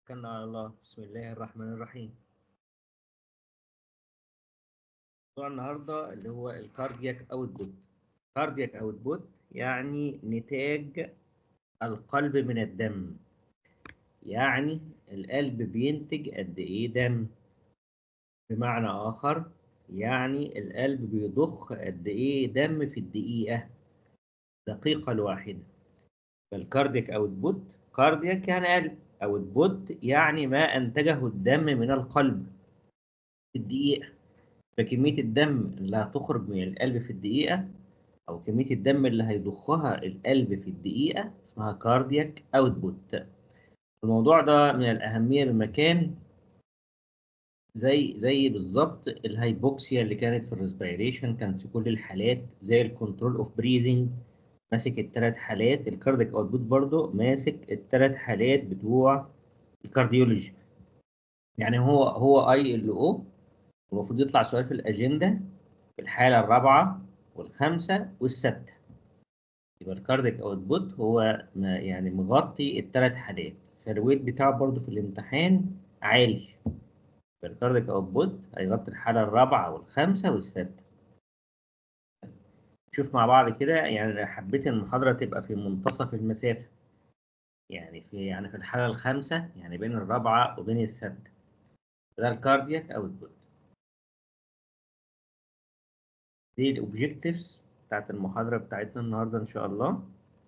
توكلنا على الله. بسم الله الرحمن الرحيم. موضوع النهارده اللي هو الكاردياك اوتبوت. كاردياك اوتبوت يعني نتاج القلب من الدم، يعني القلب بينتج قد ايه دم. بمعنى اخر يعني القلب بيضخ قد ايه دم في الدقيقة الواحدة. فالكاردياك اوتبوت، كاردياك يعني قلب، اوتبوت يعني ما انتجه الدم من القلب في الدقيقة. فكمية الدم اللي هتخرج من القلب في الدقيقة أو كمية الدم اللي هيضخها القلب في الدقيقة اسمها كاردياك أوتبوت. الموضوع ده من الأهمية بمكان زي بالظبط الهايبوكسيا اللي كانت في الريسبيريشن، كانت في كل الحالات زي الكنترول أوف بريزنج. ماسك الثلاث حالات، الكاردياك أوتبوت برضه ماسك الثلاث حالات بتوع الكارديولوجي. يعني هو اي ال او المفروض يطلع سؤال في الأجندة في الحالة الرابعة والخامسة والسادسة. يبقى الكاردياك اوتبوت هو يعني مغطي الثلاث حالات، فالويت بتاعه برضو في الامتحان عالي. فالكاردياك اوتبوت هيغطي الحالة الرابعة والخامسة والسادسة. نشوف مع بعض كده، يعني لو حبيت المحاضرة تبقى في منتصف المسافة، يعني في الحالة الخامسة، يعني بين الرابعة وبين السادسة، ده الكاردياك اوتبوت. دي الاوبجكتيفز بتاعت المحاضرة بتاعتنا النهاردة إن شاء الله.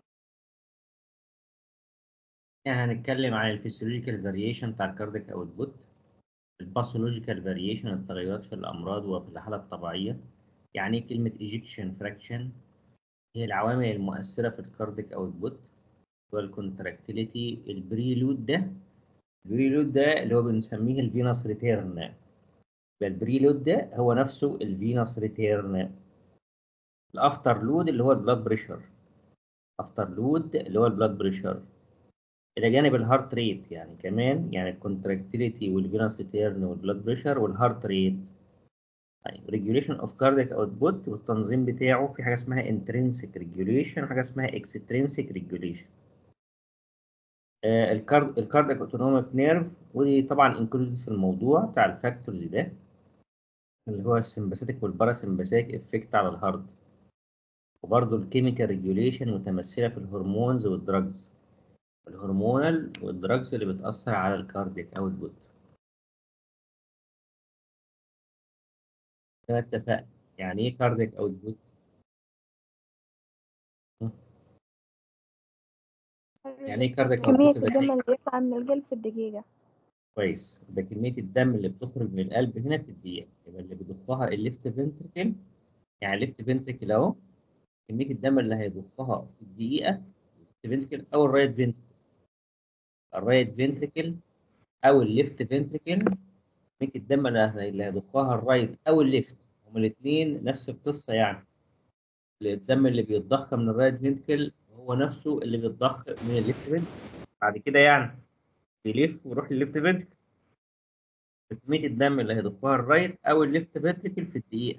يعني هنتكلم عن الفسيولوجيكال فاريشن بتاع الكاردياك اوتبوت، الباثولوجيكال فاريشن التغيرات في الامراض وفي الحاله الطبيعيه. يعني ايه كلمه ايجكشن فراكشن؟ هي العوامل المؤثره في الكاردياك اوتبوت والكونتراكتيليتي. البريلود ده اللي هو بنسميه الفينوس ريتيرن. البريلود ده هو نفسه الفينوس ريتيرن. الافتر لود اللي هو البلاد بريشر، افتر لود اللي هو البلاد بريشر، الى جانب الهارت ريت يعني كمان، يعني الكونتراكتيليتي والفينوس ريتيرن والبلاد بريشر والهارت ريت. طيب ريجوليشن اوف كاردياك اوتبوت والتنظيم بتاعه في حاجه اسمها انترنسيك ريجوليشن وحاجه اسمها اكسترنسيك ريجوليشن. الكاردياك اوتونوميك نيرف، ودي طبعا انكلودد في الموضوع بتاع الفاكتورز ده، اللي هو السمباثيك والباراسمباثيك افكت على الهارت. وبرضه الكيميكال ريجوليشن متمثله في الهرمونز والدراجز، الهرمونال والدراجز اللي بتاثر على الكاردياك اوتبوت. كده اتفقنا يعني ايه كاردياك اوتبوت. يعني ايه كاردياك كمية اوتبوت ده؟ الدم اللي بيطلع من الجلد في الدقيقة. كويس، يبقى كمية الدم اللي بتخرج من القلب هنا في الدقيقة، يبقى اللي بيضخها الليفت فنتركل، يعني الليفت فنتركل أهو، كمية الدم اللي هيضخها في الدقيقة الليفت فنتركل أو الرايت فنتركل. الرايت فنتركل أو الليفت فنتركل، كمية الدم اللي هيضخها الرايت أو الليفت، هما الاتنين نفس القصة يعني. الدم اللي بيتضخ من الرايت فنتركل هو نفسه اللي بيتضخ من الليفت فنتركل. بعد كده يعني بيلف ويروح للليفت فنتركل. كمية الدم اللي هيضخها الرايت أو الليفت فنتركل في الدقيقة.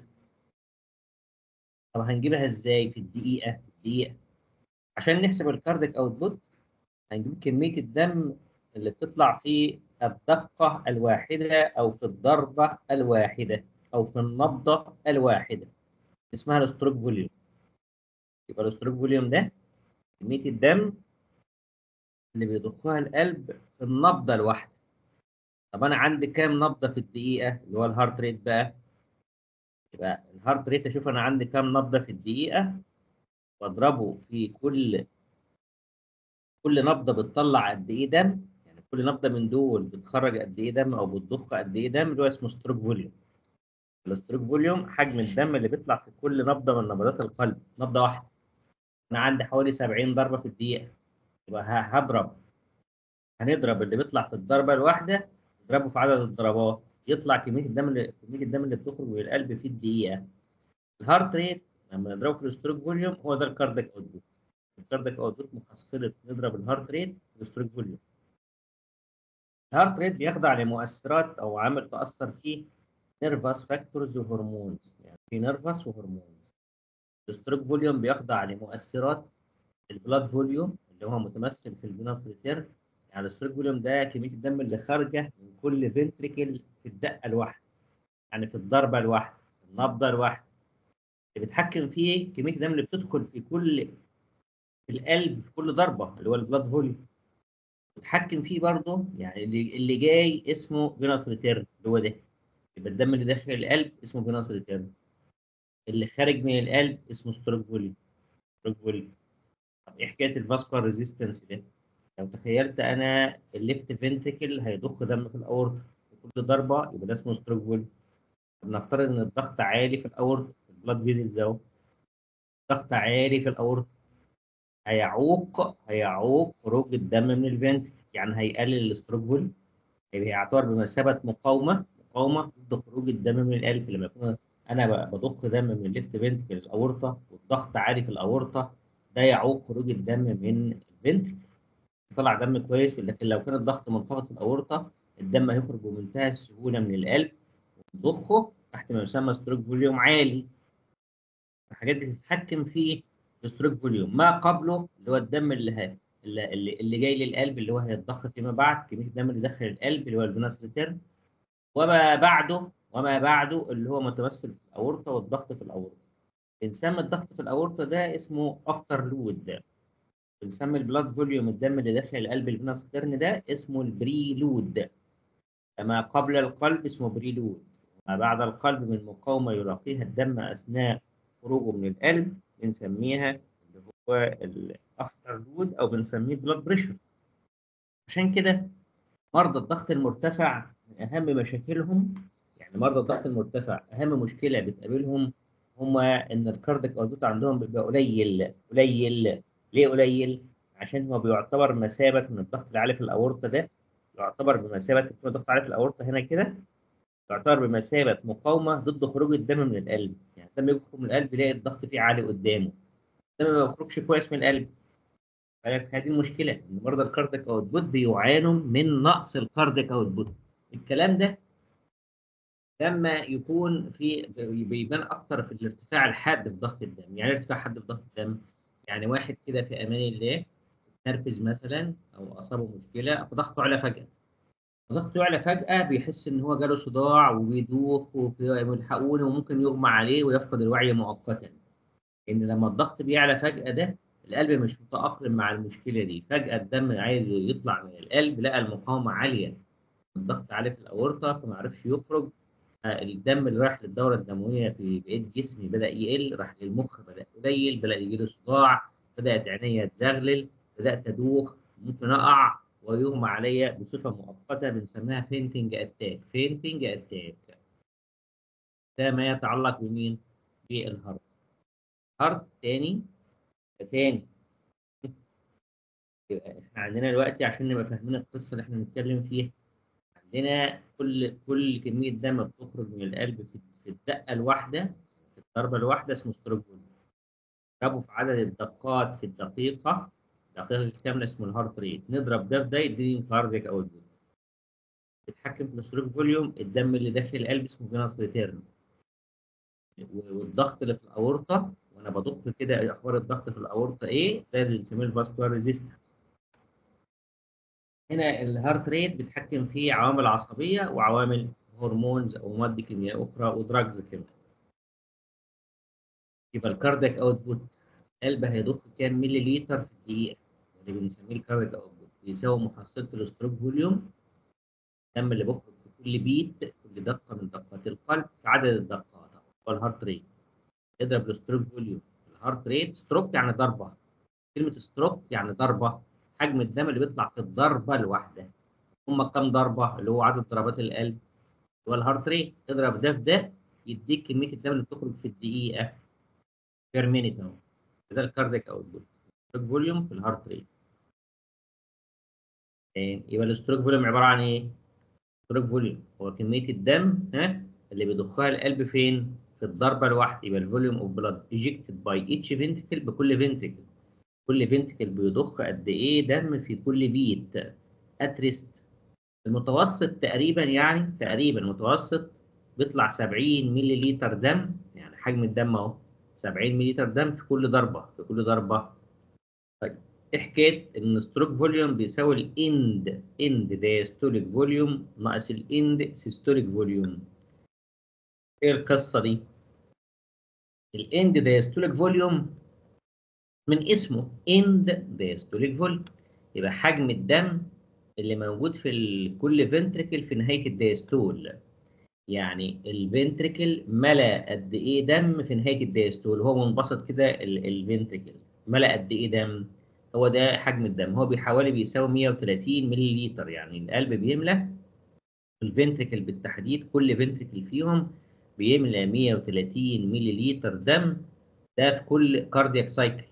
طب هنجيبها ازاي في الدقيقة؟ عشان نحسب الكاردياك اوتبوت هنجيب كمية الدم اللي بتطلع في الدقة الواحدة أو في الضربة الواحدة أو في النبضة الواحدة، اسمها الستروك فوليوم. يبقى الستروك فوليوم ده كمية الدم اللي بيضخها القلب في النبضة الواحدة. طب أنا عندي كام نبضة في الدقيقة اللي هو الهارت ريت بقى؟ يبقى الهارت ريت أشوف أنا عندي كام نبضة في الدقيقة واضربه في كل نبضة بتطلع قد إيه دم، يعني كل نبضة من دول بتخرج قد إيه دم أو بتضخ قد إيه دم، اللي هو اسمه ستروك فوليوم. الستروك فوليوم حجم الدم اللي بيطلع في كل نبضة من نبضات القلب، نبضة واحدة. أنا عندي حوالي 70 ضربة في الدقيقة، يبقى هنضرب اللي بيطلع في الضربة الواحدة نضربه في عدد الضربات، يطلع كمية الدم اللي بتخرج من القلب في الدقيقة. الهارت ريت لما نضربه في الستروك فوليوم هو ده الكاردياك اوتبوت. الكاردياك اوتبوت محصلة نضرب الهارت ريت في الستروك فوليوم. الهارت ريت بيخضع لمؤثرات او عامل تاثر فيه نيرفس فاكتورز وهرمونز، يعني في نيرفس وهرمونز. الستروك فوليوم بيخضع لمؤثرات البلاد فوليوم اللي هو متمثل في الفينوس ريتيرن، يعني الستروك فوليوم ده كميه الدم اللي خارجه من كل فنتريكل في الدقه الواحده، يعني في الضربه الواحده، في النبضه الواحده. اللي بيتحكم فيه كميه الدم اللي بتدخل في القلب في كل ضربه، اللي هو البلاد فوليوم. بيتحكم فيه برضه، يعني اللي جاي اسمه فينوس ريتيرن، اللي هو ده. يبقى الدم اللي داخل القلب اسمه فينوس ريتيرن، اللي خارج من القلب اسمه ستروك فوليوم. ستروك فوليوم. طب ايه حكايه الفاسكولار ريزيستنس ده؟ لو تخيلت انا الليفت فنتريكل هيضخ دم في الاورطه في كل ضربه، يبقى ده اسمه ستروك فوليوم. طب نفترض ان الضغط عالي في الاورطه، في البلاد فيزلز اهو، ضغط عالي في الاورطه، هيعوق خروج الدم من الفنتريكل، يعني هيقلل الستروك فوليوم. يبقى يعتبر بمثابه مقاومه ضد خروج الدم من القلب. لما يكون انا بضخ دم من الليفت فنتريكل للاورطه والضغط عالي في الاورطه، ده يعوق خروج الدم من الفنتريكل، طلع دم كويس. لكن لو كان الضغط منخفض في الاورطه، الدم هيخرج بمنتهى السهوله من القلب ويضخه تحت ما يسمى ستروك فوليوم عالي. الحاجات دي بتتحكم في الستروك فوليوم. ما قبله اللي هو الدم اللي جاي للقلب، اللي هو هيتضخ فيما بعد، كميه الدم اللي داخل القلب اللي هو الفينوس ريتيرن. وما بعده اللي هو متمثل في الاورطه والضغط في الاورطه. بنسمي الضغط في الاورطه ده اسمه افتر لود. بنسمي البلاد فوليوم، الدم اللي داخل القلب الفينوس ريتيرن، ده اسمه البريلود. ما قبل القلب اسمه بريلود. ما بعد القلب من مقاومة يلاقيها الدم أثناء خروجه من القلب بنسميها اللي هو الأفتر لود، أو بنسميه بلاد بريشر. عشان كده مرضى الضغط المرتفع من أهم مشاكلهم، يعني مرضى الضغط المرتفع أهم مشكلة بتقابلهم هما إن الكاردياك أوتبوت عندهم بيبقى قليل قليل. ليه قليل؟ عشان هو بيعتبر مثابة من الضغط العالي في الأورطة ده، يعتبر بمثابة الضغط العالي في الأورطة هنا كده، تعتبر بمثابة مقاومة ضد خروج الدم من القلب. يعني الدم يخرج من القلب يلاقي الضغط فيه عالي قدامه، الدم ما بيخرجش كويس من القلب. فهذه المشكلة إن مرضى الكاردياك أوتبوت بيعانوا من نقص الكاردياك أوتبوت. الكلام ده لما يكون بيبان أكتر في الارتفاع الحاد في ضغط الدم. يعني ارتفاع حاد في ضغط الدم، يعني واحد كده في أمان الله نرفز مثلا أو أصابه مشكلة فضغطه علا فجأة. ضغطه يعلى فجأة، بيحس إن هو جاله صداع وبيدوخ ويلحقوني، وممكن يغمى عليه ويفقد الوعي مؤقتا. لأن لما الضغط بيعلى فجأة ده، القلب مش متأقلم مع المشكلة دي. فجأة الدم عايز يطلع من القلب، لقى المقاومة عالية، الضغط عالي في الأورطة فما عرفش يخرج. الدم اللي راح للدورة الدموية في بقية جسمي بدأ يقل، راح للمخ بدأ قليل، بدأ يجيله صداع، بدأت عينيا تزغلل، بدأت أدوخ، ممكن أقع ويغمى عليا بصفة مؤقتة، بنسميها فينتنج أتاك. فينتنج أتاك ده ما يتعلق بمين؟ بالهارت. هارت تاني. يبقى احنا عندنا دلوقتي عشان نبقى فاهمين القصة اللي احنا بنتكلم فيها، عندنا كل كمية دم بتخرج من القلب في الدقة الواحدة، في الضربة الواحدة، اسمه ستروك فوليوم. نضربه في عدد الدقات في الدقيقة الكاملة اسمه الهارت ريت. نضرب ده في ده يديني كاردياك اوتبوت. بيتحكم في الستروك فوليوم الدم اللي داخل القلب اسمه فينوس ريتيرن. والضغط اللي في الأورطة، وأنا بضخ كده أخبار الضغط في الأورطة إيه؟ ده اللي بنسميه الفاسكولار ريزيستنس. هنا الهارت ريت بيتحكم فيه عوامل عصبية وعوامل هرمونز أو مواد كيميائية أخرى ودراجز كده. يبقى الكاردياك اوتبوت، القلب هيضخ كام ملي لتر في الدقيقة، اللي بنسميه الكاردياك اوتبوت، بيساوي محصلة الستروك فوليوم، الدم اللي بيخرج في كل بيت، كل دقة من دقات القلب في عدد الدقات، هو الهارت ريت. اضرب الستروك فوليوم في الهارت ريت. ستروك يعني ضربة، كلمة ستروك يعني ضربة، حجم الدم اللي بيطلع في الضربة الواحدة. هم كام ضربة؟ اللي هو عدد ضربات القلب، هو الهارت ريت. تضرب ده في ده يديك كمية الدم اللي بتخرج في الدقيقة بير مينيت اهو. ده الكاردياك اوتبوت، ستروك فوليوم في الهارت ريت. يبقى الستروك فوليوم عباره عن ايه؟ ستروك فوليوم هو كميه الدم اللي بيضخها القلب فين؟ في الضربه الواحده. يبقى الفوليوم اوف بلاد ايجكتد باي ايتش فينتكل، بكل فينتكل. كل فينتكل بيضخ قد ايه دم في كل بيت اتريست. المتوسط تقريبا، يعني تقريبا المتوسط بيطلع 70 مللي لتر دم، يعني حجم الدم اهو 70 مللي لتر دم في كل ضربه، في كل ضربه. طيب ايه حكايه ان ستروك فوليوم بيساوي الاند دايستوليك فوليوم ناقص الاند سيستوليك فوليوم؟ ايه القصه دي؟ الاند دايستوليك فوليوم من اسمه اند دايستوليك فوليوم، يبقى حجم الدم اللي موجود في كل فنتريكل في نهايه الدايستول. يعني الفنتريكل ملا قد ايه دم في نهايه الدايستول، هو منبسط كده الفنتريكل ملا قد ايه دم، هو ده حجم الدم. هو بحوالي بيساوي 130 ملي لتر. يعني القلب بيملى الفنتريكل بالتحديد، كل فنتريكل فيهم بيملى 130 ملي لتر دم، ده في كل كاردياك سايكل.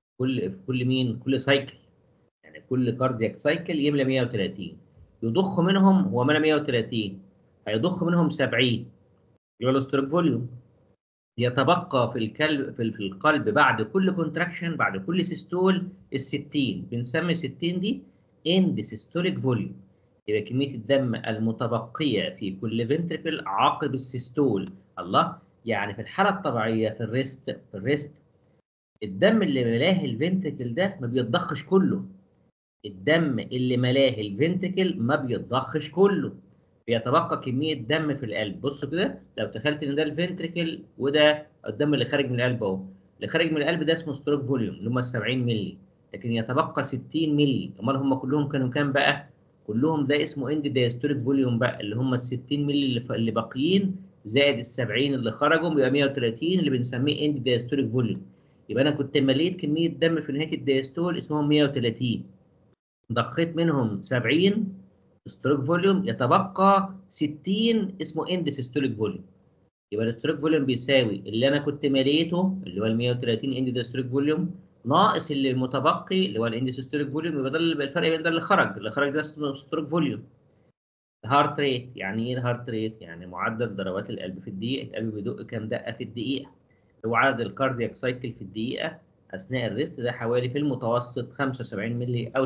كل سايكل، يعني كل كاردياك سايكل يملى 130. يضخ منهم، هو ملى 130 هيضخ منهم 70 اللي هو الاستروك فوليوم. يتبقى في القلب بعد كل كونتراكشن، بعد كل سيستول ال 60. بنسمي 60 دي اند سيستوليك فوليوم. يبقى كمية الدم المتبقية في كل فنتركل عقب السيستول. الله، يعني في الحالة الطبيعية في الريست الدم اللي ملاه الفنتركل ده ما بيتضخش كله. الدم اللي ملاه الفنتكل ما بيتضخش كله، بيتبقى كمية دم في القلب. بص كده، لو تخيلت ان ده الفنتركل وده الدم اللي خارج من القلب اهو، اللي خارج من القلب ده اسمه ستروك فوليوم اللي هم 70 مللي، لكن يتبقى 60 مللي. امال هم كلهم كانوا كام بقى؟ كلهم ده اسمه اند دايستوليك فوليوم بقى، اللي هم ال 60 مللي اللي باقيين زائد ال 70 اللي خرجوا، بيبقى 130 اللي بنسميه اند دايستوليك فوليوم. يبقى انا كنت مليت كمية دم في نهاية الدايستول اسمهم 130، ضخيت منهم 70 ستروك فوليوم، يتبقى 60 اسمه اند سيستوليك فوليوم. يبقى الستروك فوليوم بيساوي اللي انا كنت مليته اللي هو ال 130 اند ستروك فوليوم ناقص اللي المتبقي اللي هو الاند سيستوليك فوليوم. يبقى ده الفرق بين ده اللي خرج ده ستروك فوليوم. الهارت ريت، يعني ايه الهارت ريت؟ يعني معدل ضربات القلب في الدقيقه. القلب بيدق كام دقه في الدقيقه؟ هو عدد الكاردياك سايكل في الدقيقه اثناء الريست، ده حوالي في المتوسط 75 ملي او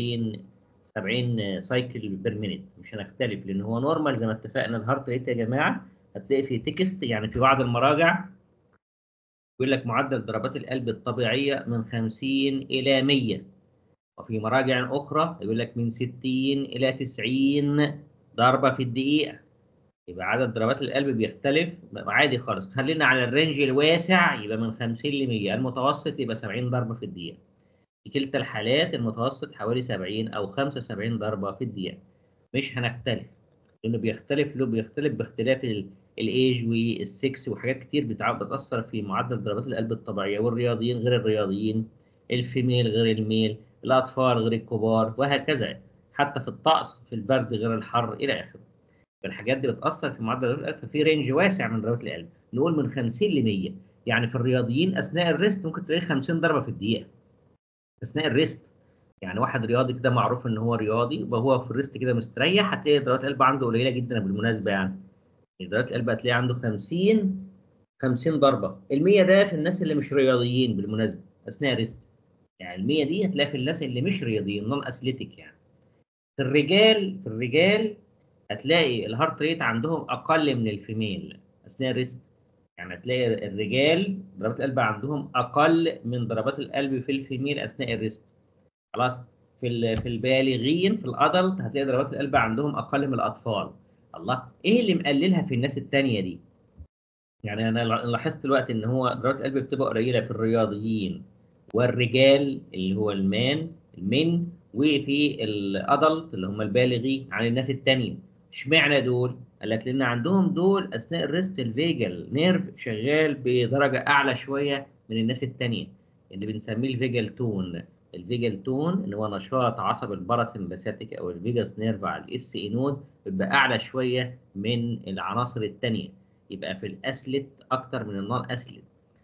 70 سايكل بير مينيت. مش هنختلف لان هو نورمال زي ما اتفقنا. الهارت ريت يا جماعه هتلاقي في تكست، يعني في بعض المراجع يقول لك معدل ضربات القلب الطبيعيه من 50 الى 100، وفي مراجع اخرى يقول لك من 60 الى 90 ضربه في الدقيقه. يبقى عدد ضربات القلب بيختلف عادي خالص. خلينا على الرينج الواسع، يبقى من 50 ل 100. المتوسط يبقى 70 ضربه في الدقيقه. في كلتا الحالات المتوسط حوالي 70 أو 75 ضربة في الدقيقة. مش هنختلف لأنه بيختلف باختلاف الإيج والسكس وحاجات كتير بتأثر في معدل ضربات القلب الطبيعية، والرياضيين غير الرياضيين، الفيميل غير الميل، الأطفال غير الكبار، وهكذا. حتى في الطقس، في البرد غير الحر إلى آخره. فالحاجات دي بتأثر في معدل ضربات القلب. ففي رينج واسع من ضربات القلب، نقول من 50 ل 100. يعني في الرياضيين أثناء الريست ممكن تلاقي 50 ضربة في الدقيقة اثناء الريست. يعني واحد رياضي كده معروف ان هو رياضي، يبقى هو في الريست كده مستريح، هتلاقي ضربات القلب عنده قليله جدا بالمناسبه. يعني ضربات القلب هتلاقي عنده 50 ضربه. ال 100 ده في الناس اللي مش رياضيين بالمناسبه اثناء الريست. يعني ال 100 دي هتلاقي في الناس اللي مش رياضيين، نون اثليتيك يعني. في الرجال هتلاقي الهارت ريت عندهم اقل من الفيميل اثناء الريست. يعني هتلاقي الرجال ضربات القلب عندهم اقل من ضربات القلب في الفيميل اثناء الريست. خلاص. في البالغين، في الادلت، هتلاقي ضربات القلب عندهم اقل من الاطفال. الله، ايه اللي مقللها في الناس التانية دي؟ يعني انا لاحظت دلوقتي ان هو ضربات القلب بتبقى قليله في الرياضيين والرجال اللي هو المن، وفي الادلت اللي هم البالغين عن الناس التانية. اشمعنى دول؟ قال لك لان عندهم دول اثناء الريست الفيجل نيرف شغال بدرجه اعلى شويه من الناس التانية، اللي بنسميه الفيجل تون. الفيجل تون اللي هو نشاط عصب الباراسمباثيك او الفيجاس نيرف على الاس اي نود بيبقى اعلى شويه من العناصر التانية. يبقى في الاسلت اكتر من النون اسلت،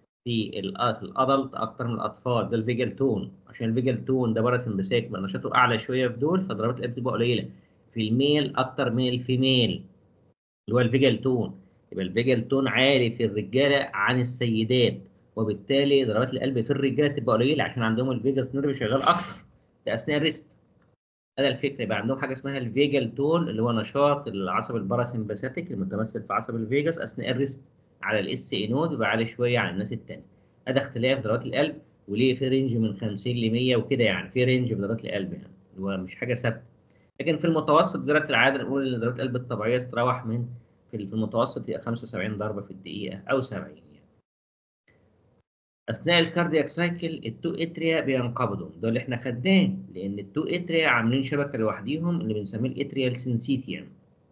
في الادلت اكتر من الاطفال. ده الفيجل تون، عشان الفيجل تون ده باراسمباثيك بقى نشاطه اعلى شويه في دول، فضربات القلب بتبقى قليله. في الميل اكتر من الفيميل اللي هو الفيجل تون. يبقى الفيجل تون عالي في الرجاله عن السيدات، وبالتالي ضربات القلب في الرجاله تبقى قليله عشان عندهم الفيجاس نيرف شغال اكتر ده اثناء الريست. هذا الفكره. يبقى عندهم حاجه اسمها الفيجل تون اللي هو نشاط العصب الباراسمباثيك المتمثل في عصب الفيجاس اثناء الريست على الاس اي نود، يبقى عالي شويه عن الناس الثانيه. هذا اختلاف ضربات القلب وليه في رينج من 50 ل 100 وكده، يعني في رينج في ضربات القلب، يعني هو مش حاجه ثابته. لكن في المتوسط جرات العاده نقول ان ضربات القلب الطبيعيه تتراوح من في المتوسط هي 75 ضربه في الدقيقه او 70 يعني. اثناء الكاردياك سايكل التو اتريا بينقبضوا، ده اللي احنا خدناه، لان التو اتريا عاملين شبكه لوحديهم اللي بنسميه الاتريال سينسيتيوم،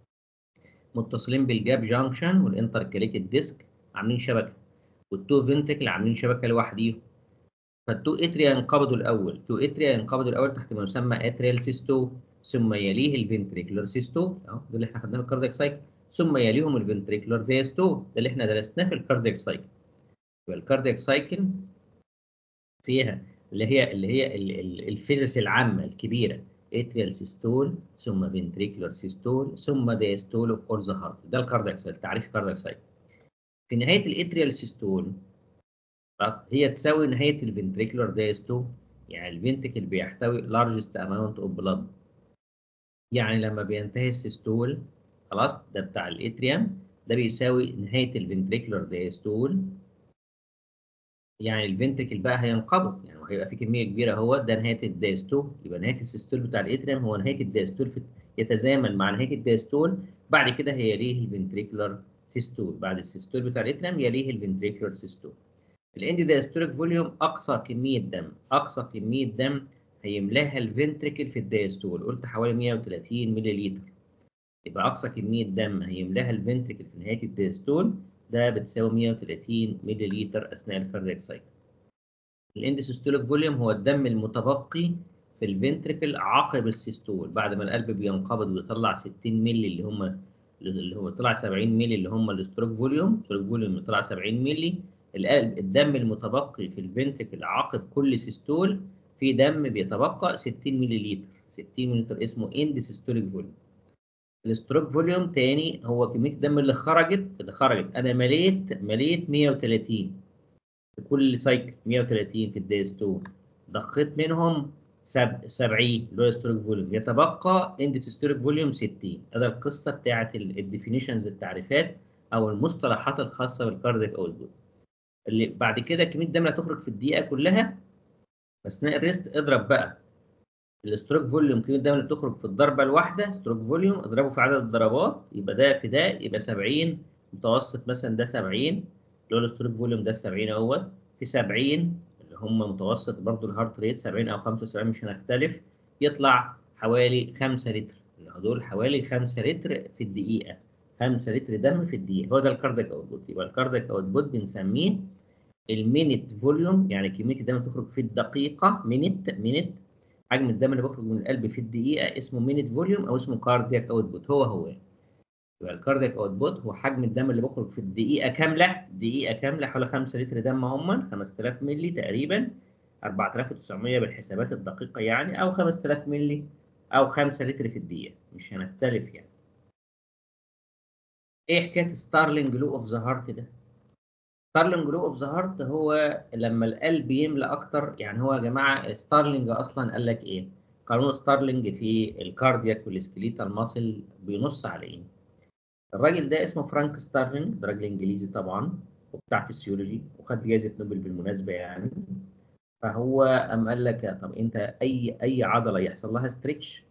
متصلين بالجاب جانكشن والانتركاليتد ديسك عاملين شبكه، والتو فنتريكل عاملين شبكه لوحديهم. فالتو اتريا ينقبضوا الاول، تو اتريا ينقبضوا الاول تحت ما يسمى اتريال سيستول، ثم يليه الفنتريكولار سيستول، اهو ده اللي احنا خدناه في الكاردياك سايكل، ثم يليهم الفنتريكولار دياستول، ده اللي احنا درسناه في الكاردياك سايكل. يبقى الكاردياك سايكل فيها اللي هي الفيزيس العامه الكبيره، اتريال سيستول ثم فنتريكولار سيستول ثم دياستول اوف اول ذا هارت، ده الكاردياك سايكل، تعريف الكاردياك سايكل. في نهايه الاتريال سيستول خلاص هي تساوي نهايه الفنتريكولار دايستول، يعني الفنتكل بيحتوي largest amount of blood، يعني لما بينتهي السيستول خلاص ده بتاع الاتريوم، ده بيساوي نهايه الفنتريكولار دايستول، يعني الفنتكل بقى هينقبض، يعني وهيبقى في كميه كبيره، هو ده نهايه الدايستول، يبقى نهايه السيستول بتاع الاتريوم هو نهايه الدايستول يتزامن مع نهايه الدايستول، بعد كده هيليه الفنتريكولار سيستول، بعد السيستول بتاع الاتريوم يليه الفنتريكولار سيستول. الاند دايستوليك فوليوم اقصى كميه دم هيملاها الفنتريكل في الدايستول، قلت حوالي 130 مللي لتر، يبقى اقصى كميه دم هيملاها الفنتريكل في نهايه الدايستول ده بتساوي 130 مللي لتر اثناء الكاردياك سايكل. الاند سيستوليك فوليوم هو الدم المتبقي في الفنتريكل عقب السيستول، بعد ما القلب بينقبض ويطلع 60 مللي اللي هو طلع 70 مللي اللي هم الستروك فوليوم، الستروك فوليوم اللي طلع 70 مللي، الدم المتبقي في الفنتريكل عقب كل سيستول في دم بيتبقى 60 مللي لتر، 60 مللي لتر اسمه اند سيستوليك فوليوم. الستروك فوليوم تاني هو كميه الدم اللي خرجت انا مليت 130 في كل سايكل، 130 في الدايستول، ضخيت منهم 70 اللي هو الستوريك فوليوم، يتبقى اند سيستوليك فوليوم 60. هذا القصه بتاعت الديفينيشنز، التعريفات او المصطلحات الخاصه بالكاردياك اوتبوت. اللي بعد كده كميه الدم اللي هتخرج في الدقيقه كلها اثناء الريست، اضرب بقى الستروك فوليوم، كميه الدم اللي بتخرج في الضربه الواحده ستروك فوليوم، اضربه في عدد الضربات، يبقى ده في ده يبقى 70 متوسط، مثلا ده 70 اللي هو الستروك فوليوم، ده 70 اهوت في 70 اللي هم متوسط برضو الهارت ريت 70 او 75 مش هنختلف، يطلع حوالي 5 لتر، اللي هدول حوالي 5 لتر في الدقيقه، 5 لتر دم في الدقيقه، هو ده الكاردياك اوتبوت. يبقى الكاردياك اوتبوت بنسميه المينيت فوليوم، يعني كميه الدم اللي بتخرج في الدقيقه، مينيت حجم الدم اللي بيخرج من القلب في الدقيقه اسمه مينيت فوليوم او اسمه كاردياك اوتبوت، هو يبقى الكاردياك اوتبوت هو حجم الدم اللي بيخرج في الدقيقه كامله، حوالي 5 لتر دم، هم 5000 مللي تقريبا، 4900 بالحسابات الدقيقه يعني، او 5000 مللي او 5 لتر في الدقيقه، مش هنختلف يعني. ايه حكايه ستارلينج لو اوف ذا هارت ده؟ ستارلينج لو اوف ذا هارت هو لما القلب يملى اكتر، يعني هو يا جماعه ستارلينج اصلا قال لك ايه؟ قانون ستارلينج في الكاردياك والسكليتال ماسل بينص على ايه؟ الراجل ده اسمه فرانك ستارلينج، ده راجل انجليزي طبعا وبتاع فيسيولوجي وخد جائزه نوبل بالمناسبه يعني. فهو قام قال لك طب انت اي عضله يحصل لها ستريتش،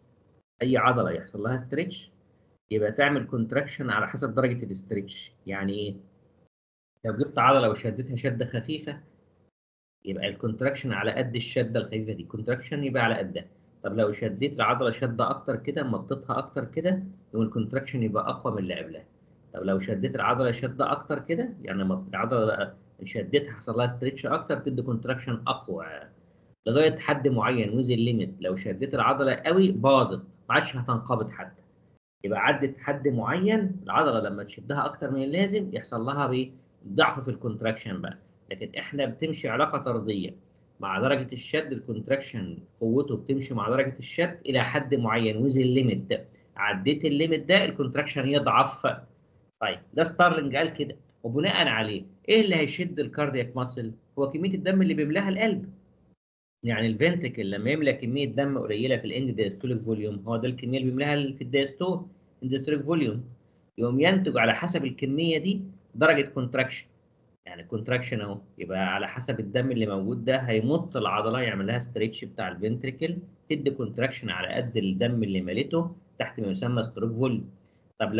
يبقى تعمل كونتراكشن على حسب درجه الاستريتش، يعني ايه؟ لو جبت عضله وشدتها شده خفيفه يبقى الكونتراكشن على قد الشده الخفيفه دي، الكونتراكشن يبقى على قدها. طب لو شديت العضله شده اكتر كده، مطيتها اكتر كده، يبقى الكونتراكشن يبقى اقوى من اللي قبلها. طب لو شديت العضله شده اكتر كده، يعني العضله بقى شدتها حصل لها ستريتش اكتر، تدي كونتراكشن اقوى لغايه حد معين ويز الليميت. لو شديت العضله قوي باظت، ما عادش هتنقبض حتى، يبقى عدت حد معين العضله لما تشدها اكتر من اللازم يحصل لها ضعف في الكونتراكشن بقى. لكن احنا بتمشي علاقه طرديه، مع درجه الشد الكونتراكشن قوته بتمشي مع درجه الشد الى حد معين ويز الليميت ده، عديت الليميت ده الكونتراكشن يضعف. طيب ده ستارلينج قال كده، وبناء عليه ايه اللي هيشد الكاردياك ماسل؟ هو كميه الدم اللي بيملاها القلب، يعني الفنتركل لما يملى كميه دم قليله في الاند دايستوليك فوليوم، هو ده الكميه اللي بيملاها في الدايستوليك فوليوم، يقوم ينتج على حسب الكميه دي درجه كونتراكشن. يعني كونتراكشن اهو، يبقى على حسب الدم اللي موجود ده هيمط العضله، يعمل لها ستريتش بتاع الفنتريكل، تدي كونتراكشن على قد الدم اللي مليته تحت ما يسمى ستروك فوليوم. طب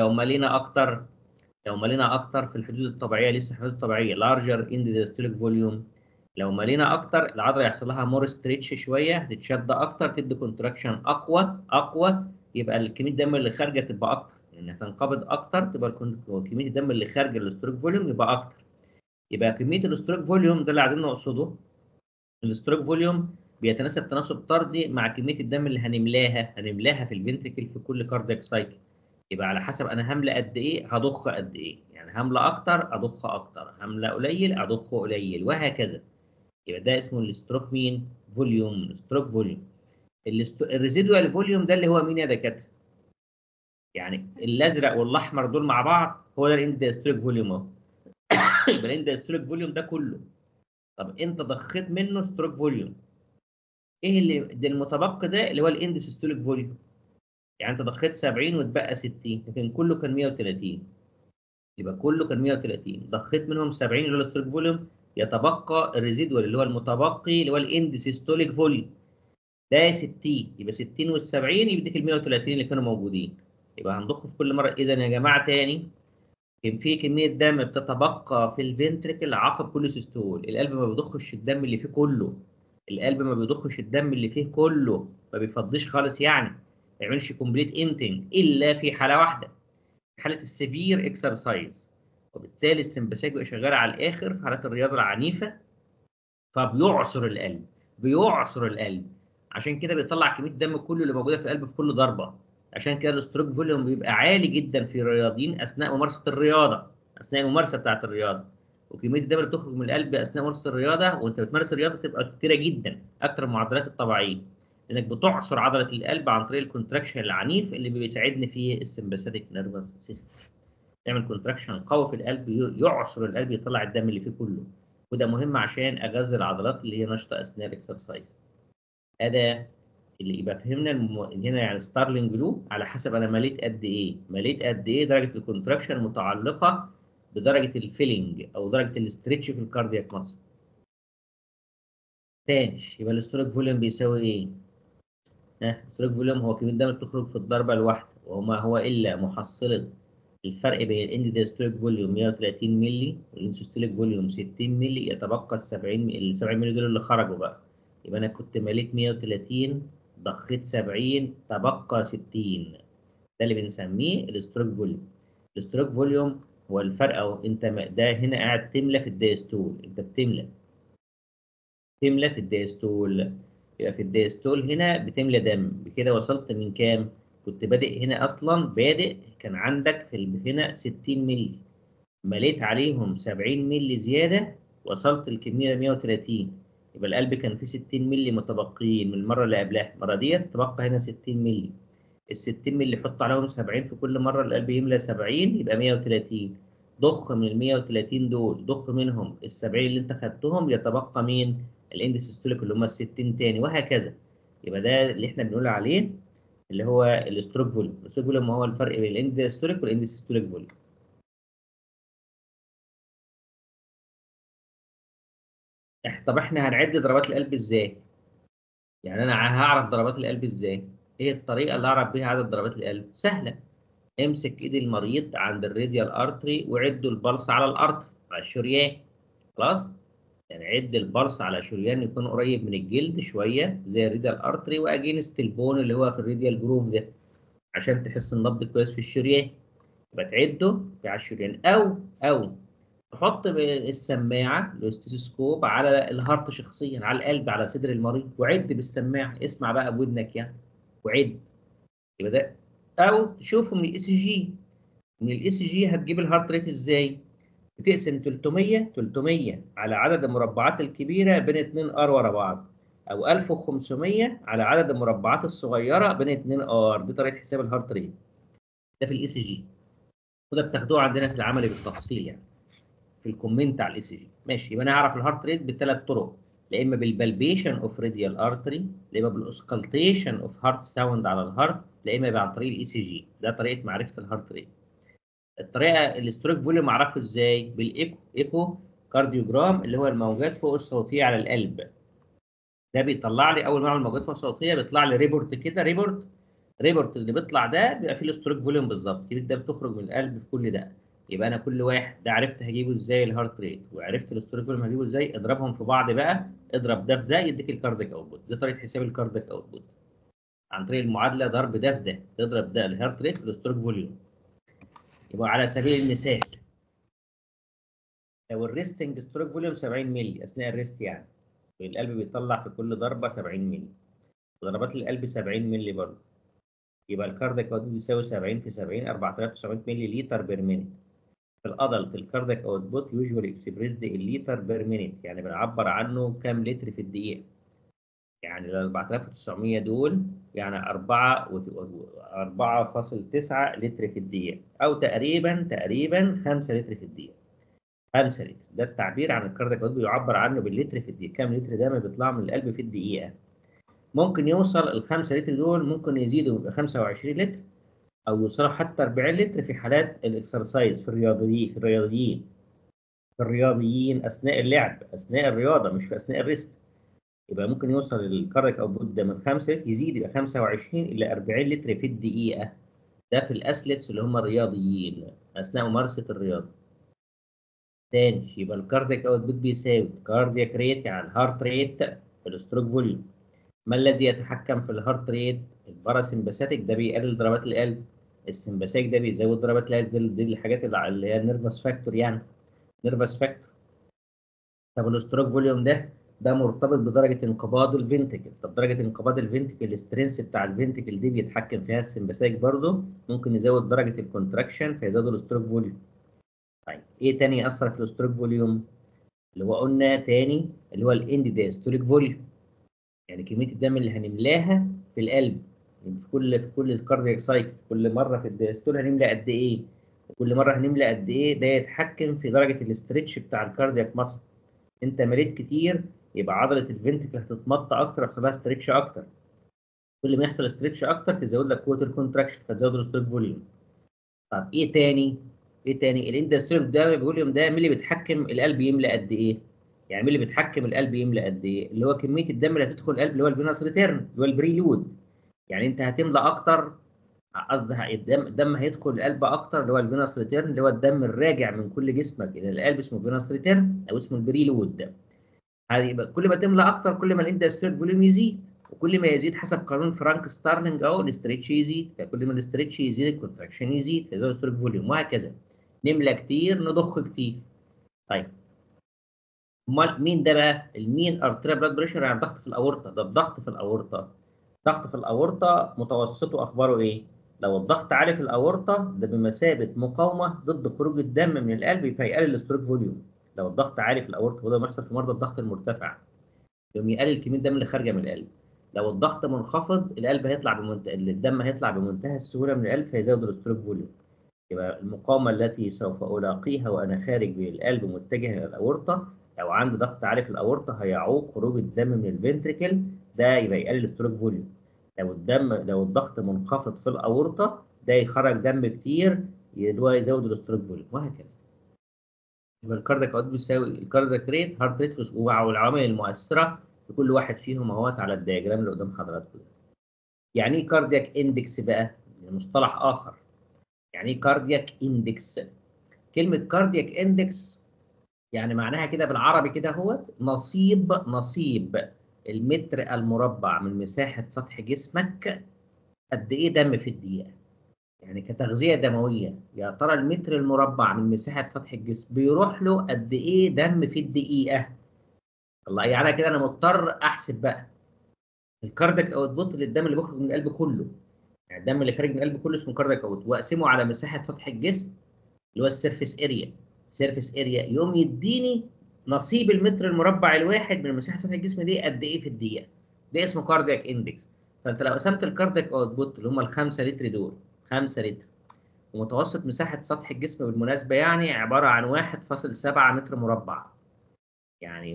لو ملينا اكتر في الحدود الطبيعيه، لسه الحدود الطبيعيه لارجر ان ديستوليك فوليوم، لو ملينا اكتر العضله يحصل لها مور ستريتش شويه، هتتشد اكتر، تدي كونتراكشن اقوى، يبقى كميه الدم اللي خارجه تبقى اكتر، لان هتنقبض اكتر، تبقى كميه الدم اللي خارجه للستروك فوليوم يبقى اكتر. يبقى كميه الستروك فوليوم ده اللي عايزين نقصده، الستروك فوليوم بيتناسب تناسب طردي مع كميه الدم اللي هنملاها في الفنتريكل في كل كاردياك سايكل. يبقى على حسب انا هملى قد ايه هضخ قد ايه، يعني هملى اكتر اضخ اكتر، هملى قليل اضخ قليل، وهكذا. يبقى ده اسمه الستروك مين فوليوم، ستروك فوليوم. الريزيدوال فوليوم ده اللي هو مين يا دكاتره؟ يعني الازرق والاحمر دول مع بعض هو ده الاند دايستوليك فوليوم اهو. يبقى الاند دايستوليك فوليوم ده كله. طب انت ضخيت منه ستروك فوليوم، ايه اللي ده المتبقي ده اللي هو الاند سيستوليك فوليوم. يعني انت ضخيت 70 واتبقى 60، لكن كله كان 130. يبقى كله كان 130، ضخيت منهم 70 اللي هو الستروك فوليوم، يتبقى الريزيدوال اللي هو المتبقي اللي هو الاند سيستوليك فوليوم، ده 60. يبقى 60 وال 70 يديك ال 130 اللي كانوا موجودين. يبقى هنضخ في كل مره. اذا يا جماعه تاني، كان في كميه دم بتتبقى في الفنتريكل عقب كل سيستول. القلب ما بيضخش الدم اللي فيه كله، القلب ما بيضخش الدم اللي فيه كله، ما بيفضيش خالص، يعني ما يعملش كومبليت امتنج الا في حاله واحده، في حاله السيفير اكسرسايز. وبالتالي السمباثيك بيبقى شغال على الاخر في حالات الرياضه العنيفه، فبيعصر القلب، بيعصر القلب. عشان كده بيطلع كميه الدم كله اللي موجوده في القلب في كل ضربه. عشان كده الستروك فوليوم بيبقى عالي جدا في الرياضيين اثناء ممارسه الرياضه، اثناء الممارسه بتاعه الرياضه. وكميه الدم اللي بتخرج من القلب اثناء ممارسه الرياضه وانت بتمارس الرياضه تبقى كتيره جدا، اكتر من المعدلات الطبيعيه، لانك بتعصر عضله القلب عن طريق الكونتراكشن العنيف اللي بيساعدني فيه السمباثيك نيرفس سيستم. يعمل كونتراكشن قوي في القلب، يعصر القلب، يطلع الدم اللي فيه كله. وده مهم عشان اغذي العضلات اللي هي نشطه اثناء الاكسرسايز. اداه اللي يبقى فهمنا هنا يعني ستارلينج بلو على حسب انا مليت قد ايه، مليت قد ايه درجه الكونتراكشن متعلقه بدرجه الفيلنج او درجه الاسترتش في الكاردياك ماسل. تاني، يبقى الاستروك فوليوم بيساوي ايه؟ الاستروك فوليوم هو كميه الدم اللي بتخرج في الضربه الواحده، وما هو الا محصله الفرق بين الاند دايستوليك فوليوم 130 مللي والانسيستوليك فوليوم 60 مللي، يتبقى ال 70 مللي دول اللي خرجوا بقى. يبقى انا كنت مليت 130، ضخيت 70، تبقى 60. ده اللي بنسميه الاستروك فوليوم. الاستروك فوليوم هو الفرق، او انت ده هنا قاعد تملى في الدايستول، انت بتملى في الدايستول. يبقى في الدايستول هنا بتملى دم بكده. وصلت من كام؟ كنت بادئ هنا اصلا، كان عندك هنا 60 مللي، مليت عليهم 70 مللي زياده، وصلت الكميه 130. يبقى القلب كان فيه 60 مللي متبقيين من المره اللي قبلها، المره ديت تبقى هنا 60 مللي. ال 60 مللي حط عليهم 70 في كل مره القلب يملى 70 يبقى 130. ضخ من ال 130 دول، ضخ منهم ال 70 اللي انت خدتهم، يتبقى مين؟ الاند سيستوليك اللي هم ال 60 تاني، وهكذا. يبقى ده اللي احنا بنقول عليه اللي هو الاستروك فوليوم. الاستروك فوليوم هو الفرق بين الاند سيستوليك والاند سيستوليك فوليوم. طب احنا هنعد ضربات القلب ازاي؟ يعني انا هعرف ضربات القلب ازاي؟ ايه الطريقه اللي اعرف بيها عدد ضربات القلب؟ سهله. امسك ايد المريض عند الراديال ارتري وعدوا البلس على الارتري، على الشريان. خلاص؟ يعني عد البلس على شريان يكون قريب من الجلد شويه زي الراديال ارتري، واجينست البون اللي هو في الراديال جروف ده، عشان تحس النبض كويس في الشريان. يبقى تعده على الشريان، او تحط السماعه الاستيثوسكوب على الهارت شخصيا، على القلب، على صدر المريض، وعد بالسماعه، اسمع بقى بودنك يعني، وعد. يبقى ده. او تشوفه من الاي سي جي. من الاي سي جي هتجيب الهارت ريت ازاي؟ بتقسم 300 على عدد المربعات الكبيره بين 2 ار ورا بعض، او 1500 على عدد المربعات الصغيره بين 2 ار. دي طريقه حساب الهارت ريت، ده في الاي سي جي، وده بتاخدوه عندنا في العملي بالتفصيل يعني، في الكومنت على الاي سي جي. ماشي. يبقى انا هعرف الهارت ريت بثلاث طرق، لا اما بالبالبيشن اوف راديال ارتري، لا اما بالاوسكالتيشن اوف هارت ساوند على الهارت، لا اما عن طريق الاي سي جي. ده طريقه معرفه الهارت ريت. الطريقه الاستروك فوليوم اعرفه ازاي؟ بالايكو. ايكو كارديوجرام اللي هو الموجات فوق الصوتيه على القلب، ده بيطلع لي اول ما اعمل موجات فوق الصوتيه بيطلع لي ريبورت كده. ريبورت اللي بيطلع ده بيبقى فيه الاستروك فوليوم بالظبط، ده بتخرج من القلب في كل ده. يبقى انا كل واحد ده عرفت هجيبه ازاي الهارت ريت، وعرفت الاستروك فوليوم هجيبه ازاي، اضربهم في بعض بقى، اضرب ده في ده يديك الكاردياك اوتبوت. دي طريقه حساب الكاردياك اوتبوت عن طريق المعادله ضرب ده في ده، تضرب ده الهارت ريت والاستروك فوليوم. يبقى على سبيل المثال لو الريستنج ستروك فوليوم 70 مللي اثناء الريست، يعني القلب بيطلع في كل ضربه 70 مللي، ضربات القلب 70 مللي برضه، يبقى الكاردياك اوتبوت بيساوي 70 في 70 4900 مللي لتر بير مينيت. في الادلت الكاردياك اوتبوت يوجوالي اكسبريسد الليتر بير مينيت، يعني بنعبر عنه كام لتر في الدقيقه. يعني ال 4900 دول يعني 4.9 لتر في الدقيقه، او تقريبا 5 لتر في الدقيقه. 5 لتر ده التعبير عن الكاردياك اوتبوت، بيعبر عنه باللتر في الدقيقه، كام لتر دم بيطلع من القلب في الدقيقه. ممكن يوصل ال 5 لتر دول ممكن يزيدوا يبقى 25 لتر، او يوصلوا حتى 40 لتر في حالات الاكسرسايز، في الرياضيين اثناء اللعب، اثناء الرياضه مش في اثناء الريست. يبقى ممكن يوصل الكارك اوتبوت ده من 5 لتر يزيد يبقى 25 الى 40 لتر في الدقيقه. ده في الاسلتس اللي هم الرياضيين اثناء ممارسه الرياضه. تاني يبقى الكاردياك اوتبوت بيساوي كاردياك ريت يعني الهارت ريت في الستروك فوليوم. ما الذي يتحكم في الهارت ريت؟ الباراسمباثيك ده بيقلل ضربات القلب، السمباثيك ده بيزود ضربات القلب. دي الحاجات اللي هي النيرفس فاكتور، يعني نيرفس فاكتور. طب الاستروك فوليوم ده مرتبط بدرجه انقباض الفنتكل. طب درجه انقباض الفنتكل الاسترنس بتاع الفنتكل دي بيتحكم فيها السمباثيك برضه، ممكن يزود درجه الكونتراكشن فيزود الاستروك فوليوم. طيب ايه تاني ياثر في الاستروك فوليوم؟ اللي هو قلنا تاني اللي هو الاند دايستوليك فوليوم، يعني كميه الدم اللي هنملاها في القلب. يعني في كل كاردياك سايكل كل مره في الدايستول هنملى قد ايه، وكل مره هنملى قد ايه، ده يتحكم في درجه الاسترتش بتاع الكاردياك ماسل. انت مليت كتير يبقى عضله الفنتكل هتتمط اكتر، يحصل لها استرتش اكتر. كل ما يحصل استرتش اكتر تزود لك قوه الكونتراكشن فتزود الاستروك فوليوم. طب ايه تاني الاندستريك ده فوليوم ده مين اللي بيتحكم القلب يملى قد ايه؟ يعني مين اللي بيتحكم القلب يملى قد ايه؟ اللي هو كميه الدم اللي هتدخل القلب اللي هو الفينوس ريتيرن اللي هو البريلود. يعني انت هتملى اكتر، قصدي الدم هيدخل القلب اكتر اللي هو الفينوس ريتيرن، اللي هو الدم الراجع من كل جسمك الى القلب اسمه فينوس ريتيرن او اسمه البريلود ده. هيبقى كل ما تملى اكتر كل ما الاندستريك فوليوم يزيد، وكل ما يزيد حسب قانون فرانك ستارلينج اهو الاسترتش يزيد، كل ما الاسترتش يزيد الكونتراكشن يزيد فيزود الاستريك فوليوم، وهكذا. نملى كتير نضخ كتير. طيب امال مين ده بقى؟ المين ارتريا بلاد بريشر يعني ضغط في الاورطه. ده الضغط في الاورطه، ضغط في الاورطه متوسطه اخباره ايه؟ لو الضغط عالي في الاورطه ده بمثابه مقاومه ضد خروج الدم من القلب فيقلل الاستروك فوليوم. لو الضغط عالي في الاورطه وده بيحصل في مرضى الضغط المرتفع، يقوم يقلل كميه الدم اللي خارجه من القلب. لو الضغط منخفض القلب هيطلع الدم هيطلع بمنتهى السهوله من القلب فيزود الاستروك فوليوم. يبقى المقاومه التي سوف الاقيها وانا خارج بالقلب متجه الى الاورطه، لو عندي ضغط عالي في الاورطه هيعوق خروج الدم من الفنتريكل، ده يبقى يقلل الاستروك فوليوم. لو الضغط منخفض في الاورطه ده يخرج دم كتير اللي هو يزود الاستروك فوليوم، وهكذا. يبقى الكاردياك اوت بيساوي الكاردياك ريت هارت ريت والعوامل المؤثره لكل واحد فيهم اهوت على الدياجرام اللي قدام حضراتكم. يعني ايه كاردياك اندكس بقى؟ مصطلح اخر. يعني ايه كاردياك اندكس؟ كلمه كاردياك اندكس يعني معناها كده بالعربي كده اهوت نصيب المتر المربع من مساحه سطح جسمك قد ايه دم في الدقيقه. يعني كتغذيه دمويه يا ترى المتر المربع من مساحه سطح الجسم بيروح له قد ايه دم في الدقيقه. الله، يعني كده انا مضطر احسب بقى الكاردياك اوتبوت للدم اللي بيخرج من القلب كله. يعني الدم اللي خارج من القلب كله اسمه كاردياك اوت، واقسمه على مساحه سطح الجسم اللي هو السيرفيس اريا. سيرفيس اريا يوم يديني نصيب المتر المربع الواحد من مساحه سطح الجسم دي قد ايه في الدقيقه. ده اسمه كاردياك اندكس. فانت لو قسمت الكاردياك اوتبوت اللي هم ال5 لتر دول 5 لتر، ومتوسط مساحه سطح الجسم بالمناسبه يعني عباره عن 1.7 متر مربع، يعني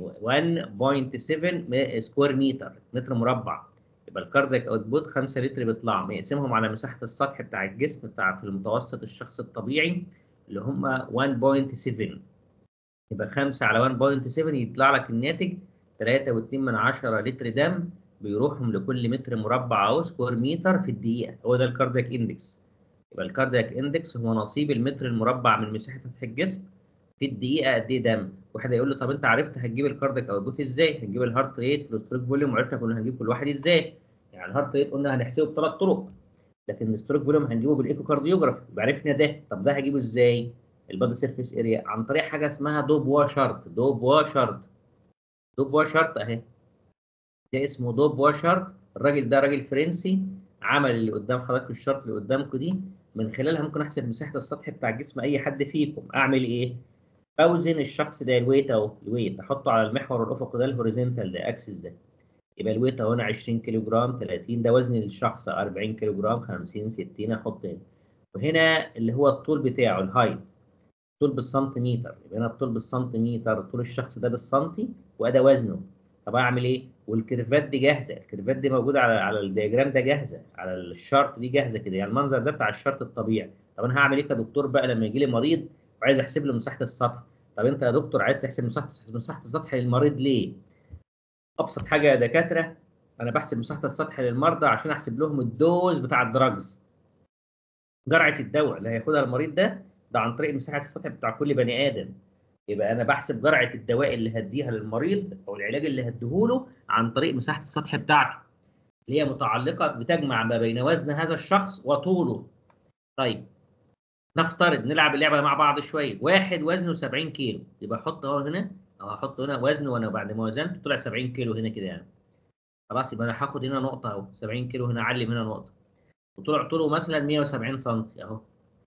1.7 سكوير متر مربع. يبقى الكاردياك اوتبوت 5 لتر بيطلعوا يقسمهم على مساحه السطح بتاع الجسم بتاع في المتوسط الشخص الطبيعي اللي هم 1.7. يبقى 5 على 1.7 يطلع لك الناتج 3.2 لتر دم بيروحهم لكل متر مربع او سكوير متر في الدقيقه. هو ده الكاردياك اندكس. يبقى الكاردياك اندكس هو نصيب المتر المربع من مساحه سطح الجسم في الدقيقه قد ايه دم. واحد هيقول لي طب انت عرفت هتجيب الكاردياك اوتبوت ازاي؟ هتجيب الهارت ريت في الستروك فوليوم، وعرفنا كنا هنجيب كل واحد ازاي. يعني الهارت ريت قلنا هنحسبه بثلاث طرق، لكن الستروك فوليوم هنجيبه بالايكو كارديوجرافي. يبقى عرفنا ده. طب ده هجيبه ازاي؟ البادي سيرفيس اريا عن طريق حاجه اسمها دوب واشارت. دوب واشارت، دوب واشارت اهي، ده اسمه دوب واشارت. الراجل ده راجل فرنسي عمل اللي قدام حضرتك، الشرط اللي قدامكم دي، من خلالها ممكن احسب مساحه السطح بتاع جسم اي حد فيكم. اعمل ايه؟ اوزن الشخص ده، الويت اهو، الويت احطه على المحور الافقي ده، الهوريزونتال ده، اكسس ده. يبقى الويت اهو هنا 20 كيلو جرام، 30 ده وزن الشخص، 40 كيلو جرام، 50، 60 احط هنا. وهنا اللي هو الطول بتاعه، الهايت، طول بالسنتيمتر. يبقى هنا الطول بالسنتيمتر، طول الشخص ده بالسنتي، وده وزنه. طب اعمل ايه؟ والكيرفات دي جاهزه، الكيرفات دي موجوده على الدياجرام ده جاهزه، على الشارت دي جاهزه كده، يعني المنظر ده بتاع الشارت الطبيعي. طب انا هعمل ايه كدكتور بقى لما يجي لي مريض وعايز احسب له مساحه السطح؟ طب انت يا دكتور عايز تحسب مساحه السطح للمريض ليه؟ ابسط حاجه يا دكاتره، انا بحسب مساحه السطح للمرضى عشان احسب لهم الدوز بتاع الدراجز، جرعه الدواء اللي هياخدها المريض ده عن طريق مساحه السطح بتاع كل بني ادم. يبقى انا بحسب جرعه الدواء اللي هديها للمريض او العلاج اللي هديهوله عن طريق مساحه السطح بتاعته، اللي هي متعلقه بتجمع ما بين وزن هذا الشخص وطوله. طيب نفترض نلعب اللعبه مع بعض شويه، واحد وزنه 70 كيلو، يبقى احط اهو هنا، او احط هنا وزنه، وانا بعد ما وزنته طلع 70 كيلو هنا كده يعني. خلاص يبقى انا هاخد هنا نقطه اهو، 70 كيلو هنا، اعلم هنا نقطه. وطلع طوله مثلا 170 سم اهو،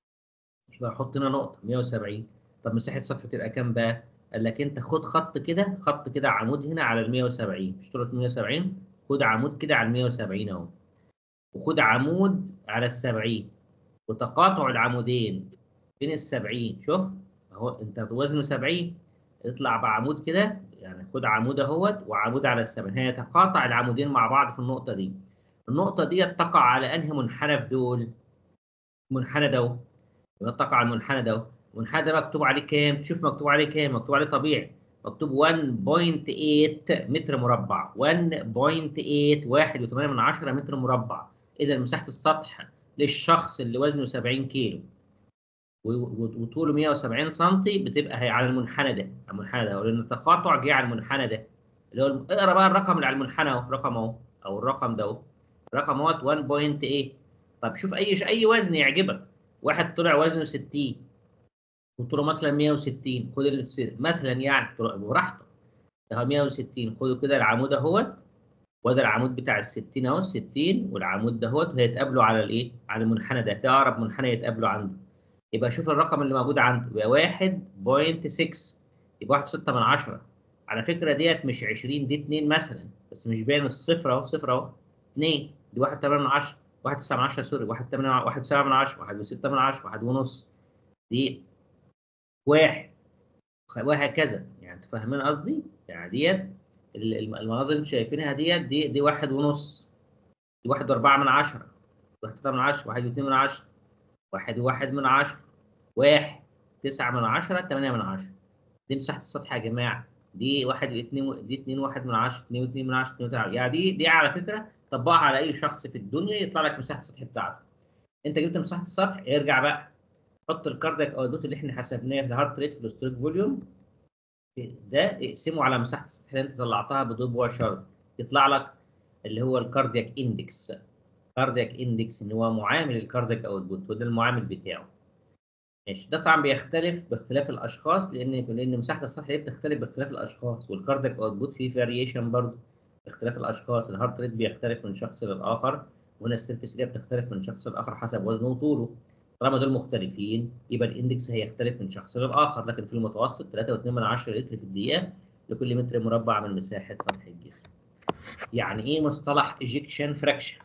يبقى احط هنا نقطه 170. طب مساحه سطح تبقى كام بقى؟ قال لك انت خد خط كده، خط كده عمود هنا على ال 170، مش طولك 170، خد عمود كده على ال 170 اهو، وخد عمود على ال 70، وتقاطع العمودين بين ال 70. شوف اهو، انت وزنه 70، اطلع بعمود كده، يعني خد عمود اهوت وعمود على ال 70، هيتقاطع العمودين مع بعض في النقطه دي. النقطه دي تقع على انهي منحنى في دول؟ المنحنى ده اهو، يبقى تقع على المنحنى ده اهو. المنحنى ده مكتوب عليه كام؟ شوف مكتوب عليه كام؟ مكتوب عليه طبيعي، مكتوب 1.8 متر مربع، 1.8، 1.8 متر مربع. اذا مساحه السطح للشخص اللي وزنه 70 كيلو وطوله 170 سم بتبقى هي على المنحنى ده، على المنحنى ده، لان التقاطع جه على المنحنى ده، اللي هو اقرا بقى الرقم اللي على المنحنى اهو، رقم اهو، او الرقم ده اهو، الرقم اهوت 1.8. طب شوف اي وزن يعجبك. واحد طلع وزنه 60 وطوله مثلا 160، خد مثلا يعني براحته، ده 160، خده كده العمود اهوت، وده العمود بتاع ال 60 اهو، ال 60 والعمود دهوت، وهيتقابلوا على الايه؟ على المنحنى ده، ده اقرب منحنى يتقابلوا عنده. يبقى شوف الرقم اللي موجود عنده، يبقى 1.6، يبقى 1.6 من 10. على فكره ديت مش 20، دي 2 مثلا، بس مش باين الصفر اهو، صفر اهو، 2 دي 1.8 من 10، 1.9 من 10 سوري، 1.8، 1.7 من 10، 1.6 من 10، 1 ونص، دي 1، وهكذا. يعني انتوا فاهمين قصدي؟ يعني ديت المناظر اللي انتوا شايفينها ديت، دي 1 ونص، دي 1.4 من 10، 1.3 من 10، 1.2 من 10، 1 من 10، 1.9 من 10، 8 من 10. دي مساحة السطح يا جماعة. دي 1 2، دي 2 1 من 10، 2 2 من 10، 2 2، يعني دي على فكرة طبقها على أي شخص في الدنيا يطلع لك مساحة السطح بتاعته. أنت جبت مساحة السطح، ارجع بقى حط الكاردياك أوتبوت اللي إحنا حسبناه في الهارت ريت في الستروك فوليوم ده، اقسمه على مساحة السطح اللي أنت طلعتها بدوب واشارت، يطلع لك اللي هو الكاردياك إندكس. كاردياك إندكس اللي هو معامل الكاردياك أوتبوت، وده المعامل بتاعه. ماشي، ده طبعا بيختلف باختلاف الاشخاص، لان مساحه السطح دي بتختلف باختلاف الاشخاص، والكاردياك اوتبوت فيه فاريشن برضه باختلاف الاشخاص. الهارت ريت بيختلف من شخص للاخر، وهنا السيرفيس دي بتختلف من شخص لاخر حسب وزنه وطوله. طالما دول مختلفين يبقى الاندكس هيختلف من شخص للاخر، لكن في المتوسط 3.2 لتر في الدقيقه لكل متر مربع من مساحه سطح الجسم. يعني ايه مصطلح ايجكشن فراكشن؟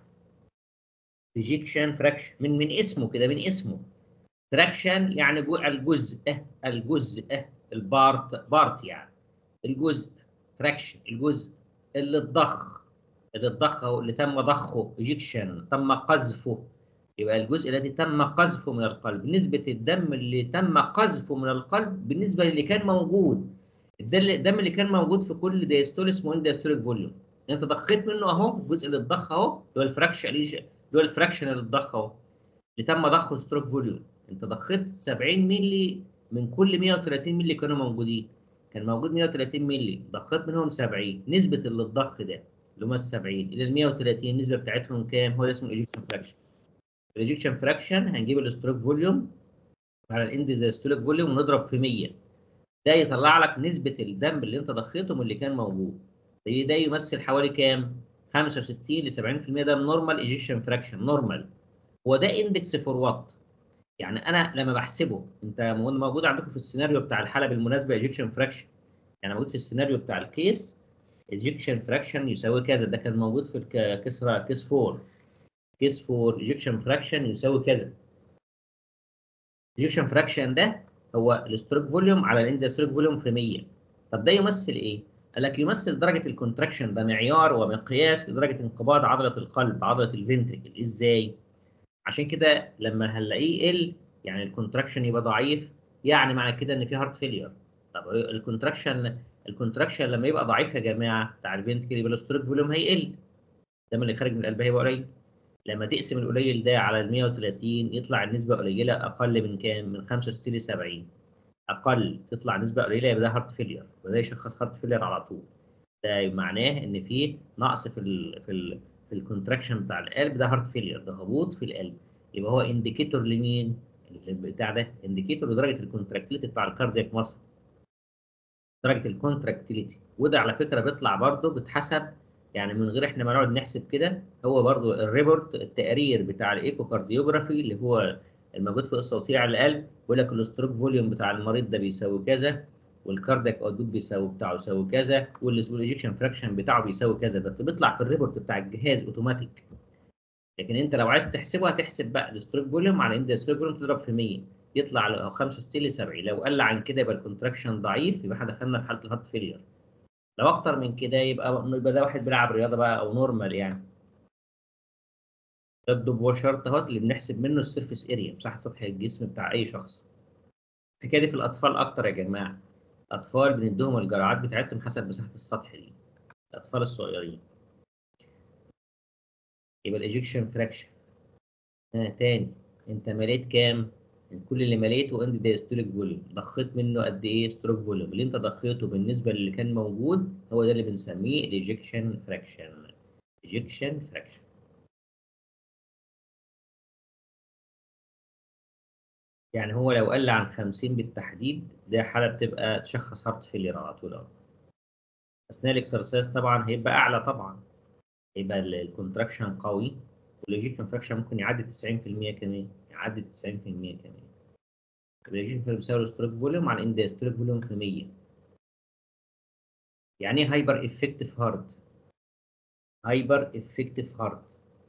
ايجكشن فراكشن من اسمه كده، من اسمه فراكشن يعني الجزء بارت يعني الجزء، فراكشن الجزء اللي اتضخ، اللي اتضخ او اللي تم ضخه، ايجكشن تم قذفه، يبقى الجزء الذي تم قذفه من القلب، نسبة الدم اللي تم قذفه من القلب بالنسبة للي كان موجود. الدم اللي كان موجود في كل دايستول اسمه ان دايستوليك فوليوم. انت ضخيت منه اهو، الجزء اللي اتضخ اهو اللي هو الفراكشن، اللي هو الفراكشن اللي اتضخ اهو، اللي تم ضخه ستروك فوليوم. انت ضخيت 70 مللي من كل 130 مللي كانوا موجودين. كان موجود 130 مللي، ضخيت منهم 70. نسبة اللي الضخ ده اللي هم ال 70 الى ال 130، النسبة بتاعتهم كام؟ هو ده اسمه الايجكشن فراكشن. الايجكشن فراكشن هنجيب الستروك فوليوم على الاند دايستوليك فوليوم ونضرب في 100. ده يطلع لك نسبة الدم اللي انت ضخيته من اللي كان موجود. ده يمثل حوالي كام؟ 65 ل 70%. ده النورمال ايجكشن فراكشن، نورمال. هو ده اندكس فور وات؟ يعني انا لما بحسبه، انت موجود عندكم في السيناريو بتاع الحاله بالمناسبه ايجكشن فراكشن، يعني موجود في السيناريو بتاع الكيس ايجكشن فراكشن يساوي كذا. ده كان موجود في كيس 4. كيس 4 ايجكشن فراكشن يساوي كذا. الايجكشن فراكشن ده هو الستروك فوليوم على الاندستروك فوليوم في 100. طب ده يمثل ايه؟ قال لك يمثل درجه الكونتراكشن. ده معيار ومقياس لدرجه انقباض عضله القلب، عضله الفنتريكل. ازاي؟ عشان كده لما هنلاقيه يعني الكونتراكشن يبقى ضعيف، يعني معنى كده ان في هارت فيلير. طب الكونتراكشن لما يبقى ضعيف يا جماعه بتاع الفنتريكل، يبقى الستروك فوليوم هيقل، الدم اللي خارج من القلب هيبقى قليل. لما تقسم القليل ده على ال 130 يطلع النسبة قليلة، أقل من كام؟ من 65 ل 70. أقل تطلع نسبة قليلة، يبقى ده هارت فيلير، وده يشخص هارت فيلير على طول. ده معناه إن في نقص في الكونتراكشن بتاع القلب، ده هارت فيلير، ده هبوط في القلب. يبقى هو انديكيتور لمين؟ بتاع ده انديكيتور لدرجة الكونتراكتيليتي بتاع الكاردياك ماسل، درجة الكونتراكتيليتي. وده على فكرة بيطلع برضه بتحسب، يعني من غير احنا ما نقعد نحسب كده. هو برضه الريبورت، التقرير بتاع الايكو كارديوجرافي اللي هو الموجود في الصوتية على القلب، بيقول لك الستروك فوليوم بتاع المريض ده بيساوي كذا، والكاردياك اوتبوت بيساوي كذا، والايجكشن فراكشن بتاعه بيساوي كذا. بس بيطلع في الريبورت بتاع الجهاز اوتوماتيك. لكن انت لو عايز تحسبها تحسب بقى الستروك فوليوم على اند ستروك فوليوم، تضرب في 100 يطلع 65 ل 70. لو قل عن كده يبقى الكونتراكشن ضعيف، يبقى احنا دخلنا في حاله الهارت فيلير. لو اكتر من كده يبقى ده واحد بيلعب رياضه بقى او نورمال يعني. ده الدوب واشرت اهوت اللي بنحسب منه السيرفيس اريا، مساحه سطح الجسم بتاع اي شخص. الحكايه دي في الاطفال اكتر يا جماعه. الاطفال بنديهم الجرعات بتاعتهم حسب مساحه السطح دي، الاطفال الصغيرين. يبقى الايجكشن فراكشن تاني، انت مليت كام؟ كل اللي مليته اند دايستوليك فوليوم، ضخيت منه قد ايه ستروك فوليوم. اللي انت ضخيته بالنسبه للي كان موجود هو ده اللي بنسميه الايجكشن فراكشن. ايجكشن فراكشن. يعني هو لو قل عن 50 بالتحديد، ده حاله بتبقى تشخص هارت فيلير على طول اهو. اثناء الاكسرسايز طبعا هيبقى اعلى طبعا، هيبقى الكونتراكشن قوي، والايجكشن فراكشن ممكن يعدي 90% كمان، يعدي 90% كمان. الايجكشن فراكشن بيساوي الستروك فوليوم على الاند ستروك فوليوم في 100. يعني ايه هايبر افكتيف هارت؟ هايبر افكتيف هارت،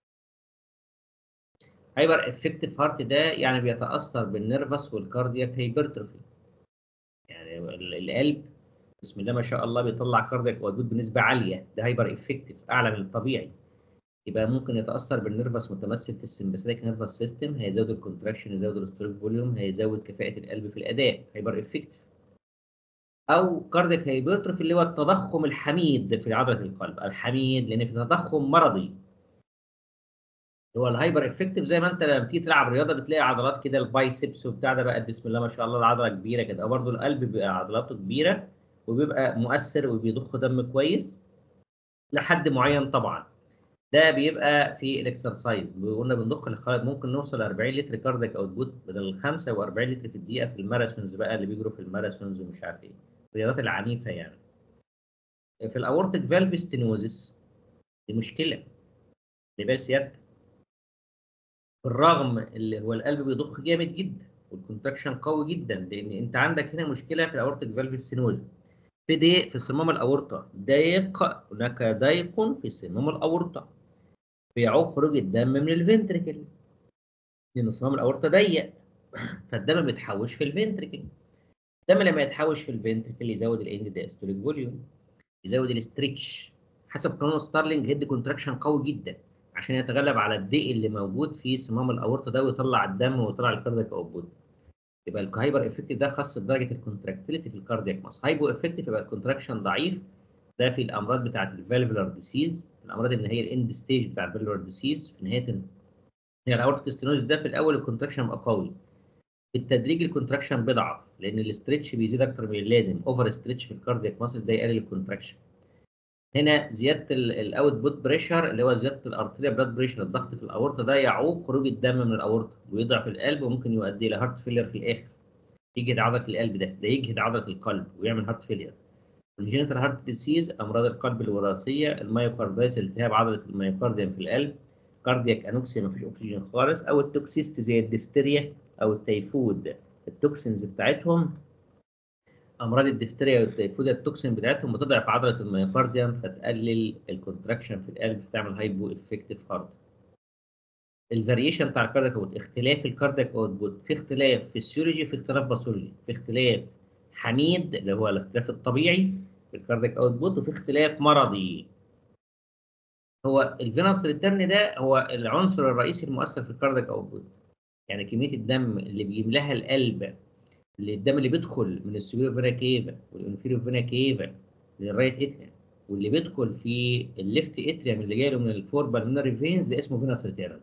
هايبر افكتيف هارت ده يعني بيتاثر بالنيرفس والكاردياك هايبرتروفي. يعني القلب بسم الله ما شاء الله بيطلع كاردياك اوتبوت بنسبه عاليه، ده هايبر افكتيف اعلى من الطبيعي. يبقى ممكن يتاثر بالنيرفس متمثل في السمباثيك نيرفس سيستم، هيزود الكونتراكشن، يزود الستروك فوليوم، هيزود كفاءه القلب في الاداء، هايبر افكتيف. او كاردياك هايبرتروفي اللي هو التضخم الحميد في عضله القلب، الحميد لان في تضخم مرضي. هو الهايبر افكتيف زي ما انت لما تيجي تلعب رياضه بتلاقي عضلات كده، البايسبس وبتاع ده بقى بسم الله ما شاء الله العضله كبيره كده، برضه القلب بيبقى عضلاته كبيره وبيبقى مؤثر وبيضخ دم كويس لحد معين طبعا. ده بيبقى في الاكسرسايز، قلنا بنضخ الخلايا ممكن نوصل 40 لتر كاردياك اوتبوت بدل الخمسه، و40 لتر في الدقيقه في الماراثونز بقى اللي بيجروا في الماراثونز ومش عارف ايه، الرياضات العنيفه يعني. في الاورتيك فالف ستينوزس دي مشكله، اللي بس بالرغم اللي هو القلب بيضخ جامد جدا والكونتراكشن قوي جدا، لان انت عندك هنا مشكله في الاورتيك فالف ستينوز. في ضيق في صمام الاورطه، هناك ضيق في صمام الاورطه بيعوق خروج الدم من الفنتريكل، لان صمام الاورطه ضيق فالدم ما بيتحوش في الفنتريكل. الدم لما يتحوش في الفنتريكل يزود الاند دايستوليك فوليوم، يزود الاستريتش. حسب قانون ستارلينج هيد كونتراكشن قوي جدا، عشان يتغلب على الضيق اللي موجود في صمام الاورطه ده ويطلع الدم ويطلع الكاردياك اوتبوت. يبقى الهايبر افكتيف ده خاص بدرجه الكونتراكتيليتي في الكاردياك ماس. هايبو افكتيف يبقى الكونتراكشن ضعيف، ده في الامراض بتاعه الفالفولار ديسيز، الامراض اللي هي الاند ستيج بتاع الفالفولار ديسيز في نهايه هي الاورتيك ستينوز. ده في الاول الكونتراكشن بيبقى قوي، بالتدريج الكونتراكشن بيضعف لان الاسترتش بيزيد اكتر من اللازم، اوفر استرتش في الكاردياك ماسل ده يقلل الكونتراكشن. هنا زياده الاوت بوت بريشر اللي هو زياده الارتريا بلاد بريشر، الضغط في الاورطه ده يعوق خروج الدم من الاورطه ويضعف القلب وممكن يؤدي الى هارت فيلير في الاخر. يجهد عضله القلب، ده يجهد عضله القلب ويعمل هارت فيلير. الجينيتال هارت ديسيز امراض القلب الوراثيه، المايوكاردايتس التهاب عضله الميوكارديوم في القلب، كاردياك انوكسيا مفيش اكسجين خالص، او التوكسيست زي الدفتريا او التيفود، التوكسينز بتاعتهم، امراض الدفتريا والتيفود التوكسين بتاعتهم بتضعف عضله الميوكارديوم فتقلل الكونتراكشن في القلب، تعمل هايبو افكتيف هارت. الفاريشن بتاع الكاردياك اوتبوت، اختلاف الكاردياك اوتبوت، في اختلاف فيسيولوجي في اختلاف باثولوجي، في اختلاف حميد اللي هو الاختلاف الطبيعي في الكاردياك اوتبوت، وفي اختلاف مرضي. هو الفينوس ريتيرن ده هو العنصر الرئيسي المؤثر في الكاردياك اوتبوت، يعني كميه الدم اللي بيملاها القلب، الدم اللي بيدخل من السوبيريور فينا كيفا والانفيريور فينا كيفا للرايت اتريم، واللي بيدخل في الليفت اتريم اللي جاي له من الفور بالمونري فينز، ده اسمه فينوس ريتيرن.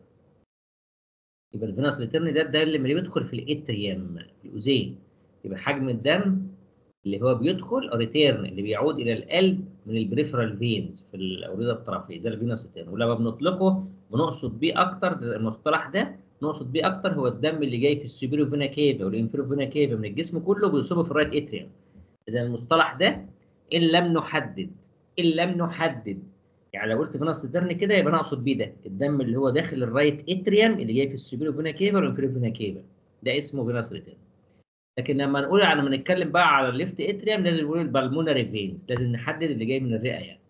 يبقى الفينوس ريتيرن ده اللي بيدخل في الاتريم في الاذين. يبقى حجم الدم اللي هو بيدخل ريتيرن اللي بيعود الى القلب من البريفرال فينز في الاورده الطرفيه، ده الفينوس ريتيرن. ولما بنطلقه بنقصد بيه اكتر، المصطلح ده نقصد بيه اكتر هو الدم اللي جاي في السوبيريور فينا كيفا والانفيريور فينا كيفا من الجسم كله بيصب في الرايت اتريم. اذا المصطلح ده ان لم نحدد يعني لو قلت فينوس ريتيرن كده يبقى انا اقصد بيه ده الدم اللي هو داخل الرايت اتريم اللي جاي في السوبيريور فينا كيفا والانفيريور فينا كيفا، ده اسمه فينوس ريتيرن. لكن لما نقول لما نتكلم بقى على الليفت اتريم لازم نقول البالمونري فينز، لازم نحدد اللي جاي من الرئه يعني.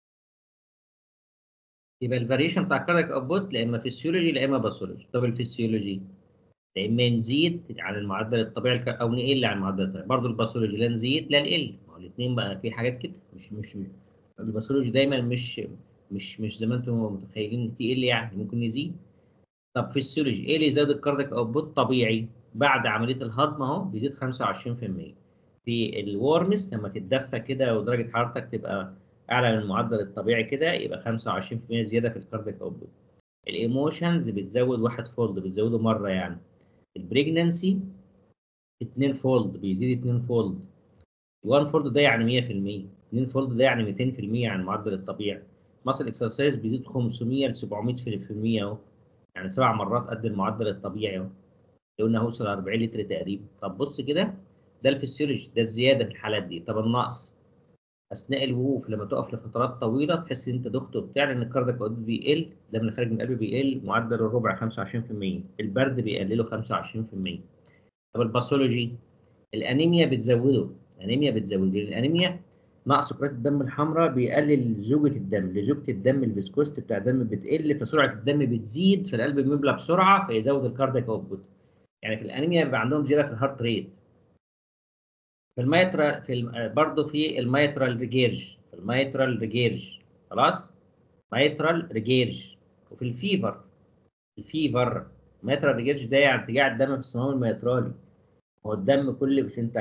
يبقى الفاريشن بتاع الكاردياك اوتبوت لا اما فيسيولوجي لا اما باثولوجي. طب الفسيولوجي لا اما نزيد عن المعدل الطبيعي او نقل عن المعدل الطبيعي، برضه الباثولوجي لا نزيد لا نقل، ما هو الاثنين بقى في حاجات كده مش الباثولوجي دايما مش زي ما انتم متخيلين تقل، يعني ممكن نزيد. طب فيسيولوجي ايه اللي يزود الكاردياك اوتبوت طبيعي بعد عمليه الهضم اهو بيزيد 25%. في الورمز لما تتدفى كده ودرجه حرارتك تبقى اعلى من المعدل الطبيعي كده يبقى 25% زياده في الكاردياك اوتبوت. الايموشنز بتزود واحد فولد، بتزوده مره يعني. البريجنانسي 2 فولد، بيزيد 2 فولد. 1 فولد ده يعني 100%، 2 فولد ده يعني 200% عن المعدل الطبيعي. ماسل اكسرسايز بيزيد 500 ل 700% اهو، يعني 7 مرات قد المعدل الطبيعي اهو. قلنا هوصل 40 لتر تقريبا. طب بص كده، ده الفسيولوجي، ده الزياده في الحالات دي. طب النقص اثناء الوقوف لما تقف لفترات طويله تحس ان انت دخت وبتاع لان الكاردياك اوتبوت بيقل، ده من خارج من القلب بيقل معدل الربع 25%، البرد بيقلله 25%. طب الباثولوجي الانيميا بتزوده، الانيميا نقص كرات الدم الحمراء بيقلل لزوجة الدم الفيسكوست بتاع الدم بتقل فسرعه الدم بتزيد فالقلب بيملى بسرعه فيزود الكاردياك اوتبوت. يعني في الانيميا بيبقى عندهم زياده في الهارت ريت. في الميترا برضه في الميترال ريجيرج خلاص، ميترال ريجيرج. وفي الفيفر ميترال ريجيرج ده يعني ارتجاع الدم في الصمام الميترالي. هو الدم كل مش انت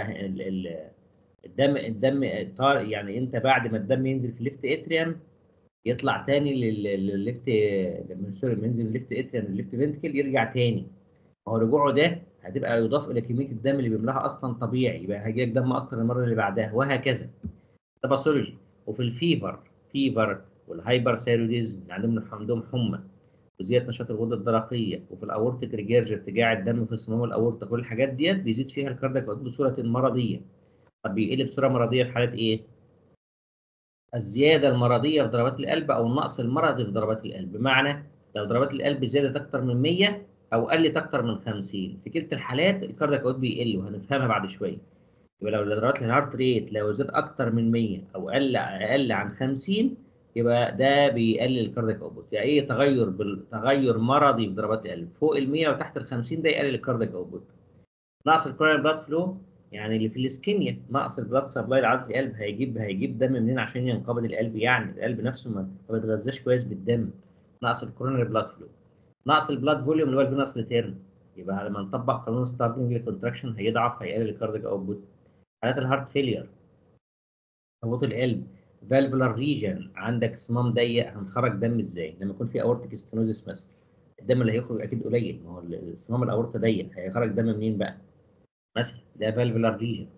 الدم يعني انت بعد ما الدم ينزل في الليفت اتريم يطلع تاني للليفت، لما سوري ينزل من الليفت اتريم للليفت فنتكل يرجع تاني. هو رجوعه ده هتبقى يضاف الى كميه الدم اللي بيملاها اصلا طبيعي، يبقى هيجيلك دم اكتر المره اللي بعدها وهكذا. ده باثولوجي. وفي فيفر والهايبر ثايروديزم اللي عندهم حمى وزياده نشاط الغده الدرقيه، وفي الاورتيك ريجيرج ارتجاع الدم في صمام الاورطه، كل الحاجات ديت بيزيد فيها الكاردياك اوتبوت بصوره مرضيه. طب بيقل بصوره مرضيه في حالات ايه؟ الزياده المرضيه في ضربات القلب او النقص المرضي في ضربات القلب. بمعنى لو ضربات القلب زادت اكتر من 100 او قلت اكتر من 50، في كلتا الحالات الكاردياك اوت بيقل وهنفهمها بعد شويه. يبقى لو ضربات الهارت ريت لو زاد اكتر من 100 او قل اقل عن 50 يبقى ده بيقلل الكاردياك اوتبوت. يعني ايه تغير مرضي في ضربات القلب فوق ال 100 وتحت ال 50 ده يقلل الكاردياك اوتبوت. نقص الكوروناري بلاد فلو يعني اللي في الاسكيميا، نقص البلاد سبلاي لعضله القلب، هيجيب دم منين عشان ينقبض القلب؟ يعني القلب نفسه ما بيتغذاش كويس بالدم، ناقص الكورونري بلاد فلو، ناقص البلاد فوليوم اللي هو الفينوس ريتيرن. يبقى لما نطبق قانون ستارتنج كونتراكشن هيضعف، هيقلل الكاردياك اوتبوت. حالات الهارت فيلير، هبوط القلب، فالفولار ريجن، عندك صمام ضيق، هنخرج دم ازاي؟ لما يكون في اورتيك ستينوزيس مثلا، الدم اللي هيخرج اكيد قليل، ما هو صمام الاورطه ضيق، هيخرج دم منين بقى؟ مثلا ده فالفولار ريجن.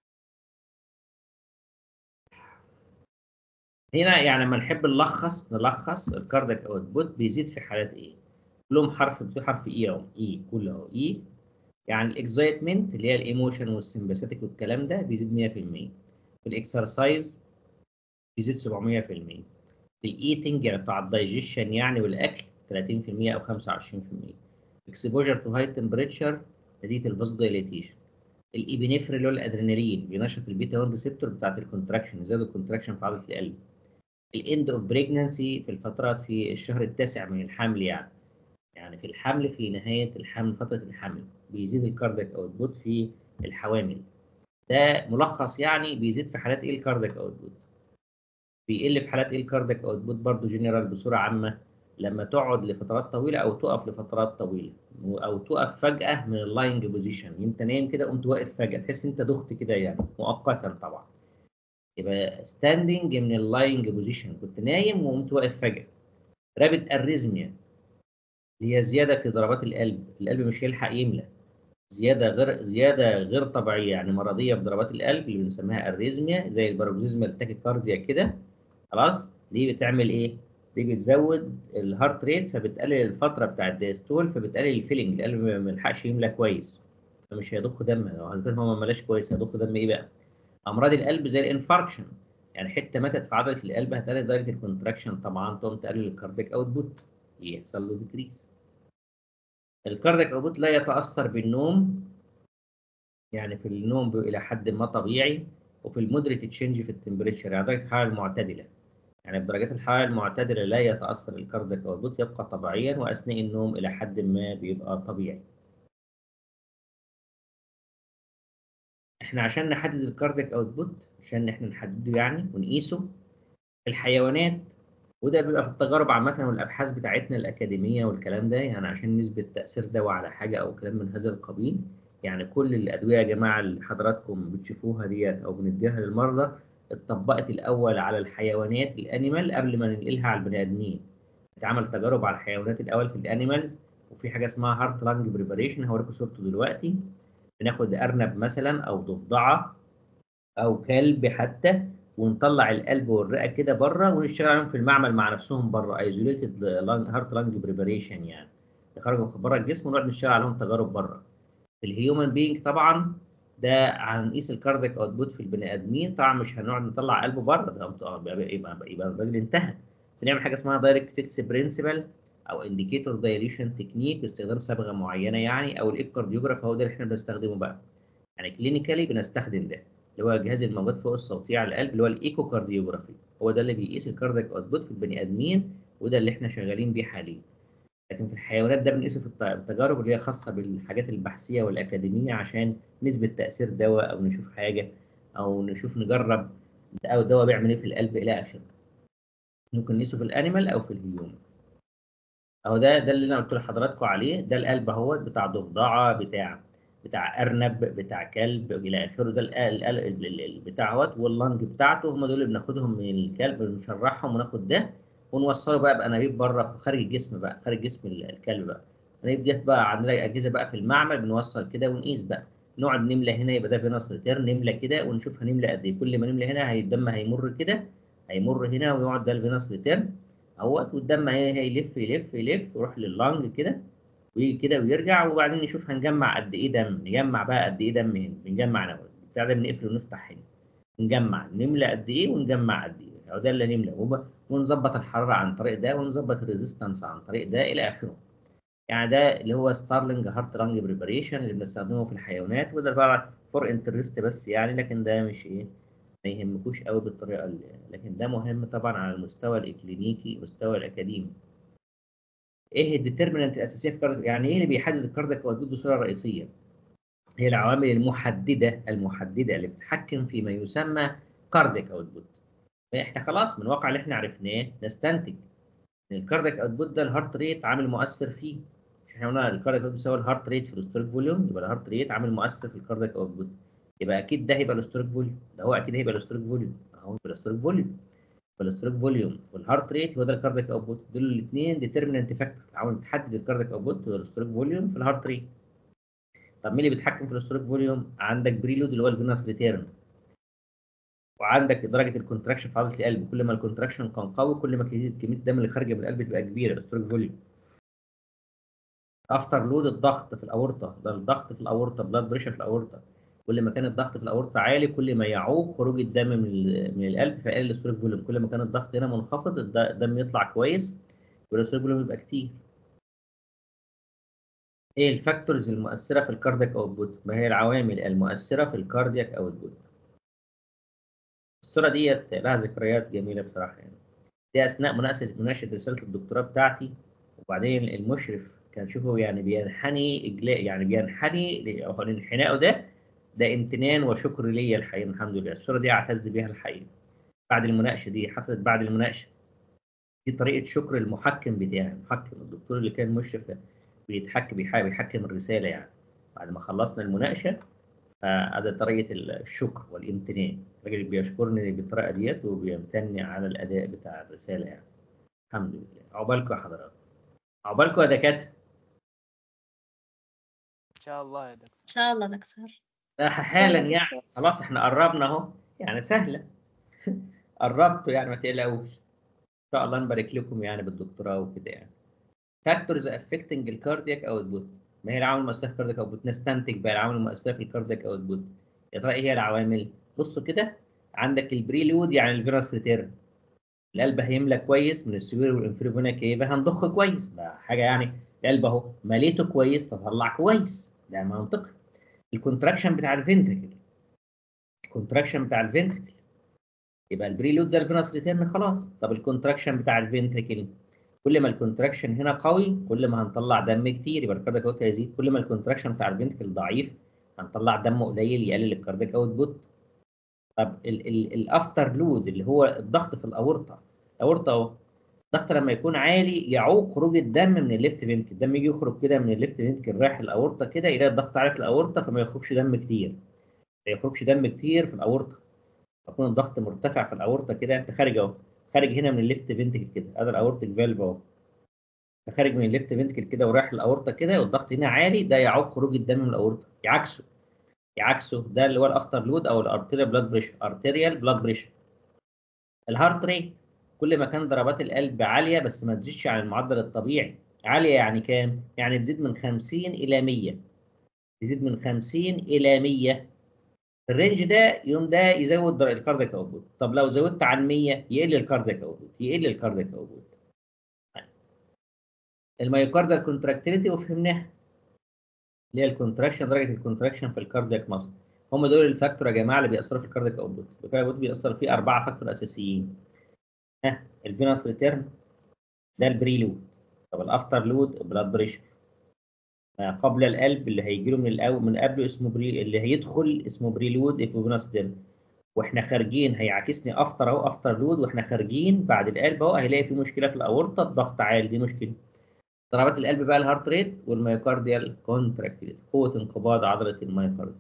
هنا يعني لما نحب نلخص الكاردياك اوتبوت بيزيد في حالات ايه؟ كلهم حرف اي اهو، اي كله اهو اي. يعني الاكزايتمنت اللي هي الايموشن والسمباثيك والكلام ده بيزيد 100%. في الاكسرسايز بيزيد 700%. في الايتنج يعني بتاع الدايجيشن يعني والاكل 30% او 25%. اكسبوجر تو هاي تمبريتشر نتيجه الفازو دايليتيشن. الابنفرين اللي هو الادرينالين بينشط البيتا 1 ريسبتور بتاعت الكونتراكشن، يزود الكونتراكشن في عضله القلب. الاند اوف بريجنانسي في الفترات في الشهر التاسع من الحمل يعني في الحمل، في نهايه الحمل فتره الحمل بيزيد الكاردياك اوتبوت في الحوامل. ده ملخص يعني بيزيد في حالات ايه الكاردياك اوتبوت. بيقل في حالات ايه الكاردياك اوتبوت برضه جنرال بصوره عامه، لما تقعد لفترات طويله او تقف لفترات طويله، او تقف فجاه من اللاينج بوزيشن، انت نايم كده قمت واقف فجاه تحس انت دخت كده يعني مؤقتا طبعا. يبقى ستاندنج من اللاينج بوزيشن، كنت نايم وقمت واقف فجاه. رابid اريزميا اللي هي زياده في ضربات القلب، القلب مش هيلحق يملى، زياده غير طبيعيه يعني مرضيه في ضربات القلب اللي بنسميها اريزميا، زي الباروكسيزمال التاكيكارديا كده. خلاص، دي بتعمل ايه؟ دي بتزود الهارت ريت، فبتقلل الفتره بتاع الديستول، فبتقلل الفيلنج، القلب ما يلحقش يملى كويس، فمش هيضخ دم. لو هو ما ملاش كويس هيضخ دم ايه بقى؟ امراض القلب زي الانفاركشن، يعني حته ماتت في عضله القلب هتقلل درجه الكونتراكشن طبعا، تقوم تقلل الكاردياك اوتبوت، يحصل له ديكريس. الكاردياك اوتبوت لا يتاثر بالنوم، يعني في النوم إلى حد ما طبيعي، وفي المودريت تشينج في التمبريتشر يعني درجة الحرارة المعتدلة، يعني بدرجات الحرارة المعتدلة لا يتأثر الكاردياك أوتبوت، يبقى طبيعيا، وأثناء النوم إلى حد ما بيبقى طبيعي. إحنا عشان نحدد الكاردياك أوتبوت، عشان إحنا نحدده يعني ونقيسه في الحيوانات، وده بيبقى في التجارب عامة والأبحاث بتاعتنا الأكاديمية والكلام ده، يعني عشان نثبت تأثير دواء على حاجة أو كلام من هذا القبيل. يعني كل الأدوية يا جماعة اللي حضراتكم بتشوفوها ديت أو بنديها للمرضى اتطبقت الأول على الحيوانات الأنيمال قبل ما ننقلها على البني آدمين. اتعمل تجارب على الحيوانات الأول في الأنيمالز، وفي حاجة اسمها هارت لانج بريباريشن هوريكم صورته دلوقتي. بناخد أرنب مثلا أو ضفدعة او كلب حتى، ونطلع القلب والرئه كده بره، ونشتغل عليهم في المعمل مع نفسهم بره، ايزوليتد هارت لانج بريباريشن يعني، نخرجهم بره الجسم ونقعد نشتغل عليهم تجارب بره. في الهيومن بينج طبعا ده هنقيس الكاردياك اوتبوت في البني ادمين، طبعا مش هنقعد نطلع قلبه بره، ده يبقى الراجل انتهى. بنعمل حاجه اسمها دايركت فيكس برنسبل، او انديكيتور دايليشن تكنيك باستخدام صبغه معينه يعني، او الايكورديوجراف هو ده اللي احنا بنستخدمه بقى. يعني كلينيكالي بنستخدم ده، اللي هو الجهاز الموجود فوق الصوتيه على القلب اللي هو الايكو كارديوجرافي، هو ده اللي بيقيس الكاردياك اوتبوت في البني ادمين، وده اللي احنا شغالين بيه حاليا. لكن في الحيوانات ده بنقيسه في التجارب اللي هي خاصه بالحاجات البحثيه والاكاديميه، عشان نثبت تاثير دواء او نشوف حاجه، او نشوف نجرب او الدواء بيعمل ايه في القلب الى اخره. ممكن نقيسه في الانيمال او في الهيومن. اهو ده اللي انا قلت لحضراتكم عليه، ده القلب اهوت بتاع ضفدعه، بتاع ارنب، بتاع كلب الى اخره، ده بتاع اهوت، واللنج بتاعته هم دول اللي بناخدهم من الكلب، بنشرحهم وناخد ده ونوصله بقى بانابيب بره خارج الجسم بقى، خارج جسم الكلب بقى. الانابيب ديت بقى عندنا اجهزه بقى في المعمل بنوصل كده ونقيس بقى، نقعد نملى هنا يبقى ده فينوس ريتيرن، نملى كده ونشوف هنملى قد ايه، كل ما نملى هنا الدم هيمر كده، هيمر هنا ويقعد ده الفينوس ريتيرن اهوت، والدم هيلف يلف يلف يروح لللنج كده، ويجي كده ويرجع، وبعدين نشوف هنجمع قد ايه دم، نجمع بقى قد ايه دم هنا، بنجمع هنا بتاع ده، بنقفل ونفتح هنا، نجمع نملى قد ايه ونجمع قد ايه، هو ده اللي نملى، ونظبط الحراره عن طريق ده، ونظبط الريزيستنس عن طريق ده الى اخره. يعني ده اللي هو ستارلينج هارت لانج بريباريشن اللي بنستخدمه في الحيوانات، وده بقى فور انترست بس يعني، لكن ده مش ايه، ما يهمكوش قوي بالطريقه اللي، لكن ده مهم طبعا على المستوى الاكلينيكي والمستوى الاكاديمي. ايه الديترمينانت الاساسيه في الكاردياك، يعني ايه اللي بيحدد الكاردياك اوتبوت بصوره رئيسيه؟ هي العوامل المحدده اللي بتتحكم في ما يسمى كاردياك اوتبوت. فاحنا خلاص من الواقع اللي احنا عرفناه نستنتج الكاردياك اوتبوت ده الهارت ريت عامل مؤثر فيه. مش احنا قلنا الكاردياك اوتبوت بيساوي الهارت ريت في الستوريك فوليوم، يبقى الهارت ريت عامل مؤثر في الكاردياك اوتبوت، يبقى اكيد ده هيبقى الستوريك فوليوم، ده هو اكيد هيبقى الستوريك فوليوم اهو، يبقى الستوريك فوليوم. فالستروك فوليوم والهارت ريت هو ده الكاردياك اوتبوت، دول الاثنين ديترمينانت فاكتور، عاوز تحدد الكاردياك اوتبوت هو الستروك فوليوم في الهارت ريت. طب مين اللي بيتحكم في الستروك فوليوم؟ عندك بريلود اللي هو الفينوس ريتيرن، وعندك درجه الكونتراكشن في عضله القلب، كل ما الكونتراكشن كان قوي كل ما كميه الدم اللي خارجه من القلب تبقى كبيره، الستروك فوليوم. افتر لود الضغط في الاورطه، ده الضغط في الاورطه، بلاد بريشر في الاورطه، كل ما كان الضغط في الاورطه عالي كل ما يعوق خروج الدم من القلب فيقلل الستروك فوليوم، كل ما كان الضغط هنا منخفض الدم يطلع كويس والستروك فوليوم يبقى كتير. ايه الفاكتورز المؤثره في الكاردياك اوتبوت؟ ما هي العوامل المؤثره في الكاردياك اوتبوت؟ الصوره ديت لها ذكريات جميله بصراحه يعني. دي اثناء مناقشه رساله الدكتوراه بتاعتي، وبعدين المشرف كان شوفه يعني بينحني اجلاء، يعني بينحني انحنائه ده امتنان وشكر ليا الحقيقه، الحمد لله. الصوره دي اعتز بيها الحقيقه. بعد المناقشه دي حصلت بعد المناقشه، دي طريقه شكر المحكم بتاعي، المحكم الدكتور اللي كان مشرف بيحكم الرساله يعني. بعد ما خلصنا المناقشه هذا طريقة الشكر والامتنان، الراجل بيشكرني بالطريقة ديت وبيمتن على الأداء بتاع الرسالة يعني. الحمد لله. عقبالكم يا حضرات، عقبالكم يا دكاترة. ان شاء الله يا دكتور. ان شاء الله دكتور. حالا يعني خلاص احنا قربنا اهو، يعني سهلة. قربتوا يعني ما تقلقوش. ان شاء الله نبارك لكم يعني بالدكتوراه وكده يعني. فاكتورز افكتنج الكاردياك اوتبوت، ما هي العوامل المؤثرة في الكاردياك اوتبوت؟ نستنتج بقى العوامل المؤثرة في الكاردياك اوتبوت. يا ترى ايه هي العوامل؟ بصوا كده، عندك البريلود يعني الفيروس ريتيرن، القلب هيملى كويس من السوير والانفيريور فينا كيفا، هنضخ كويس، ده حاجه يعني. القلب اهو مليته كويس تطلع كويس، ده منطقي. الكونتراكشن بتاع الفنتركل، الكونتراكشن بتاع الفنتركل، يبقى البريلود ده الفينوس ريتيرن خلاص. طب الكونتراكشن بتاع الفنتركل، كل ما الكونتراكشن هنا قوي كل ما هنطلع دم كتير يبقى الكاردياك اوت هيزيد، كل ما الكونتراكشن بتاع الفنتركل ضعيف هنطلع دم قليل يقلل الكاردياك اوتبوت. طب الافتر لود اللي هو الضغط في الاورطه، الاورطه اهو الضغط لما يكون عالي يعوق خروج الدم من الليفت فينتكل، الدم يجي يخرج كده من الليفت فينتكل رايح الاورطه كده، يلاقي الضغط عالي في الاورطه فما يخرجش دم كتير، ما يخرجش دم كتير في الاورطه، يكون الضغط مرتفع في الاورطه كده. انت خارج اهو، خارج هنا من الليفت فينتكل كده، هذا الاورتيك فالف اهو، انت خارج من الليفت فينتكل كده ورايح الاورطه كده والضغط هنا عالي، ده يعوق خروج الدم من الاورطه، يعكسه، يعكسه ده اللي هو الافتر لود او الارتيريال بلاد بريشر، ارتيريال بلاد بريشر. الهارت ريت، كل ما كان ضربات القلب عاليه بس ما تزيدش عن المعدل الطبيعي. عاليه يعني كام؟ يعني تزيد من 50 الى 100، تزيد من 50 الى 100، الرينج ده يوم ده يزود الكاردياك اوتبوت. طب لو زودت عن 100 يقل الكاردياك اوتبوت، يقل الكاردياك اوتبوت. الميوكاردال كونتراكتيليتي وفهمناها، اللي هي الكونتراكشن، درجه الكونتراكشن في الكاردياك ماسل. هم دول الفاكتور يا جماعه اللي بيأثروا في الكاردياك اوتبوت. الكاردياك اوتبوت بيأثر فيه 4 فاكتور اساسيين. الفينوس ريتيرن ده البريلود، طب الافتر لود بلاد بريشر، قبل القلب اللي هيجي له من قبله اسمه اللي هيدخل اسمه بريلود فينوس ريتيرن، واحنا خارجين هيعاكسني افتر اهو، افتر لود واحنا خارجين بعد القلب اهو هيلاقي في مشكله في الاورطه، الضغط عالي، دي مشكله. ضربات القلب بقى الهارت ريت والميوكارديال كونتراكتيليتي، قوه انقباض عضله الميوكارد.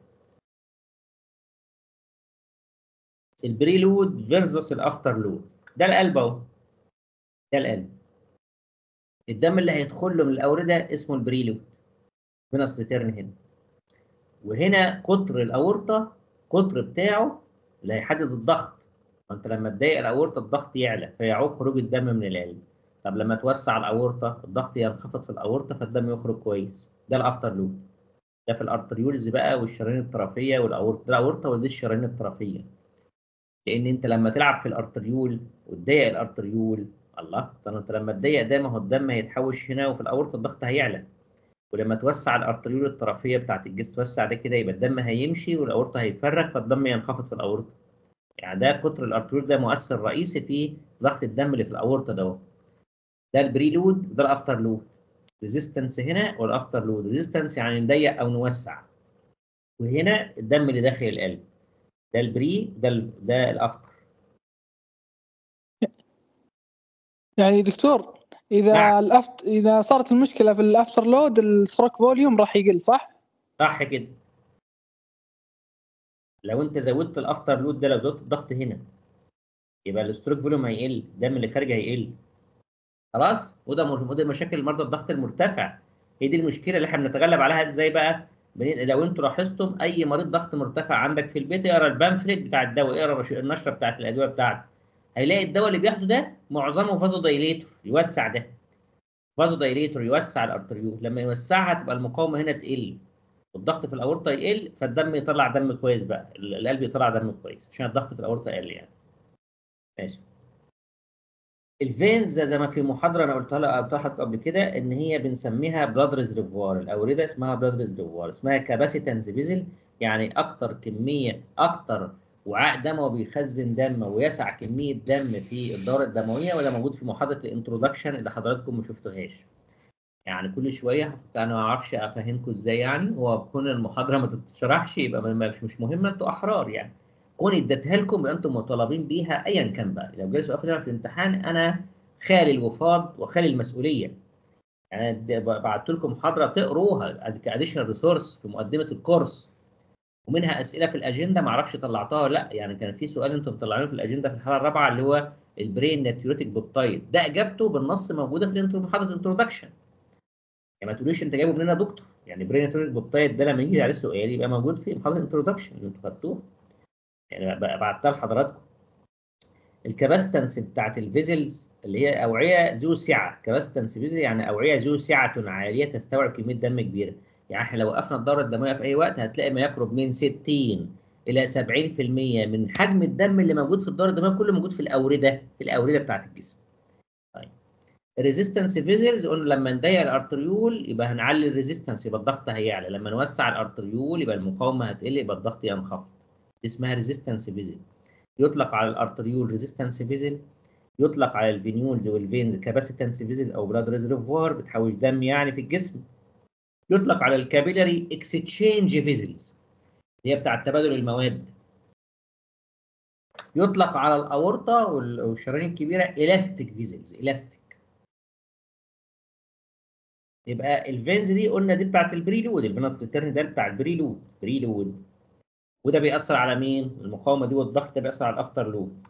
البريلود فيرسس الافتر لود، ده القلب اهو، ده القلب، الدم اللي هيدخل له من الاورده اسمه البريلود فينوس ريتيرن هنا، وهنا قطر الاورطه، قطر بتاعه اللي هيحدد الضغط. وانت لما تضايق الاورطه الضغط يعلى فيعوق خروج الدم من القلب، طب لما توسع الاورطه الضغط ينخفض في الاورطه فالدم يخرج كويس، ده الافتر لود. ده في الارتريولز بقى والشرايين الطرفيه والاورطه، ده الاورطه ودي الشرايين الطرفيه. لان انت لما تلعب في الارتريول وتضايق الارتريول، الله، طب انت لما تضايق ده ما هو الدم هيتحوش هنا وفي الاورطه الضغط هيعلى، ولما توسع الارتريول الطرفيه بتاعت الجسم توسع ده كده يبقى الدم هيمشي والاورطه هيفرغ فالدم ينخفض في الاورطه. يعني ده قطر الارتريول ده مؤثر رئيسي في ضغط الدم اللي في الاورطه ده. ده البريلود ده الافتر لود. ريزيستنس هنا والافتر لود، ريزيستنس يعني نضيق او نوسع، وهنا الدم اللي داخل القلب، ده البري، ده الافتر. يعني دكتور اذا صارت المشكله في الافتر لود الستروك فوليوم راح يقل، صح؟ صح كده. لو انت زودت الافتر لود ده، لو زودت الضغط هنا، يبقى الستروك فوليوم هيقل، الدم اللي خارج هيقل. خلاص. وده مشاكل مرضى الضغط المرتفع. هي دي المشكله اللي احنا بنتغلب عليها ازاي بقى؟ لو انتوا لاحظتم اي مريض ضغط مرتفع عندك في البيت، اقرا البامفلت بتاع الدواء، اقرا النشره بتاعت الادويه بتاعته، هيلاقي الدواء اللي بياخده ده معظمه فازو دايليتور يوسع ده. فازو دايليتور يوسع الارتريول، لما يوسعها تبقى المقاومه هنا تقل، والضغط في الاورطه يقل، فالدم يطلع دم كويس بقى، القلب يطلع دم كويس عشان الضغط في الاورطه قل يعني. ماشي. الفينز زي ما في محاضره انا قلتها لحضرتك قبل كده، ان هي بنسميها بلاد ريزرفوار، الاورده اسمها بلاد ريزرفوار، اسمها كاباسيتنس فيزل، يعني اكتر كميه، اكتر وعاء دموي بيخزن دم ويسع كميه دم في الدوره الدمويه، وده موجود في محاضره الانترودكشن اللي حضراتكم ما شفتوهاش. يعني كل شويه انا ما اعرفش افهمكم ازاي، يعني هو كون المحاضره ما تتشرحش يبقى مش مهمه، انتوا احرار يعني. كون اديتها لكم يبقى انتم مطالبين بيها ايا كان بقى. لو جالي سؤال في الامتحان انا خالي الوفاض وخالي المسؤوليه. يعني بعت لكم محاضره تقروها كاديشنال ريسورس في مقدمه الكورس، ومنها اسئله في الاجنده، ما اعرفش طلعتها ولا لا. يعني كان في سؤال انتم مطلعينه في الاجنده في الحلقه الرابعه، اللي هو البرين ناتيوريتك بيبتايد، ده اجابته بالنص موجوده في محاضره الانترودكشن. يعني ما تقوليش انت جايبه منين يا دكتور، يعني برين ناتيوريتك بيبتايد ده لما يجي عليه سؤال يبقى موجود في محاضره الانترودكشن اللي انتوا خدتوها، يعني بعتها لحضراتكم. الكباستنس بتاعت الفيزلز اللي هي اوعيه ذو سعه، كباستنس فيزل يعني اوعيه ذو سعه عاليه تستوعب كميه دم كبيره. يعني احنا لو وقفنا الدوره الدمويه في اي وقت هتلاقي ما يقرب من 60 الى 70% من حجم الدم اللي موجود في الدوره الدمويه كله موجود في الاورده بتاعت الجسم. طيب الريزيستنس فيزلز قلنا لما نضيق الارتريول يبقى هنعلي الريزيستنس، يبقى الضغط هيعلى، لما نوسع الارتريول يبقى المقاومه هتقل، يبقى الضغط ينخفض. دي اسمها ريزيستنس فيزل. يطلق على الارتريول ريزيستنس فيزل، يطلق على الفينيولز والفينز كاباسيتنس فيزل او بلاد ريزرفوار بتحوش دم يعني في الجسم. يطلق على الكابيلاري اكستشينج فيزلز اللي هي بتاع تبادل المواد. يطلق على الاورطه والشرايين الكبيره الاستيك فيزلز، الاستيك. يبقى الفينز دي قلنا دي بتاعت البريلود، الفينوس ريتيرن ده بتاع بريلود، وده بيأثر على مين؟ المقاومه دي والضغط ده بيأثر على الافتر لود.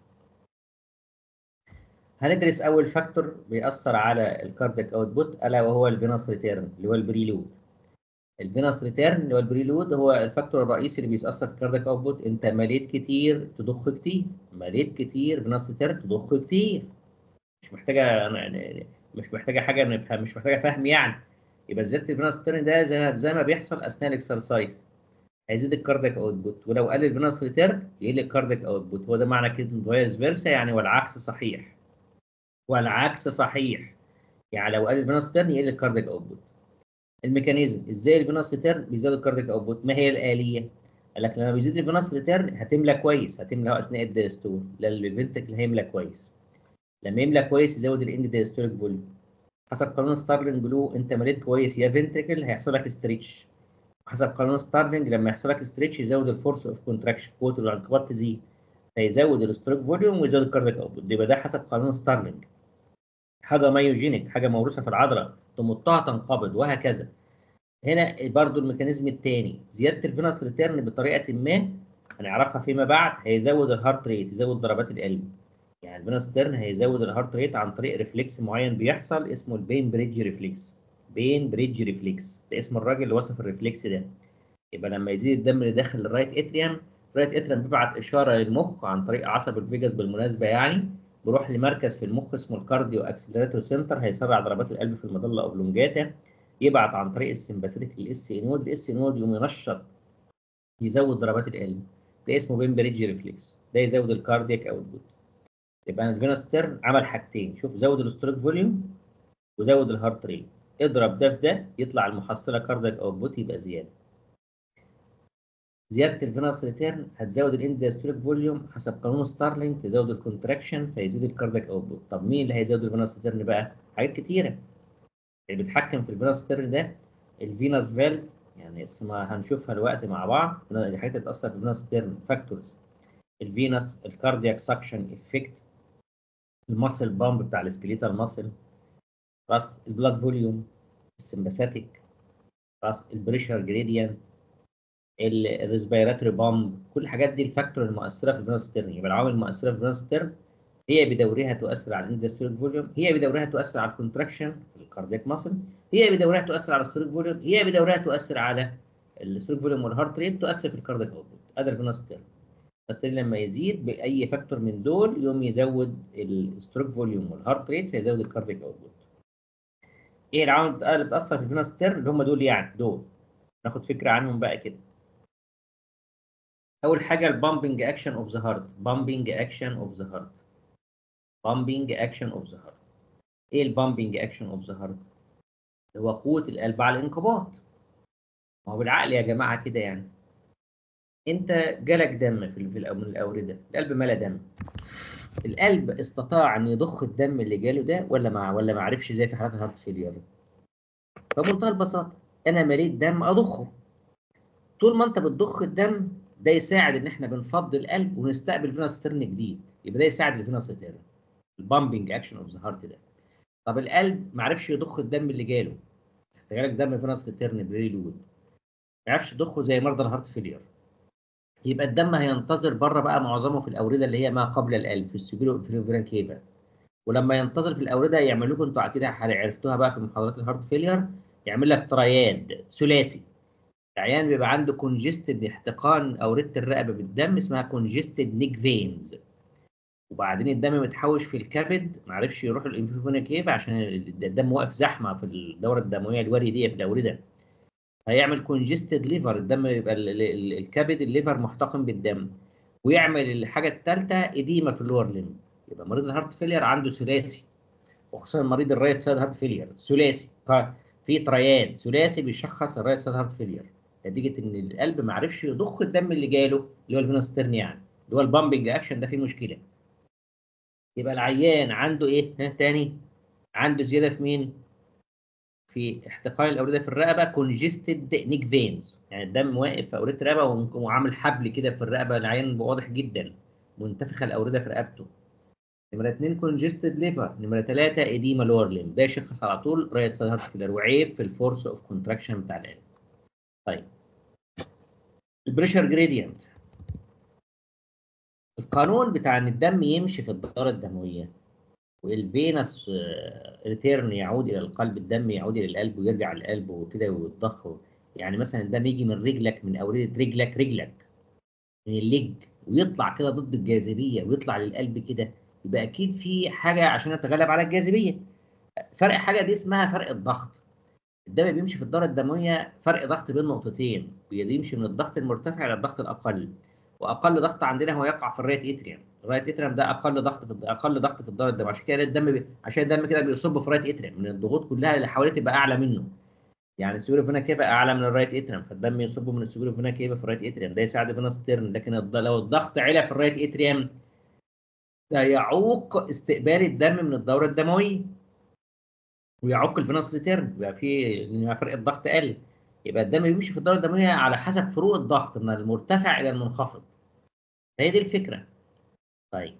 هندرس اول فاكتور بيأثر على الكاردياك اوتبوت، الا وهو الفينوس ريتيرن اللي هو البريلود. الفينوس ريتيرن اللي هو البريلود هو الفاكتور الرئيسي اللي بيأثر في الكاردياك اوتبوت. انت مليت كتير تضخ كتير، مليت كتير فينوس ريتيرن تضخ كتير. مش محتاجه مش محتاجه حاجه نفهم، مش محتاجه فهم يعني. يبقى زياده الفينوس ريتيرن ده زي ما بيحصل اثناء الاكسرسايز هيزيد الكاردياك اوتبوت، ولو قل الفينوس ريتيرن يقل الكاردياك اوتبوت. هو ده معنى كده فايرس فيرسا يعني، والعكس صحيح. والعكس صحيح، يعني لو قل الفينوس ريتيرن يقل الكاردياك اوتبوت. الميكانيزم ازاي الفينوس ريتيرن بيزود الكاردياك اوتبوت؟ ما هي الاليه؟ قال لك لما بيزيد الفينوس ريتيرن هتملى كويس، هتملى اثناء الدايستول، لان الفنتكل هيملى كويس. لما يملى كويس يزود الاند دايستوليك فوليوم. حسب قانون ستارلينج لو، انت مليت كويس يا فنتكل هيحصل لك ستريتش. حسب قانون ستارلينج لما يحصل لك ستريتش يزود الفورس اوف كونتراكشن، قوه الانقباض تزيد، فيزود الستروك فوليوم ويزود الكاردياك اوتبوت. يبقى ده حسب قانون ستارلينج. حاجه مايوجينيك، حاجه موروثه في العضله، تمطها تنقبض وهكذا. هنا برضو الميكانيزم الثاني، زياده الفينوس ريتيرن بطريقه ما هنعرفها فيما بعد هيزود الهارت ريت، يزود ضربات القلب. يعني الفينوس ريتيرن هيزود الهارت ريت عن طريق ريفلكس معين بيحصل اسمه البين بريدج ريفلكس. بين بريدج ريفلكس ده اسم الراجل اللي وصف الريفلكس ده. يبقى لما يزيد الدم اللي داخل الرايت اتريوم، الرايت اتريوم بيبعت اشاره للمخ عن طريق عصب الفيجاس بالمناسبه يعني، بيروح لمركز في المخ اسمه الكارديو اكسلراتور سنتر، هيسرع ضربات القلب في المظله اوبلونجاتا. يبعت عن طريق السمباثيك للاس اي نود، الاس اي نود يقوم ينشط يزود ضربات القلب. ده اسمه بين بريدج ريفلكس، ده يزود الكاردياك اوتبوت. يبقى الفينوس تيرن عمل حاجتين، شوف زود الستروك فوليوم وزود الهارت ريت، اضرب ده في ده يطلع المحصله كاردياك اوتبوت يبقى زياده. زياده الفينوس ريتيرن هتزود الاندياستوليك فوليوم، حسب قانون ستارلينج تزود الكونتراكشن فيزيد الكاردياك اوتبوت. طب مين اللي هيزود الفينوس ريتيرن بقى؟ حاجات كتيره اللي بيتحكم في الفينوس ريتيرن ده. الفينوس فالف، يعني اسمها هنشوفها دلوقتي مع بعض، الحاجات اللي بتاثر في الفينوس ريتيرن فاكتورز: الفينوس، الكاردياك سكشن افكت، الماسل بامب بتاع السكليتال ماسل، خلاص البلاد فوليوم، السمباثيك، خلاص البريشر جريدينت، الريسبيراتوري بامب، كل الحاجات دي الفاكتور المؤثره في الفينوس ستيرن. يبقى العوامل المؤثره في الفينوس ستيرن هي بدورها تؤثر على الاندستريال فوليوم، هي بدورها تؤثر على الكونتراكشن في الكاردياك ماسل، هي بدورها تؤثر على الستوريك فوليوم، هي بدورها تؤثر على الستوريك فوليوم والهارت ريت، تؤثر في الكاردياك اوتبوت. ادي الفينوس ستيرن. بس لما يزيد باي فاكتور من دول يوم يزود الستروك فوليوم والهارت ريت فيزود الكاردياك اوتبوت. ايه العوامل اللي بتاثر في الفينوس ستيرن؟ اللي هم دول يعني دول ناخد فكره عنهم بقى كده. اول حاجه البامبنج اكشن اوف ذا هارت، بامبنج اكشن اوف ذا هارت، بامبنج اكشن اوف ذا هارت. ايه البامبنج اكشن اوف ذا هارت؟ هو قوه القلب على الانقباض. ما هو بالعقل يا جماعه كده يعني. انت جالك دم من الاورده، القلب ملا دم، القلب استطاع ان يضخ الدم اللي جاله ده ولا ما عرفش زي في حالات الهارت فيلير؟ بمنتهى البساطه انا مليت دم اضخه. طول ما انت بتضخ الدم ده يساعد ان احنا بنفضي القلب ونستقبل فينوس ستيرن جديد، يبقى ده يساعد الفينوس ستيرن، البامبنج اكشن اوف ذا هارت ده. طب القلب ما عرفش يضخ الدم اللي جاله، جالك دم فينوس ستيرن بريلود، ما عرفش يضخه زي مرضى الهارت فيلير، يبقى الدم هينتظر بره بقى معظمه في الاورده اللي هي ما قبل القلب في السبيرو فينا كيفا. ولما ينتظر في الاورده يعمل لكم انتوا كده عرفتوها بقى في محاضرات الهارت فيلير، يعمل لك ترياد ثلاثي. العيان بيبقى عنده كونجستد احتقان اورده الرقبه بالدم اسمها كونجستد نيك فينز، وبعدين الدم متحوش في الكبد ما عرفش يروح الانفيوفينا كيفا عشان الدم واقف زحمه في الدوره الدمويه الورديه في الاورده، هيعمل كونجستد ليفر، الدم يبقى الكبد الليفر محتقن بالدم، ويعمل الحاجه الثالثه اديمه في اللور ليمب. يبقى مريض الهارت فيلير عنده ثلاثي، وخصوصا مريض الرايت سايد هارت فيلير ثلاثي، في تريان ثلاثي بيشخص الرايت سايد هارت فيلير نتيجه ان القلب ما عرفش يضخ الدم اللي جاله اللي هو الفينوس ستيرن يعني، اللي هو البامبنج اكشن ده فيه مشكله. يبقى العيان عنده ايه تاني؟ عنده زياده في مين؟ في احتقان الاورده في الرقبه، كونجستد نيك فينز، يعني الدم واقف في اورده الرقبه وعامل حبل كده في الرقبه، العيان واضح جدا منتفخه الاورده في رقبته. نمره 2 كونجستد ليفر، نمره 3 ايديما لور ليم، ده يشخص على طول رايت سايد هارت فيلر وعيب في الفورس اوف كونتراكشن بتاع القلب. طيب البريشر جريدينت، القانون بتاع ان الدم يمشي في الدوره الدمويه والفينس ريتيرن يعود الى القلب، الدم يعود الى القلب ويرجع للقلب وكده ويتضخ. يعني مثلا الدم يجي من رجلك، من اورده رجلك من الليج ويطلع كده ضد الجاذبيه ويطلع للقلب كده، يبقى اكيد في حاجه عشان يتغلب على الجاذبيه. فرق حاجه دي اسمها فرق الضغط. الدم بيمشي في الدوره الدمويه فرق ضغط بين نقطتين، بيمشي من الضغط المرتفع الى الضغط الاقل، واقل ضغط عندنا هو يقع في الرايت اتريم. الرايت اتريم ده اقل ضغط في الدوره الدمويه، عشان كده عشان الدم كده بيصب في الرايت اتريم من الضغوط كلها اللي حواليه تبقى اعلى منه. يعني السيبيرو فينا كيفا اعلى من الرايت اتريم، فالدم يصب من السيبيرو فينا كيفا في الرايت اتريم، ده يساعد فينا ستيرن. لكن لو الضغط علا في الرايت اتريم ده يعوق استقبال الدم من الدوره الدمويه ويعوق الفينوس ريتيرن، يبقى في فرق الضغط قل. يبقى الدم بيمشي في الدوره الدمويه على حسب فروق الضغط من المرتفع الى المنخفض. هي دي الفكره. طيب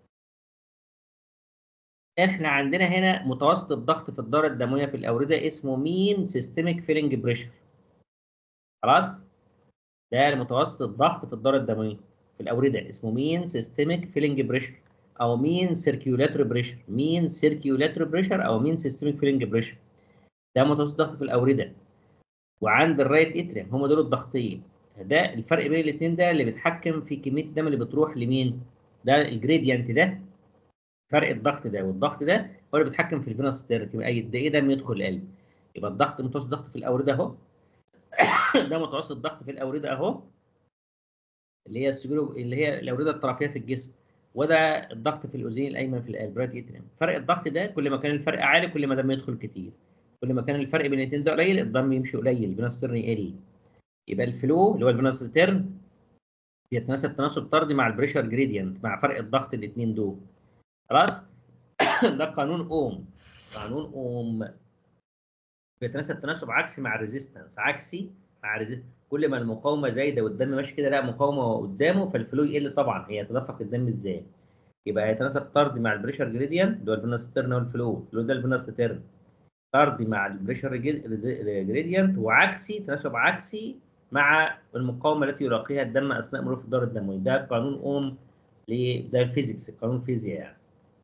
احنا عندنا هنا متوسط الضغط في الدوره الدمويه في الاورده اسمه مين سيستميك فيلنج بريشر. خلاص، ده متوسط الضغط في الدوره الدمويه في الاورده اسمه مين سيستميك فيلنج بريشر او مين سيركيولاتوري بريشر، مين سيركيولاتوري بريشر او مين سيستميك فيلنج بريشر. ده متوسط الضغط في الاورده وعند الرايت اتريم، هم دول الضغطين. ده الفرق بين الاثنين، ده اللي بيتحكم في كميه الدم اللي بتروح لمين. ده الجريدينت ده، فرق الضغط ده والضغط ده هو اللي بيتحكم في الفينوس ستيرن، يبقى قد ايه دم يدخل القلب. يبقى الضغط متوسط الضغط في الاورده اهو ده متوسط الضغط في الاورده اهو، اللي هي السجول اللي هي الاورده الطرفيه في الجسم، وده الضغط في الاذين الايمن في القلب رايت اتريم. فرق الضغط ده كل ما كان الفرق عالي كل ما دم يدخل كتير، كل ما كان الفرق بين الاثنين ده قليل الدم يمشي قليل، الفينوس ستيرن يقل. يبقى الفلو اللي هو الفينوس ريتيرن بيتناسب تناسب طردي مع البريشر جريدينت مع فرق الضغط الاثنين دول. خلاص ده قانون اوم، قانون اوم بيتناسب تناسب عكسي مع الريزيستنس، عكسي مع الريزيستنس. كل ما المقاومه زايده والدم ماشي كده لا مقاومه قدامه فالفلو يقل طبعا، هي يتدفق الدم ازاي. يبقى هيتناسب طردي مع البريشر جريدينت اللي هو الفينوس ستيرن والفلو، الفلو ده الفينوس ستيرن. طردي مع البريشر جريدينت، وعكسي تناسب عكسي مع المقاومه التي يلاقيها الدم اثناء مرور في الدوره الدمويه. ده قانون اوم، ده الفيزيكس، قانون فيزياء يعني.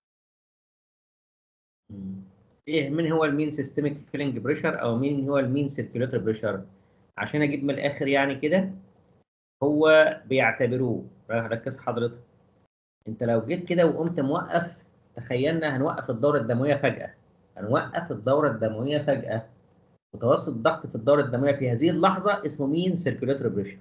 ايه مين هو المين سيستميك فيلنج بريشر او مين هو المين سيركيولاتوري بريشر؟ عشان اجيب من الاخر يعني كده، هو بيعتبروه، ركز حضرتك، انت لو جيت كده وقمت موقف، تخيلنا هنوقف الدوره الدمويه فجاه، هنوقف الدوره الدمويه فجاه، متوسط الضغط في الدوره الدمويه في هذه اللحظه اسمه مين سيركيولاتوري بريشر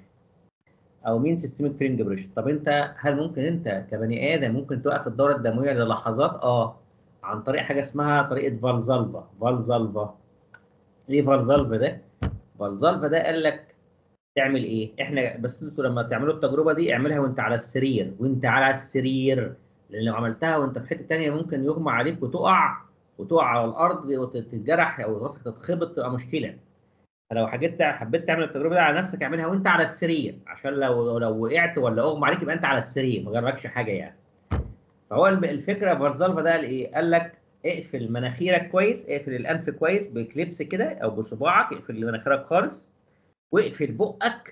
او مين سيستميك فيلنج بريشر. طب انت هل ممكن انت كبني ادم ممكن توقف الدوره الدمويه للحظات؟ عن طريق حاجه اسمها طريقه فالزالفا. فالزالفا ايه فالزالفا ده؟ فالزالفا ده قال لك تعمل ايه؟ احنا بس انتوا لما تعملوا التجربه دي اعملها وانت على السرير، وانت على السرير، لان لو عملتها وانت في حته تانيه ممكن يغمى عليك وتقع على الارض وتتجرح او راسك تتخبط، تبقى مشكله. فلو حبيت تعمل التجربه دي على نفسك، اعملها وانت على السرير، عشان لو وقعت ولا اغمى عليك يبقى انت على السرير ما جرالكش حاجه يعني. فهو الفكره فالزالفا ده قال ايه؟ قال لك اقفل مناخيرك كويس، اقفل الانف كويس بكليبس كده او بصباعك، اقفل مناخيرك خالص، واقفل بقك.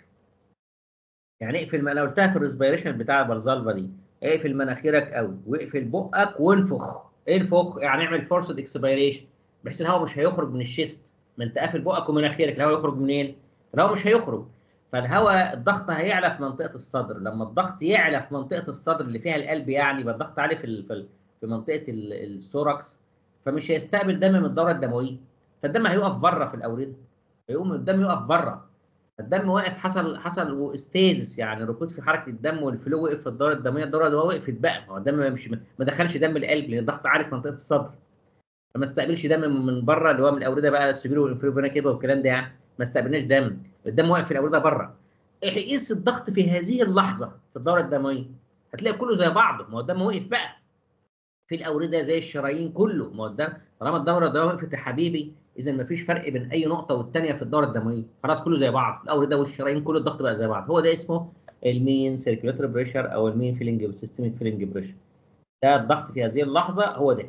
يعني اقفل، ما انا قلتها في الريسبيريشن بتاع الفالزالفا دي، اقفل مناخيرك قوي واقفل بقك وانفخ. انفخ يعني اعمل فورسد اكسبيريشن، بحيث الهواء مش هيخرج من الشيست، ما انت قافل بقك ومناخيرك، الهواء يخرج منين؟ الهواء مش هيخرج. فالهواء الضغط هيعلى في منطقه الصدر، لما الضغط يعلى في منطقه الصدر اللي فيها القلب، يعني يبقى الضغط عالي في منطقه الثوركس، فمش هيستقبل دم من الدوره الدمويه، فالدم هيقف بره في الاورده، هيقوم الدم يقف بره. الدم واقف، حصل استيزس، يعني ركود في حركه الدم، والفلو وقف في الدوره الدمويه، الدوره الدمويه وقفت بقى، ما هو الدم مش، ما دخلش دم القلب لان الضغط عالي في منطقه الصدر، فما استقبلش دم من بره اللي هو من الاورده بقى، السبيرو والانفيرو كده والكلام ده، يعني ما استقبلناش دم، الدم واقف في الاورده بره. قيس الضغط في هذه اللحظه في الدوره الدمويه، هتلاقي كله زي بعضه، ما هو الدم وقف بقى في الاورده زي الشرايين كله، ما هو الدم طالما الدوره الدمويه وقفت يا حبيبي، اذا ما فيش فرق بين اي نقطه والثانيه في الدوره الدمويه، خلاص كله زي بعض، الاورده والشرايين كل الضغط بقى زي بعض. هو ده اسمه المين سيركيولاتوري بريشر او المين فيلنج سيستميك فيلنج بريشر. ده الضغط في هذه اللحظه هو ده.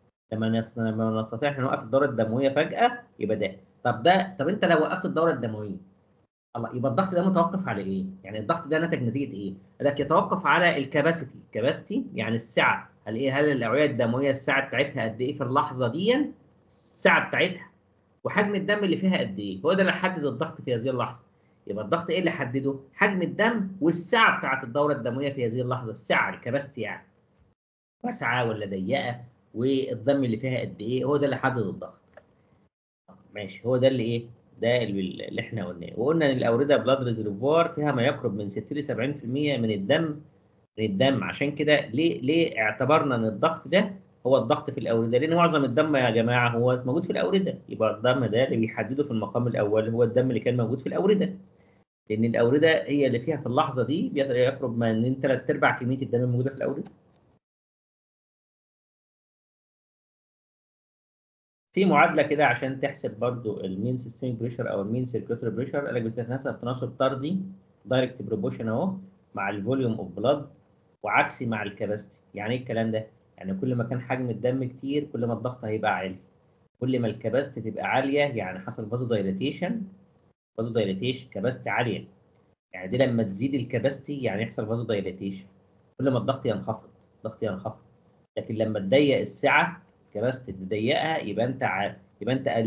لما نستطيع ان نوقف الدوره الدمويه فجاه يبقى ده. طب انت لو وقفت الدوره الدمويه، الله، يبقى الضغط ده متوقف على ايه؟ يعني الضغط ده ناتج نتيجه ايه؟ لك يتوقف على الكباسيتي، كباسيتي يعني السعه، هل الاوعيه الدمويه السعه بتاعتها قد ايه في اللحظه دي؟ السعه بتاعتها وحجم الدم اللي فيها قد ايه، هو ده اللي حدد الضغط في هذه اللحظه. يبقى الضغط ايه اللي حدده؟ حجم الدم والسعه بتاعت الدوره الدمويه في هذه اللحظه، السعه الكباسيتي يعني واسعه ولا ضيقه، والدم اللي فيها قد ايه، هو ده اللي حدد الضغط. ماشي، هو ده اللي ايه، ده اللي احنا قلناه. وقلنا ان الاورده بلاد ريزرفوار فيها ما يقرب من 60 ل 70% من الدم، عشان كده ليه اعتبرنا ان الضغط ده هو الضغط في الاورده؟ لان معظم الدم يا جماعه هو موجود في الاورده، يبقى الدم ده اللي بيحدده في المقام الاول هو الدم اللي كان موجود في الاورده، لان الاورده هي اللي فيها في اللحظه دي يقرب من 3/4 كميه الدم الموجوده في الاورده. في معادله كده عشان تحسب برضو المين سيستميك بريشر او المين سيركيولاتوري بريشر، قال لك بتتناسب تناسب طردي دايركت بروبوشن اهو مع الفوليوم اوف بلاد، وعكسي مع الكباستي. يعني ايه الكلام ده؟ يعني كل ما كان حجم الدم كتير كل ما الضغط هيبقى عالي، كل ما الكباستي تبقى عاليه يعني حصل فازو دايليتيشن، كباستي عاليه، يعني دي لما تزيد الكباستي يعني يحصل فازو دايليتيشن، كل ما الضغط ينخفض، لكن لما تضيق السعه، كباستي تضيقها، يبقى انت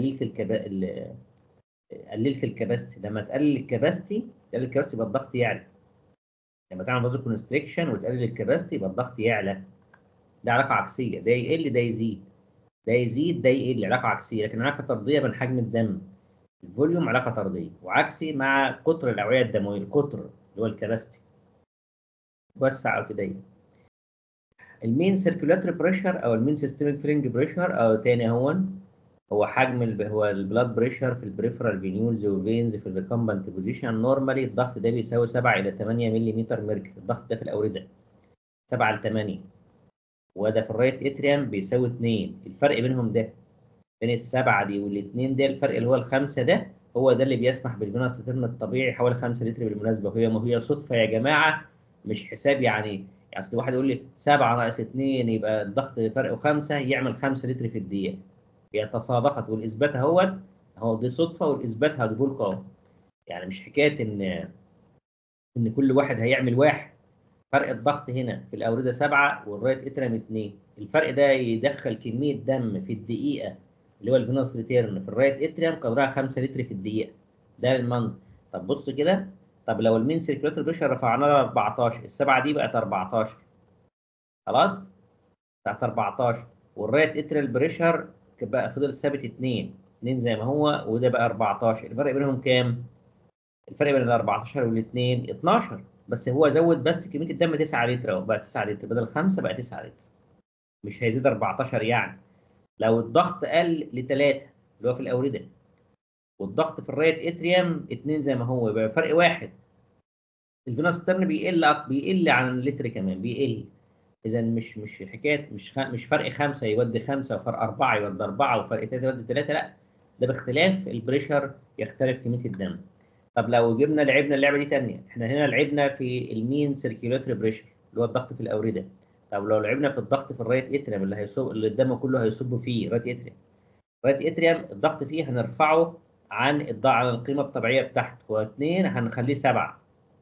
قللت الكباستي. لما تقلل الكباستي يبقى الضغط يعلى، لما تعمل فازو كونستريكشن وتقلل الكباستي يبقى الضغط يعلى. ده علاقه عكسيه، ده يقل ده يزيد، ده يزيد ده يقل، علاقه عكسيه. لكن علاقه طرديه بين حجم الدم، الفوليوم علاقه طرديه، وعكسي مع قطر الاوعيه الدمويه، القطر اللي هو الكباستي وسع او كده. المين سيركيولاتري بريشر او المين سيستميك فيلنج بريشر او تاني هو حجم هو البلاد بريشر في البريفرال فينيولز وفينز في الريكمبنت بوزيشن. نورمالي الضغط ده بيساوي 7 الى 8 ملم ميركوري، الضغط ده في الاورده 7 ل 8، وده في الرايت اتريم بيساوي 2. الفرق بينهم ده، بين السبعه دي والاثنين ده، الفرق اللي هو الخمسه ده، هو ده اللي بيسمح بالفينوس سيترن الطبيعي حوالي 5 لتر بالمناسبه. ما هي صدفه يا جماعه، مش حساب يعني. يعني اصل واحد يقول لي 7 ناقص 2 يبقى الضغط فرق 5 يعمل 5 لتر في الدقيقه، بيتصادفت، والاثبات اهوت اهو، دي صدفه والاثبات هجيبه لكم اهو. يعني مش حكايه ان كل واحد هيعمل واحد. فرق الضغط هنا في الاورده 7 والرايت اتريم 2، الفرق ده يدخل كميه دم في الدقيقه اللي هو الفينوس ريتيرن في الرايت اتريم قدرها 5 لتر في الدقيقه. ده المنظر. طب بص كده، طب لو المين سيركيولاتوري بريشر رفعناه ل 14، السبعه دي بقت 14 خلاص، بتاعت 14، والرايت اتريال بريشر بقى فضل ثابت 2 2 زي ما هو، وده بقى 14. الفرق بينهم كام؟ الفرق بين ال 14 والاثنين 12، بس هو زود بس كميه الدم 9 لتر اهو، بقى 9 لتر بدل 5 بقى 9 لتر، مش هيزيد 14 يعني. لو الضغط قل ل 3 اللي هو في الاورده، والضغط في الرايت اتريوم 2 زي ما هو، يبقى فرق واحد. الفينوس ستيرن بيقل عن اللتر كمان بيقل. اذا مش حكايه مش فرق 5 يودي 5 وفرق 4 يودي 4 وفرق 3 يودي 3، لا، ده باختلاف البريشر يختلف كميه الدم. طب لو جبنا لعبنا اللعبه دي تانية، احنا هنا لعبنا في المين سيركيولاتري بريشر اللي هو الضغط في الاورده. طب لو لعبنا في الضغط في الرايت اتريم اللي هيصب اللي الدم كله هيصب فيه رايت اتريم، رايت اتريم الضغط فيه هنرفعه عن القيمه الطبيعيه بتاعته، هو 2 هنخليه 7،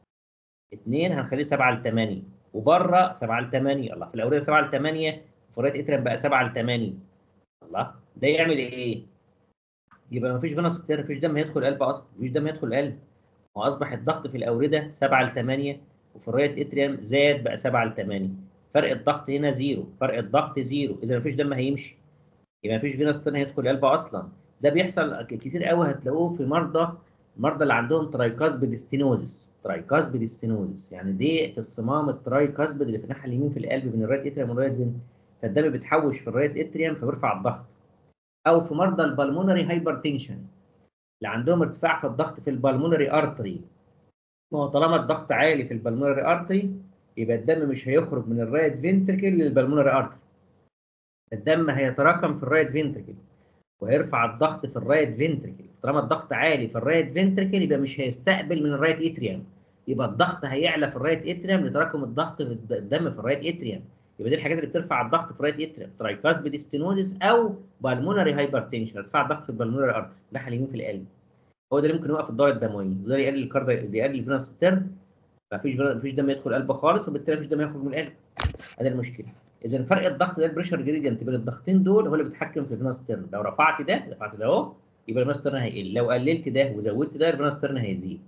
2 هنخليه 7 ل 8، وبره 7 ل 8. الله، في الاورده 7 ل 8، في الرايت اتريم بقى 7 ل 8. الله، ده يعمل ايه؟ يبقى مفيش فينوس ستير، مفيش دم هيدخل القلب اصلا، مفيش دم هيدخل القلب. واصبح الضغط في الاورده 7 ل 8، وفي الرايت اتريم زاد بقى 7 ل 8. فرق الضغط هنا زيرو، فرق الضغط زيرو، اذا مفيش دم هيمشي، يبقى مفيش فينوس ستير هيدخل القلب اصلا. ده بيحصل كتير قوي، هتلاقوه في المرضى اللي عندهم ترايكاسبيد ستينوزس. ترايكاسبيد ستينوزس يعني دي في الصمام الترايكاسبيد اللي في الناحيه اليمين في القلب بين الرايت اتريم والرايت فين، فالدم بيتحوش في الرايت اتريم فبيرفع الضغط. او في مرضى البلمونري هايبرتنشن اللي عندهم ارتفاع في الضغط في البلمونري ارتري. ما هو طالما الضغط عالي في البلمونري ارتري، يبقى الدم مش هيخرج من الرايت فينتركل للبلمونري ارتري، الدم هيتراكم في الرايت فينتركل وهيرفع الضغط في الرايت فينتركل. طالما الضغط عالي في الرايت فينتركل يبقى مش هيستقبل من الرايت اتريوم، يبقى الضغط هيعلى في الرايت اتريوم لتراكم الضغط في الدم في الرايت اتريوم. يبقى دي الحاجات اللي بترفع الضغط في الرايت اتريوم، ترايكاسبيد ستينوزس او بالمونري هايبرتنشن، ارتفاع الضغط في البالمونري ارتري الناحيه اليمين في القلب. هو ده اللي ممكن يوقف الدوره الدمويه، وده يقلل يقلل الفينوس ستيرن، مفيش دم يدخل القلب خالص، وبالتالي مفيش دم يخرج من القلب. هذا المشكله. اذا فرق الضغط ده البريشر جريدينت بين الضغطين دول هو اللي بيتحكم في الفينوس ستيرن. لو رفعت ده اهو يبقى الفينوس ستيرن هيقل، لو قللت ده وزودت ده الفينوس ستيرن هيزيد.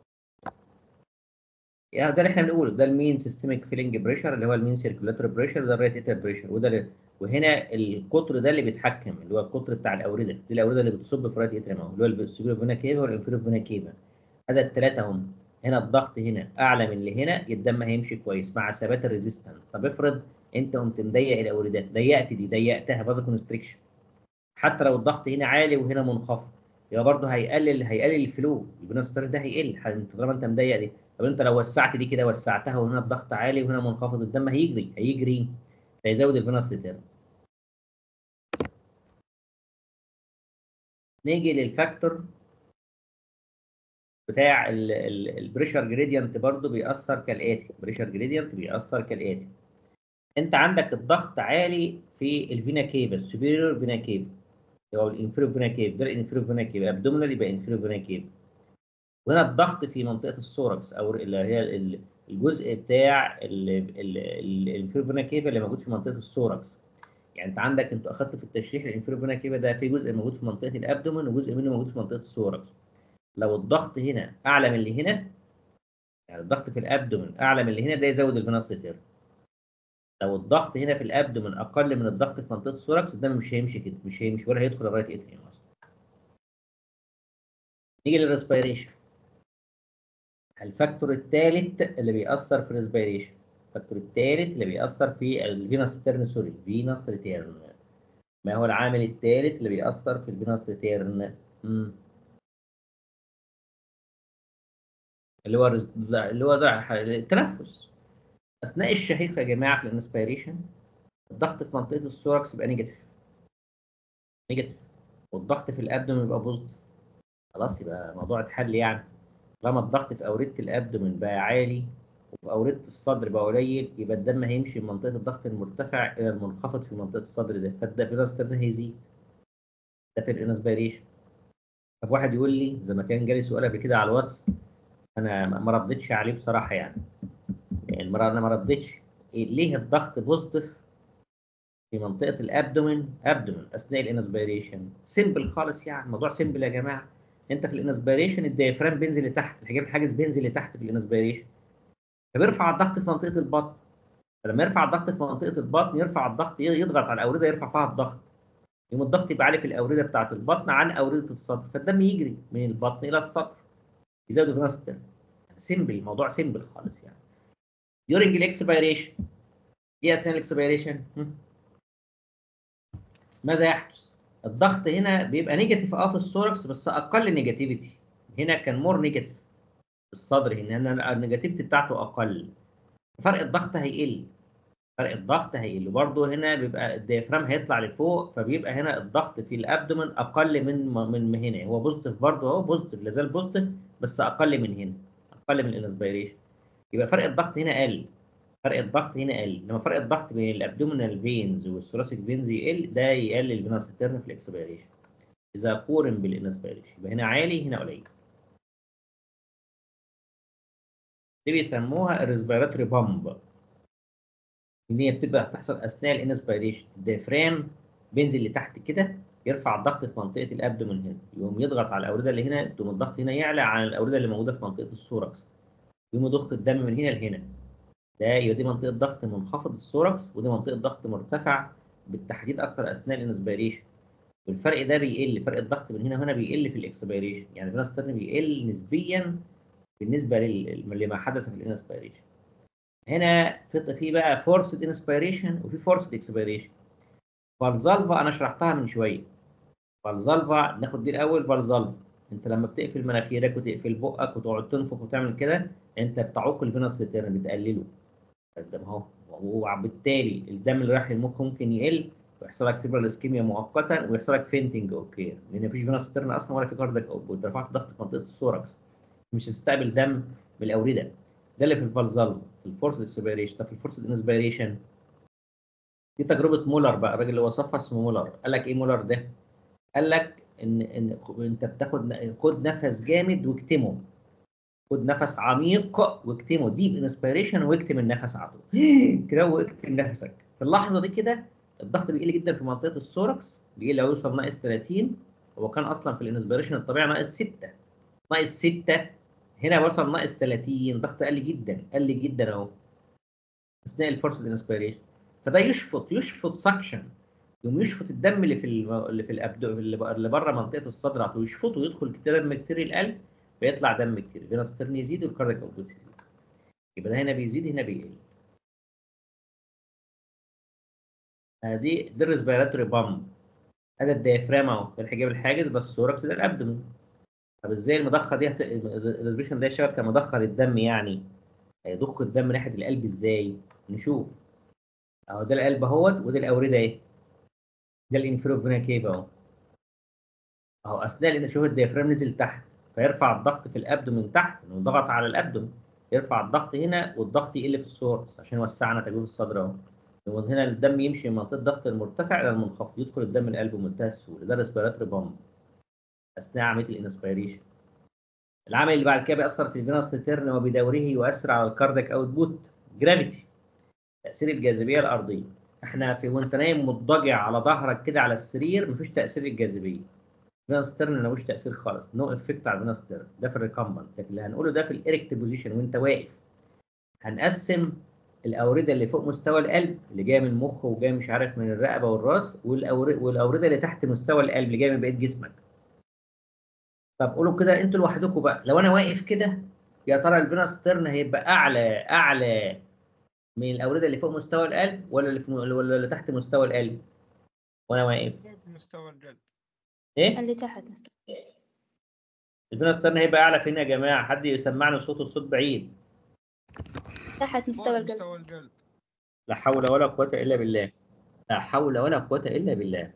يعني ده اللي احنا بنقوله، ده المين سيستميك فيلنج بريشر اللي هو المين سيركولاتوري بريشر، ده الرايت اتر بريشر، وهنا القطر ده اللي بيتحكم اللي هو القطر بتاع الاورده، دي الاورده اللي بتصب في الرايت اتر اللي هو السوبر فينا كيفا والانفيرو فينا كيفا. هذا الثلاثه هم. هنا الضغط هنا اعلى من اللي هنا، الدم هيمشي كويس مع ثبات الريزيستنس. طب افرض انت قمت مضيق الاوردات، ضيقتها فازو كونستريكشن، حتى لو الضغط هنا عالي وهنا منخفض، يبقى برضه هيقلل الفلو، الفينوس ستيرن ده هيقل انت طالما انت مضيق دي. طب انت لو وسعت دي كده، وسعتها وهنا الضغط عالي وهنا منخفض، الدم هيجري هيزود الفينوس ستيرن. نيجي للفاكتور بتاع البريشر جريدينت، برضه بيأثر كالآتي. بريشر جريدينت بيأثر كالآتي. انت عندك الضغط عالي في الفينا كيفا، السوبيريور فينا كيفا او الانفيريور فينا كيفا، ده الانفيريور فينا كيفا، ابدومينال يبقى انفيريور فينا كيفا. وهنا الضغط في منطقه السوركس او اللي هي الجزء بتاع الانفيريور فينا كيفا اللي موجود في منطقه السوركس. يعني انت عندك، انت اخدت في التشريح الانفيريور فينا كيفا ده في جزء موجود في منطقه الابدومين وجزء منه موجود في منطقه السوركس. لو الضغط هنا اعلى من اللي هنا، يعني الضغط في الابدومين اعلى من اللي هنا، ده يزود الفينوس ريتيرن. لو الضغط هنا في الابدومين اقل من الضغط في منطقه الثوركس، الدم مش هيمشي كده، مش هيمشي ولا هيدخل الرايت اتريوم اصلا. نيجي للريسبيريشن، الفاكتور الثالث اللي بيأثر في الريسبيريشن، الفاكتور الثالث اللي بيأثر في الفينوس ريتيرن، سوري فينوس ريتيرن. ما هو العامل الثالث اللي بيأثر في الفينوس ريتيرن؟ اللي هو التنفس. اثناء الشهيق يا جماعه في الانسبيريشن، الضغط في منطقه الثوركس يبقى نيجاتيف، نيجاتيف، والضغط في الابدومين يبقى بوزيتيف. خلاص يبقى الموضوع اتحل يعني. طالما الضغط في أوردة الأبدومين بقى عالي وفي أوردة الصدر بقى قليل، يبقى الدم هيمشي من منطقة الضغط المرتفع إلى المنخفض في منطقة الصدر ده، فالفينوس ستيرن هيزيد. ده في الانسبيريشن. طب واحد يقول لي زي ما كان جالي سؤال قبل كده على الواتس، انا ما ردتش عليه بصراحه يعني المره انا ما ردتش. ليه الضغط بوزيتيف في منطقه الابدومين اثناء الانسبيريشن؟ سيمبل خالص يعني، الموضوع سيمبل يا جماعه. انت في الانسبيريشن الديافرام بينزل لتحت، الحجاب الحاجز بينزل لتحت في الانسبيريشن، فبيرفع الضغط في منطقه البطن. فلما يرفع الضغط في منطقه البطن يرفع الضغط، يضغط على الاورده يرفع فيها الضغط، يوم الضغط يبقى عالي في الاورده بتاعه البطن عن اورده الصدر، فالدم يجري من البطن الى الصدر يزود الفينوس. سيمبل، الموضوع سيمبل خالص يعني. during الاكسبيريشن، ايه اثناء الاكسبيريشن؟ ماذا يحدث؟ الضغط هنا بيبقى نيجاتيف في الثوركس بس اقل نيجاتيفيتي. هنا كان مور نيجاتيف في الصدر، هنا النيجاتيفيتي بتاعته اقل، فرق الضغط هيقل. برضه هنا بيبقى الديافرام هيطلع لفوق، فبيبقى هنا الضغط في الابدومن اقل من هنا. هو بوزيتيف برضه اهو، بوزيتيف لازال بوزيتيف بس اقل من هنا، اقل من الانسبيريشن. يبقى فرق الضغط هنا قل، لما فرق الضغط بين الابدومينال فينز والثوراسيك فينز يقل، ده يقلل الفينوس ستيرن في الاكسبيريشن اذا قورن بالانسبيريشن. يبقى هنا عالي هنا قليل. دي بيسموها الريسبيراتوري بامب، ان هي بتبقى بتحصل اثناء الانسبيريشن. الديافرام بينزل لتحت كده، يرفع الضغط في منطقه الابدومين هنا، يقوم يضغط على الاورده اللي هنا، تقوم الضغط هنا يعلى عن الاورده اللي موجوده في منطقه الثوركس، يقوم يضخ الدم من هنا لهنا. ده يبقى دي منطقه ضغط منخفض الثوركس، ودي منطقه ضغط مرتفع بالتحديد اكتر اثناء الانسبيريشن. والفرق ده بيقل، فرق الضغط من هنا وهنا بيقل في الاكسبيريشن، يعني الفينوس ستيرن بيقل نسبيا بالنسبه لما حدث في الانسبيريشن. هنا في بقى فورسد انسبيريشن وفي فورسد اكسبيريشن. فالزالفا انا شرحتها من شويه. فالزالفا ناخد دي الاول. فالزالفا انت لما بتقفل مناخيرك وتقفل بقك وتقعد تنفخ وتعمل كده، انت بتعوق الفينوس ستيرن، بتقلله الدم اهو، وبالتالي الدم اللي رايح للمخ ممكن يقل، ويحصل لك سيبرال اسكيميا مؤقتا، ويحصل لك فينتنج اوكي، لان مفيش فينوس ستيرن اصلا ولا في كاردياك اوب، وانت رفعت ضغط في منطقه الثوركس، مش هتستقبل دم من الاورده. ده اللي في الفالزالفا في الفورس اكسبيريشن. طب في الفورس انسبيريشن دي تجربه مولر بقى، الراجل اللي وصفها اسمه مولر. قال لك ايه مولر ده؟ قال لك ان انت خد نفس جامد واكتمه، خد نفس عميق واكتمه، ديب انسبيريشن، واكتم النفس على طول كده، واكتم نفسك في اللحظه دي كده. الضغط بيقل جدا في منطقه الثوركس، بيقل لو يوصل ناقص 30. هو كان اصلا في الانسبيريشن الطبيعي ناقص 6، ناقص 6 هنا وصل ناقص 30، ضغط قل جدا، قل جدا اهو اثناء الفورسد انسبيريشن. فده يشفط سكشن، يقوم يشفط الدم اللي في الابدو اللي بره منطقه الصدر على طول، يشفطه ويدخل دم كتير القلب، فيطلع دم كتير، الفينوس ستيرن يزيد والكاردياك اوتبوت يزيد. يبقى ده هنا بيزيد هنا بيقل. دي الريسبيراتوري بامب. هذا الديافرام اهو، ده الحجاب الحاجز، ده الثوركس، ده الابدومين. طب ازاي المضخه دي الريسبيشن ده يشتغل كمضخه للدم يعني؟ هيضخ الدم ناحيه القلب ازاي؟ نشوف. اهو ده القلب اهوت، وده الاورده اهي، ده الانفيروفينا كيف اهو. اهو اثناء ان شوف الديافرام نزل تحت، فيرفع الضغط في الابدومين تحت، لو ضغط على الابدومين يرفع الضغط هنا، والضغط يقل في الثوركس عشان وسعنا تجويف الصدر اهو. ومن هنا الدم يمشي من منطقه الضغط المرتفع الى المنخفض، يدخل الدم القلب بمنتهى السهوله. ده الريسبيراتوري بامب اثناء عمليه الانسبيريشن. العامل اللي بعد كده بيأثر في الفينوس ستيرن وبدوره يؤثر على الكاردياك اوتبوت، جرافيتي، تأثير الجاذبية الأرضية. احنا وانت نايم مضطجع على ظهرك كده على السرير مفيش تأثير الجاذبية. الفينوس ستيرن ملوش تأثير خالص، نو افكت على الفينوس ستيرن، ده في الريكمبنت. لكن اللي هنقوله ده في الإيركت بوزيشن وانت واقف. هنقسم الأوردة اللي فوق مستوى القلب اللي جاية من المخ وجاية مش عارف من الرقبة والراس، والأوردة اللي تحت مستوى القلب اللي جاية من بقية جسمك. طب قولوا كده انتوا لوحدكم بقى، لو انا واقف كده يا ترى الفينوس ستيرن هيبقى اعلى من الاورده اللي فوق مستوى القلب، ولا اللي تحت مستوى القلب وانا واقف؟ فوق مستوى القلب. ايه اللي تحت مستوى. الفينوس ستيرن هيبقى اعلى فين يا جماعه؟ حد يسمعني صوت، الصوت بعيد. تحت مستوى فوق القلب. مستوى القلب. لا حول ولا قوه الا بالله، لا حول ولا قوه الا بالله.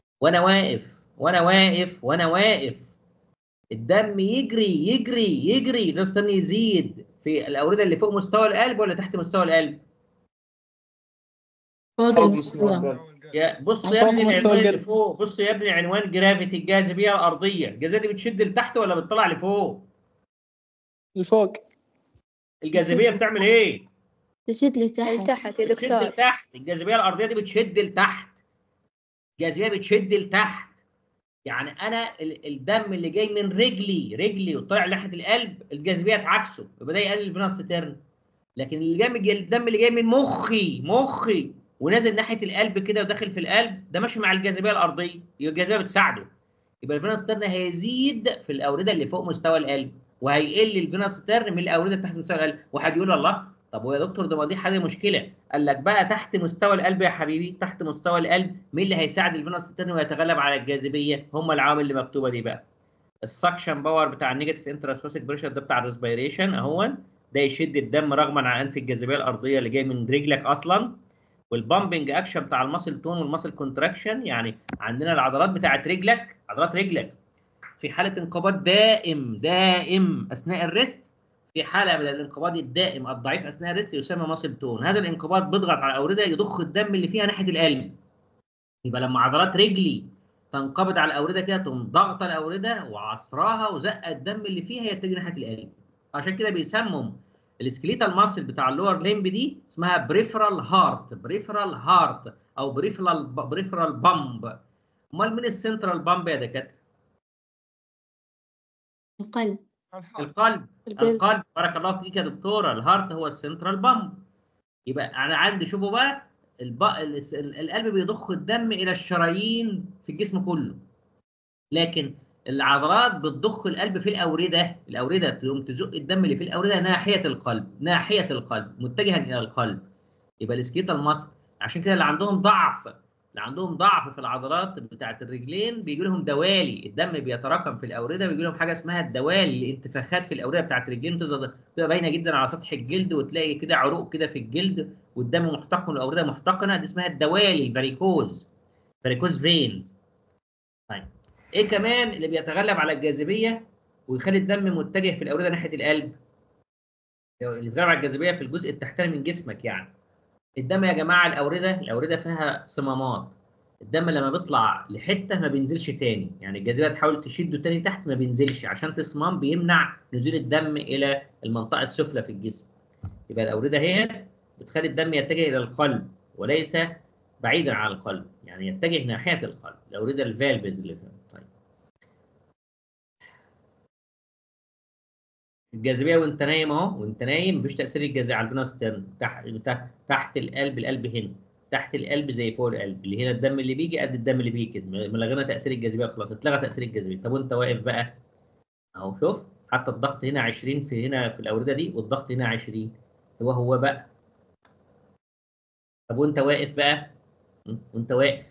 وانا واقف الدم يجري يجري يجري، الفينوس ستيرن يزيد في الاورده اللي فوق مستوى القلب ولا تحت مستوى القلب؟ فوق المستوى. بص فوق يا ابني مستوى العنوان اللي القلب. فوق، بص يا ابني عنوان جرافيتي الجاذبيه الارضيه. الجاذبيه دي بتشد لتحت ولا بتطلع لفوق؟ الفوق. الجاذبيه بتعمل ايه؟ تشد لتحت يا بتشد دكتور. لتحت. الجاذبيه الارضيه دي بتشد لتحت. الجاذبيه بتشد لتحت. يعني انا الدم اللي جاي من رجلي وطالع ناحيه القلب الجاذبيه تعكسه، يبقى ده يقلل الفينوس ستيرن. لكن اللي جاي الدم اللي جاي من مخي ونازل ناحيه القلب كده وداخل في القلب ده ماشي مع الجاذبيه الارضيه، يبقى الجاذبيه بتساعده. يبقى الفينوس ستيرن هيزيد في الاورده اللي فوق مستوى القلب، وهيقل الفينوس ستيرن من الاورده تحت مستوى القلب. واحد يقول الله، طب هو يا دكتور ده ما دي حاجه مشكله. قال لك بقى تحت مستوى القلب يا حبيبي، تحت مستوى القلب مين اللي هيساعد الفينوس ستيرن ويتغلب على الجاذبيه؟ هم العوامل اللي مكتوبه دي بقى. السكشن باور بتاع النيجاتيف انتراسباسيك بريشر ده بتاع الريسبيريشن اهو، ده يشد الدم رغما عن انف الجاذبيه الارضيه اللي جاي من رجلك اصلا. والبامبنج اكشن بتاع الماسل تون والماسل كونتراكشن، يعني عندنا العضلات بتاعت رجلك، عضلات رجلك في حاله انقباض دائم اثناء الريست، في حاله من الانقباض الدائم الضعيف اثناء الريست يسمى ماسل تون. هذا الانقباض بيضغط على الاورده يضخ الدم اللي فيها ناحيه القلب. يبقى لما عضلات رجلي تنقبض على الاورده كده تقوم ضغطه الاورده وعصراها وزق الدم اللي فيها يتجه ناحيه القلب. عشان كده بيسموا السكليتال ماسل بتاع اللور ليمب دي اسمها بريفرال هارت او بريفرال بامب. امال مين السنترال بامب يا دكاتره؟ القلب. القلب. بارك الله فيك يا دكتوره. الهارت هو السنترال بامب. يبقى انا عندي شوفوا بقى القلب بيضخ الدم الى الشرايين في الجسم كله، لكن العضلات بتضخ القلب في الاورده تقوم تزق الدم اللي في الاورده ناحيه القلب متجها الى القلب. يبقى السكيتال ماسل. عشان كده اللي عندهم ضعف في العضلات بتاعه الرجلين بيجي لهم دوالي، الدم بيتراكم في الاورده بيجي لهم حاجه اسمها الدوالي، الانتفاخات في الاورده بتاعه الرجلين بتبقى باينه جدا على سطح الجلد، وتلاقي كده عروق كده في الجلد والدم محتقن والاورده محتقنه، دي اسمها الدوالي، الفاريكوز فينز. طيب ايه كمان اللي بيتغلب على الجاذبيه ويخلي الدم متجه في الاورده ناحيه القلب؟ اللي بيتغلب على الجاذبيه في الجزء التحتاني من جسمك يعني. الدم يا جماعه الاورده فيها صمامات، الدم لما بيطلع لحته ما بينزلش تاني، يعني الجاذبيه تحاول تشده تاني تحت ما بينزلش عشان في صمام بيمنع نزول الدم الى المنطقه السفلى في الجسم. يبقى الاورده هي بتخلي الدم يتجه الى القلب وليس بعيدا عن القلب، يعني يتجه ناحيه القلب، الاورده الفالفز اللي فيها. طيب الجاذبيه وانت نايم اهو، وانت نايم مفيش تاثير الجاذبيه على الفينوس ستيرن تحت القلب هنا، تحت القلب زي فوق القلب، اللي هنا الدم اللي بيجي قد الدم اللي بيجي كده، ملغينا تاثير الجاذبيه خلاص، اتلغى تاثير الجاذبيه. طب وانت واقف بقى اهو، شوف حتى الضغط هنا 20 في هنا في الاورده دي، والضغط هنا 20 هو بقى. طب وانت واقف بقى، وانت واقف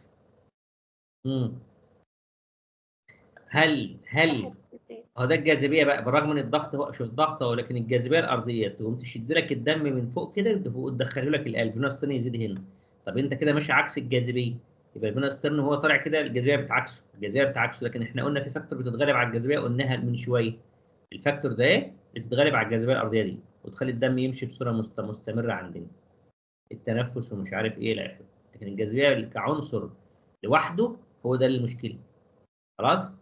هل هو ده الجاذبيه بقى، بالرغم من الضغط هو شوف الضغط اهو، لكن الجاذبيه الارضيه تقوم تشد لك الدم من فوق كده وتدخله لك القلب، الفينوس ستيرن يزيد هنا. طب انت كده ماشي عكس الجاذبيه، يبقى الفينوس ستيرن وهو طالع كده الجاذبيه بتعكسه. لكن احنا قلنا في فاكتور بتتغلب على الجاذبيه، قلناها من شويه. الفاكتور ده ايه؟ بتتغلب على الجاذبيه الارضيه دي وتخلي الدم يمشي بصوره مستمره عندنا، التنفس ومش عارف ايه الى اخره. لكن الجاذبيه كعنصر لوحده هو ده المشكله. خلاص.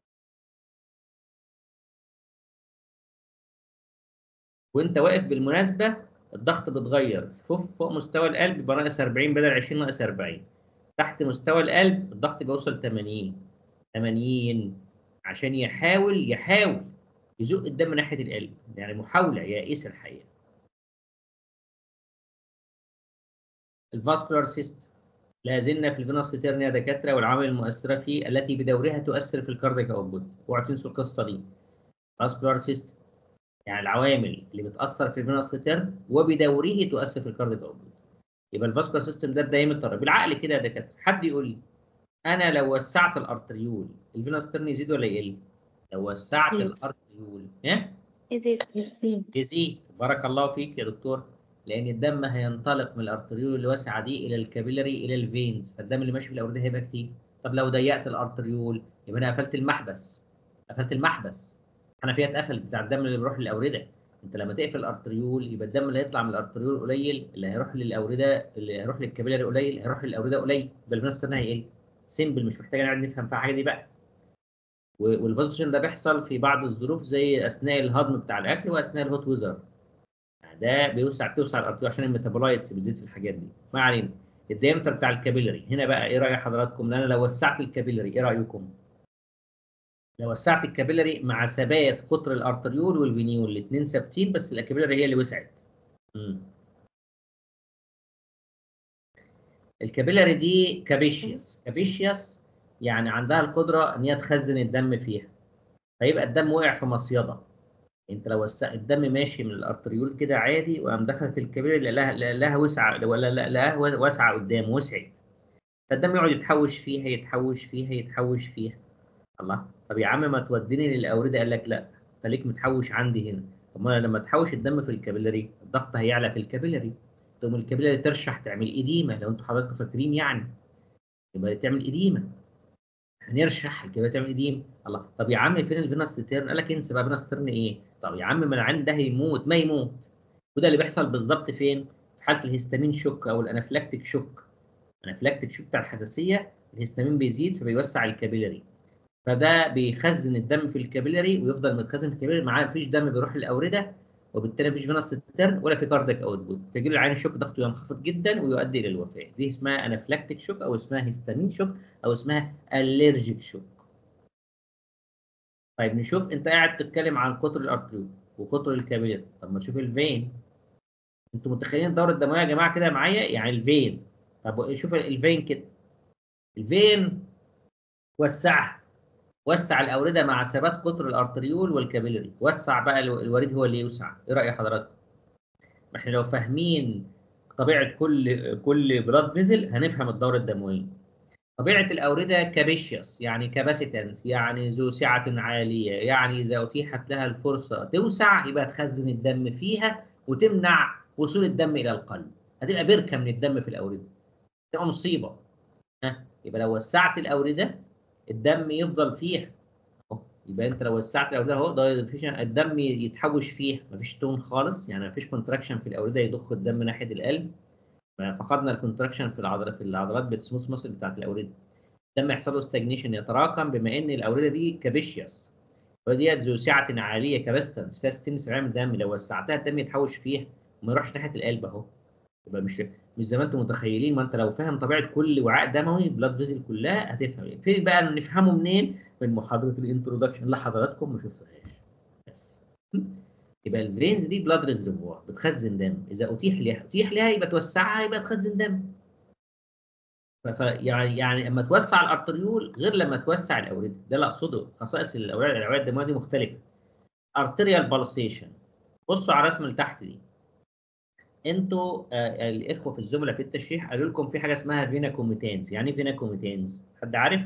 وانت واقف بالمناسبه الضغط بيتغير، شوف فوق مستوى القلب يبقى ناقص 40 بدل 20 ناقص 40، تحت مستوى القلب الضغط بيوصل 80 عشان يحاول يزق الدم ناحيه القلب، يعني محاوله يائسه الحقيقه. الفاسكولار سيستم لا زلنا في الفينوس ستيرن يا دكاتره، والعوامل المؤثره فيه التي بدورها تؤثر في الكاردياك اوتبوت، اوعوا تنسوا القصه دي. فاسكولار سيستم يعني العوامل اللي بتاثر في الفينوس ستيرن وبدوره تؤثر في الكاردياك اوتبوت. يبقى الفاسكولار سيستم ده دايما الطرف بالعقل كده يا دكاتره. حد يقول لي انا لو وسعت الارتريول الفينوس ستيرن يزيد ولا يقل؟ لو وسعت الارتريول يزيد. بارك الله فيك يا دكتور، لان الدم هينطلق من الارتريول اللي واسعه دي الى الكابيلاري الى الفينز، فالدم اللي ماشي في الاورده هيبقى كتير. طب لو ضيقت الارتريول يبقى انا قفلت المحبس، الحنفيه اتقفلت بتاع الدم اللي بيروح للاورده، انت لما تقفل الارتريول يبقى الدم اللي هيطلع من الارتريول قليل، اللي هيروح للاورده، اللي هيروح للكابيلاري قليل، هيروح للاورده قليل، يبقى الفينوس تيرن هيقل. سيمبل، مش محتاج نقعد نفهم فيها حاجه دي بقى. والفازوشن ده بيحصل في بعض الظروف زي اثناء الهضم بتاع الاكل واثناء الهوت ويزر. ده بتوسع الارتريول عشان الميتابولايتس بتزيد في الحاجات دي. ما علينا. الديامتر بتاع الكابيلاري هنا بقى ايه راي حضراتكم؟ انا لو وسعت الكابيلاري ايه رايكم؟ لو وسعت الكابيلاري مع ثبات قطر الارتريول والفينيول الاثنين ثابتين بس الكابيلاري هي اللي وسعت. الكابيلاري دي كابيشيوس يعني عندها القدره ان هي تخزن الدم فيها، فيبقى الدم وقع في مصيده. انت لو الدم ماشي من الارتريول كده عادي وقام دخل في الكابيلاري لها وسعه، ولا لها واسعه قدام وسعت، فالدم يقعد يتحوش فيها يتحوش فيها يتحوش فيها. الله، طب يا عم ما توديني للاورده، قال لك لا، خليك متحوش عندي هنا. طب ما أنا لما تحوش الدم في الكابيلاري الضغط هيعلى في الكابيلاري، تقوم الكابيلاري ترشح تعمل إديمة. لو انتوا حضراتكم فاكرين يعني، يبقى تعمل إديمة، هنرشح الكابيلاري تعمل إديمة. الله، طب يا عم فين الفينوس تيرن؟ قال لك انسى بقى فينوس تيرن ايه؟ طب يا عم ما انا عندي ده هيموت، ما يموت. وده اللي بيحصل بالظبط فين؟ في حالة الهستامين شوك او الانافلاكتيك شوك. الانافلاكتيك شوك بتاع الحساسية، الهستامين بيزيد فبيوسع الكابيلاري، فده بيخزن الدم في الكابيلاري ويفضل متخزن في الكابيلاري، معاه مفيش دم بيروح للاورده، وبالتالي مفيش فينوس تيرن ولا في كاردياك اوتبوت، فيجي له العين الشوك ضغطه ينخفض جدا ويؤدي الى الوفاه. دي اسمها انافلاكتيك شوك او اسمها هيستامين شوك او اسمها الرجيك شوك. طيب نشوف، انت قاعد تتكلم عن قطر الارتريول وقطر الكابيلاري، طب ما تشوف الفين. انتوا متخيلين الدوره الدمويه يا جماعه كده معايا؟ يعني الفين، طب شوف الفين كده، الفين وسعها، وسع الأوردة مع ثبات قطر الأرتريول والكابيلري، وسع بقى الوريد هو اللي يوسع. إيه رأي حضراتكم؟ ما إحنا لو فاهمين طبيعة كل بلاد فيزل هنفهم الدورة الدموية. طبيعة الأوردة كابيشيوس يعني كاباسيتنس، يعني ذو سعة عالية، يعني إذا أتيحت لها الفرصة توسع يبقى تخزن الدم فيها وتمنع وصول الدم إلى القلب، هتبقى بركة من الدم في الأوردة، تبقى مصيبة. يبقى لو وسعت الأوردة الدم يفضل فيها. يبقى انت لو وسعت الاوردة اهو، الدم يتحوش فيها، مفيش تون خالص، يعني مفيش كونتراكشن في الاوردة يضخ الدم ناحيه القلب. فقدنا الكونتراكشن في العضلات بالسموث ماسل بتاعت الاوردة. الدم يحصل له ستاجنيشن، يتراكم، بما ان الاوردة دي كابيشيوس، وديت ذو سعه عاليه كباستنس فيها 60 70 من الدم، لو وسعتها الدم يتحوش فيها وما يروحش ناحيه القلب اهو. يبقى مش زي ما انتم متخيلين. ما انت لو فاهم طبيعه كل وعاء دموي بلاد فيزل كلها هتفهم. فين بقى نفهمه منين؟ من محاضره الانترودكشن اللي حضراتكم ما شفتوهاش بس. يبقى الفرينز دي بلاد ريزرفوار بتخزن دم، اذا اتيح لها يبقى توسعها يبقى تخزن دم. يعني اما توسع الارتريول غير لما توسع الاورده، ده اللي اقصده. خصائص الاوعيه الدمويه دي مختلفه. ارتريال بالسيشن، بصوا على الرسم اللي تحت دي. انتوا الاخوه في الزملاء في التشريح قالوا لكم في حاجه اسمها فينا كوميتانز. يعني ايه فينا كوميتانز؟ حد عارف؟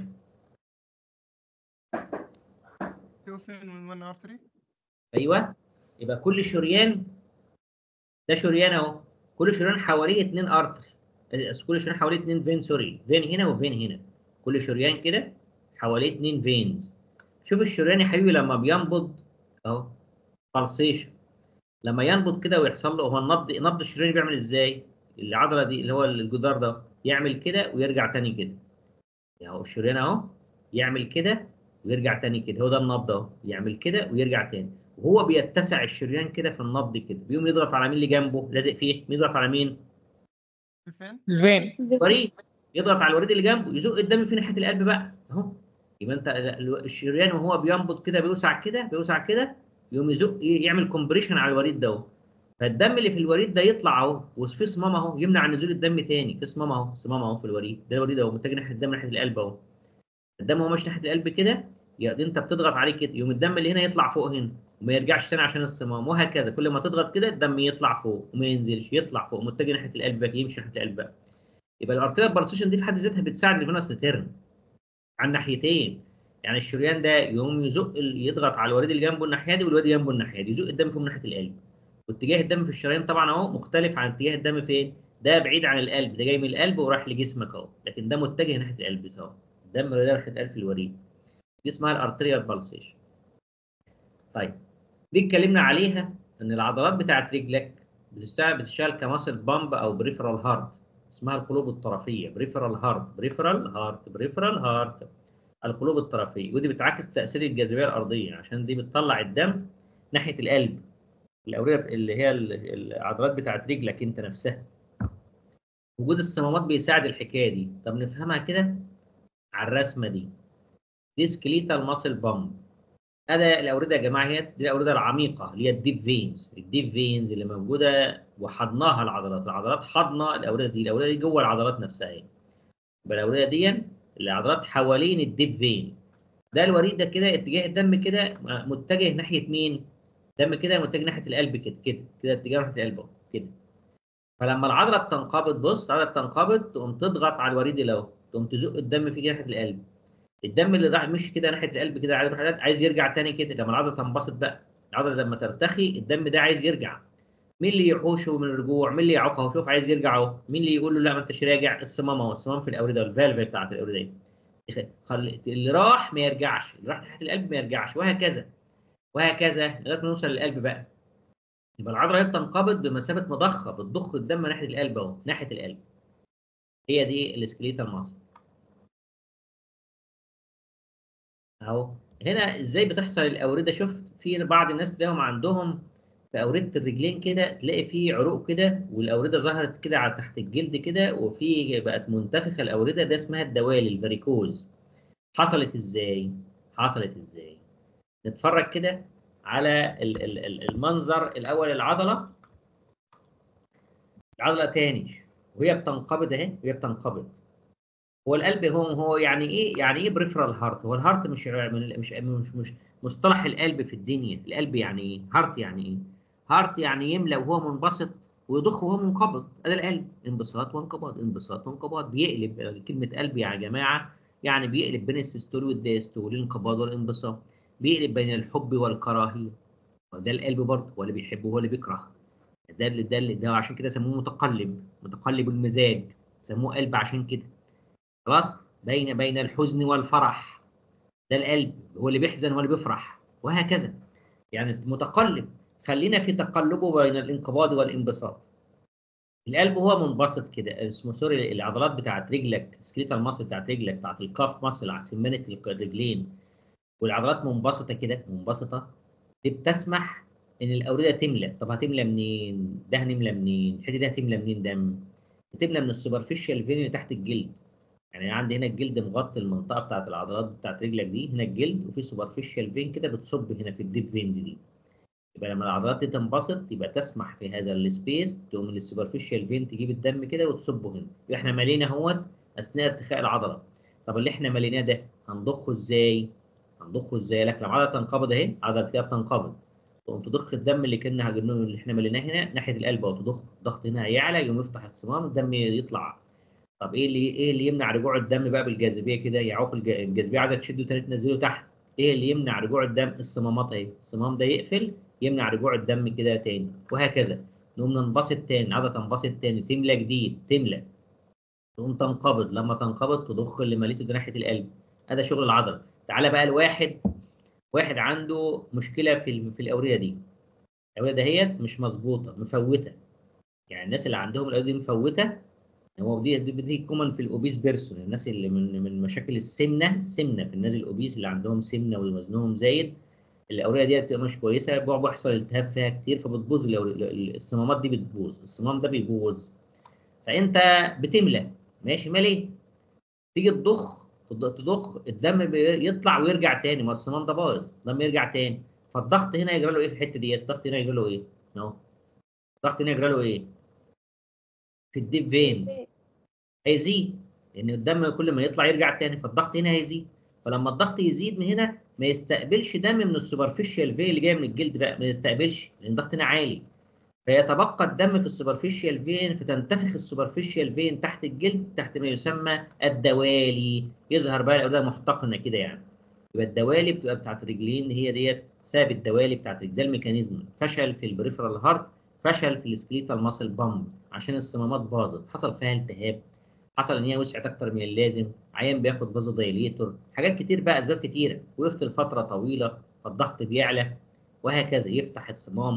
ايوه، يبقى كل شريان، ده شريان اهو، كل شريان حواليه 2 ارتر، كل شريان حواليه 2 فين، سوري، فين هنا وفين هنا، كل شريان كده حواليه 2 فينز. شوف الشريان يا حبيبي لما بينبض اهو، بالسيشن، لما ينبض كده ويحصل له، هو نبض الشريان بيعمل ازاي؟ العضله دي اللي هو الجدار ده يعمل كده ويرجع تاني كده، يعني الشريان اهو يعمل كده ويرجع تاني كده، هو ده النبض اهو، يعمل كده ويرجع تاني، وهو بيتسع الشريان كده في النبض كده، بيقوم يضغط على مين اللي جنبه لازق فيه؟ يضغط على مين؟ الفين. الوريد، يضغط على الوريد اللي جنبه، يزق الدم في ناحيه القلب بقى اهو. يبقى انت الشريان وهو بينبض كده بيوسع كده بيوسع كده، يقوم يزق يعمل كومبريشن على الوريد ده اهو، فالدم اللي في الوريد ده يطلع اهو، وفي صمام اهو يمنع نزول الدم تاني، في صمام اهو، صمام اهو في الوريد ده، الوريد اهو متجه ناحيه الدم ناحيه القلب اهو. الدم هو ماشي ناحيه القلب كده، يعني انت بتضغط عليه كده يقوم الدم اللي هنا يطلع فوق هنا وما يرجعش تاني عشان الصمام، وهكذا كل ما تضغط كده الدم يطلع فوق وما ينزلش، يطلع فوق متجه ناحيه القلب بقى، يمشي ناحيه القلب بقى. يبقى الارتيريال بالسيشن دي في حد ذاتها بتساعد الفينوس ريتيرن على الناحيتين. يعني الشريان ده يقوم يضغط على الوريد اللي جنبه الناحيه دي والوريد جنبه الناحيه دي، يزق الدم فوق ناحيه القلب. واتجاه الدم في الشرايين طبعا اهو مختلف عن اتجاه الدم فين؟ ده بعيد عن القلب، ده جاي من القلب وراح لجسمك اهو، لكن ده متجه ناحيه القلب اهو، الدم ده ناحيه القلب في الوريد، دي اسمها الارتريال بالسيشن. طيب دي اتكلمنا عليها ان العضلات بتاعت رجلك بتشتغل كماسل بامب او بريفرال هارت، اسمها القلوب الطرفيه، بريفرال هارت، بريفرال هارت، بريفرال هارت، القلوب الطرفيه. ودي بتعكس تاثير الجاذبيه الارضيه، عشان دي بتطلع الدم ناحيه القلب، الاوردة اللي هي العضلات بتاعت رجلك انت نفسها. وجود الصمامات بيساعد الحكايه دي. طب نفهمها كده على الرسمه دي. دي سكليتال ماسل بامب. هذا الاورده يا جماعه، هي دي الاورده العميقه اللي هي الديب فينز، الديب فينز اللي موجوده وحضناها العضلات، العضلات حاضنه الاورده دي، الاورده دي جوه العضلات نفسها اهي. يبقى الاورده دي العضلات حوالين الديب فين. ده الوريد ده كده اتجاه الدم كده متجه ناحيه مين؟ الدم كده متجه ناحيه القلب كده كده كده، اتجاه ناحيه القلب اهو كده. فلما العضله بتنقبض، بص العضله بتنقبض تقوم تضغط على الوريد اللي اهو، تقوم تزق الدم في ناحيه القلب. الدم اللي راح مش كده ناحيه القلب كده عايز يرجع تاني كده. لما العضله تنبسط بقى، العضله لما ترتخي الدم ده عايز يرجع. مين اللي يحوشه من الرجوع؟ مين اللي يعوقه؟ شوف عايز يرجع اهو. مين اللي يقول له لا ما انتش راجع؟ الصمام اهو، الصمام في الاورده، الفالف بتاعت الاورده. اللي راح ما يرجعش، اللي راح ناحيه القلب ما يرجعش، وهكذا وهكذا لغايه ما نوصل للقلب بقى. يبقى العضله هي بتنقبض بمثابه مضخه، بتضخ الدم ناحيه القلب اهو، ناحيه القلب. هي دي السكليتال ماسل اهو. هنا ازاي بتحصل الاورده؟ شفت في بعض الناس تلاقيهم عندهم في اورده الرجلين كده، تلاقي في عروق كده والاورده ظهرت كده على تحت الجلد كده، وفي بقت منتفخه الاورده، ده اسمها الدوالي، الفاريكوز. حصلت ازاي؟ حصلت ازاي؟ نتفرج كده على المنظر الاول. العضله تاني وهي بتنقبض اهي، وهي بتنقبض. هو القلب هو يعني ايه بريفرال هارت؟ هو الهارت مش مصطلح القلب في الدنيا. القلب يعني ايه؟ هارت يعني ايه؟ هارت يعني يملى وهو منبسط ويضخ وهو منقبض. ده القلب، انبساط وانقباض، انبساط وانقباض. بيقلب كلمه قلب يا جماعه، يعني بيقلب بين السيستول والدايستول، الانقباض والانبساط، بيقلب بين الحب والكراهيه. ده القلب برضه، هو اللي بيحب وهو اللي بيكره. ده عشان كده سموه متقلب، متقلب المزاج، سموه قلب عشان كده. خلاص. بين الحزن والفرح، ده القلب هو اللي بيحزن هو اللي بيفرح، وهكذا. يعني متقلب. خلينا في تقلبه بين الانقباض والانبساط. القلب هو منبسط كده، اسمه سوري، العضلات بتاعت رجلك، سكريتال ماسل بتاعت رجلك، بتاعت الكاف ماسل على سمانه الرجلين، والعضلات منبسطه كده، منبسطه. دي بتسمح ان الاورده تملى. طب هتملى منين؟ ده هنملى منين؟ الحته دي هتملى منين دم؟ هتملى من السوبرفيشال فين اللي تحت الجلد. يعني عندي هنا الجلد مغطي المنطقه بتاعت العضلات بتاعت رجلك دي، هنا الجلد، وفي سوبرفيشال فين كده بتصب هنا في الديب فينز دي. يبقى لما العضلات دي تنبسط يبقى تسمح في هذا السبيس، تقوم من السوبرفيشال فين تجيب الدم كده وتصبه هنا. يبقى احنا مالينا اهوت اثناء ارتخاء العضله. طب اللي احنا ماليناه ده هنضخه ازاي؟ هنضخه ازاي؟ لك لما العضله تنقبض اهي، عضله كده بتنقبض، تقوم تضخ الدم اللي احنا ماليناه هنا ناحيه القلب، او تضخ الضغط هنا هيعلى، يقوم يفتح الصمام الدم يطلع. طب ايه اللي يمنع رجوع الدم بقى بالجاذبيه كده؟ يعوق الجاذبيه عايزه تشده تاني تنزله تحت. ايه اللي يمنع رجوع الدم؟ الصمامات اهي، الصمام ده يقفل يمنع رجوع الدم كده تاني، وهكذا. نقوم ننبسط تاني، عاده تنبسط تاني، تملى جديد، تملى، تقوم تنقبض. لما تنقبض تضخ اللي مليته ده ناحيه القلب. هذا شغل العضله. تعالى بقى واحد عنده مشكله في الاورده دي. الاورده دهيت مش مظبوطه، مفوته. يعني الناس اللي عندهم الاورده دي مفوته، هو دي كومن في الاوبيس بيرسون، الناس اللي من مشاكل السمنه في الناس الاوبيس اللي عندهم سمنه ووزنهم زايد. الاوريه دي بتبقى مش كويسه، بيحصل التهاب فيها كتير، فبتبوظ الصمامات دي، بتبوظ الصمام ده بيبوظ. فانت بتملى، ماشي مالي، تيجي تضخ الدم يطلع ويرجع تاني، ما الصمام ده باظ، الدم يرجع تاني. فالضغط هنا يجرى له ايه في الحته دي؟ الضغط هنا يجرى له ايه؟ اهو الضغط هنا يجرى له ايه؟ في الديب فين هيزيد، لان الدم كل ما يطلع يرجع تاني، فالضغط هنا هيزيد. فلما الضغط يزيد من هنا ما يستقبلش دم من السوبرفيشال فين اللي جاي من الجلد بقى، ما يستقبلش لان الضغط هنا عالي. فيتبقى الدم في السوبرفيشال فين، فتنتفخ السوبرفيشال فين تحت الجلد، تحت ما يسمى الدوالي. يظهر بقى الاوردة محتقنه كده يعني. يبقى الدوالي بتبقى بتاعت الرجلين، هي ديت سبب الدوالي بتاعت الرجل. ده الميكانيزم. فشل في البريفرال هارت، فشل في السكليتال ماسل بامب، عشان الصمامات باظت، حصل فيها التهاب، حصل ان هي وسعت اكتر من اللازم، عيان بياخد فازو دايليتور، حاجات كتير بقى، اسباب كتيره، وقفت لفتره طويله، فالضغط بيعلى، وهكذا يفتح الصمام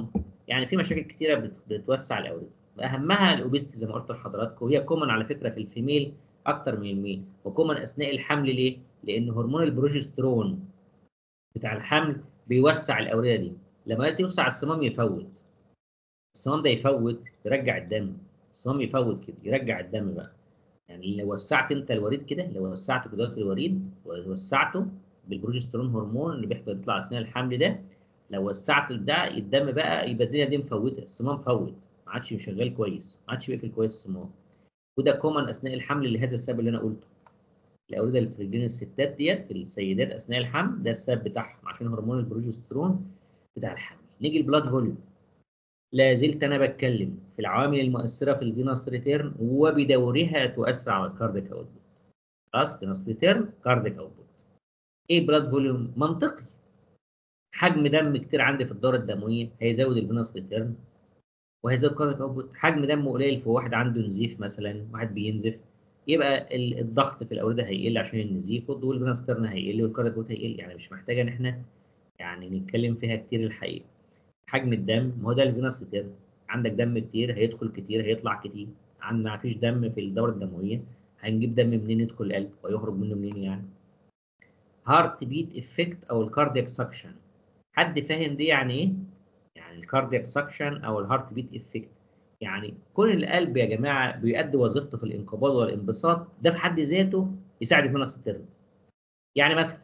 يعني في مشاكل كتيره بتوسع الاورده، اهمها الاوبستي زي ما قلت لحضراتكم، وهي كومن على فكره في الفيميل اكتر من الميل، وكومن اثناء الحمل. ليه؟ لان هرمون البروجسترون بتاع الحمل بيوسع الاورده دي، لما توسع الصمام يفوت، الصمام ده يفوت يرجع الدم، الصمام يفوت كده يرجع الدم بقى. يعني لو وسعت انت الوريد كده، لو وسعت جدار الوريد ووسعته بالبروجسترون هرمون اللي بيطلع اثناء الحمل ده، لو وسعت البتاع الدم بقى يبقى الدنيا دي مفوته، الصمام فوت، ما عادش شغال كويس، ما عادش بيقفل كويس الصمام. وده كومن اثناء الحمل لهذا السبب اللي انا قلته. الاورده اللي في رجلين الستات ديت في السيدات اثناء الحمل ده السبب بتاعهم، عشان هرمون البروجسترون بتاع الحمل. نيجي البلاد فوليوم. لا زلت انا بتكلم في العوامل المؤثره في الفينوس ريتيرن وبدورها تؤثر على الكاردياك اوتبوت. خلاص، فينوس ريتيرن كاردياك اوتبوت. ايه بلاد فوليوم؟ منطقي، حجم دم كتير عندي في الدوره الدمويه هيزود الفينوس ريتيرن وهيزود الكاردياك اوتبوت. حجم دم قليل في واحد عنده نزيف مثلا، واحد بينزف، يبقى الضغط في الاورده هيقل عشان النزيف، والفينوس ريتيرن هيقل والكاردياك اوتبوت هيقل. يعني مش محتاجه ان احنا يعني نتكلم فيها كتير الحقيقه. حجم الدم ما هو ده الفينوس ريتيرن، عندك دم كتير هيدخل كتير هيطلع كتير، عندنا ما فيش دم في الدوره الدمويه هنجيب دم منين يدخل القلب ويخرج منه منين يعني. هارت بيت افكت او الكاردياك سكشن، حد فاهم دي يعني ايه؟ يعني الكاردياك سكشن او الهارت بيت افكت، يعني كون القلب يا جماعه بيؤدي وظيفته في الانقباض والانبساط، ده في حد ذاته يساعد الفينوس ريتيرن. يعني مثلا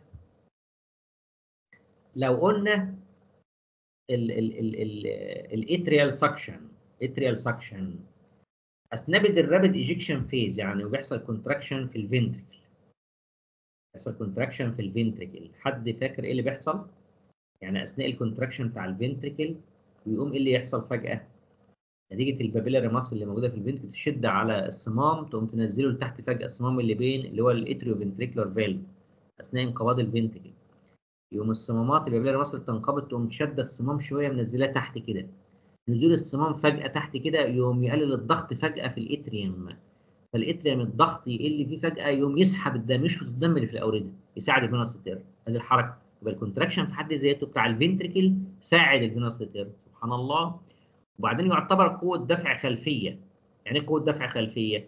لو قلنا الاتريال سكشن، اتريال سكشن اثناء الرابيد ايجكشن فيز، يعني وبيحصل كونتراكشن في الفنتركل، بيحصل كونتراكشن في الفنتركل. حد فاكر ايه اللي بيحصل؟ يعني اثناء الكونتراكشن بتاع الفنتركل بيقوم ايه اللي يحصل فجأة؟ نتيجة البابيلاري ماسل اللي موجودة في الفنتركل تشد على الصمام، تقوم تنزله لتحت فجأة، الصمام اللي بين اللي هو الاتريو فنتريكولار فالف اثناء انقباض الفنتركل، يقوم الصمامات البابيلاري ماسل تنقبض، تقوم شادة الصمام شوية منزلاه تحت كده. نزول الصمام فجأة تحت كده يقوم يقلل الضغط فجأة في الاتريوم، فالاتريوم الضغط يقل فيه فجأة، يقوم يسحب الدم، يشفط الدم اللي في الأوردة، يساعد الفينوس ريتيرن. هذه الحركة يبقى الكونتراكشن في حد ذاته بتاع الفنتريكل ساعد الفينوس ريتيرن، سبحان الله. وبعدين يعتبر قوة دفع خلفية. يعني ايه قوة دفع خلفية؟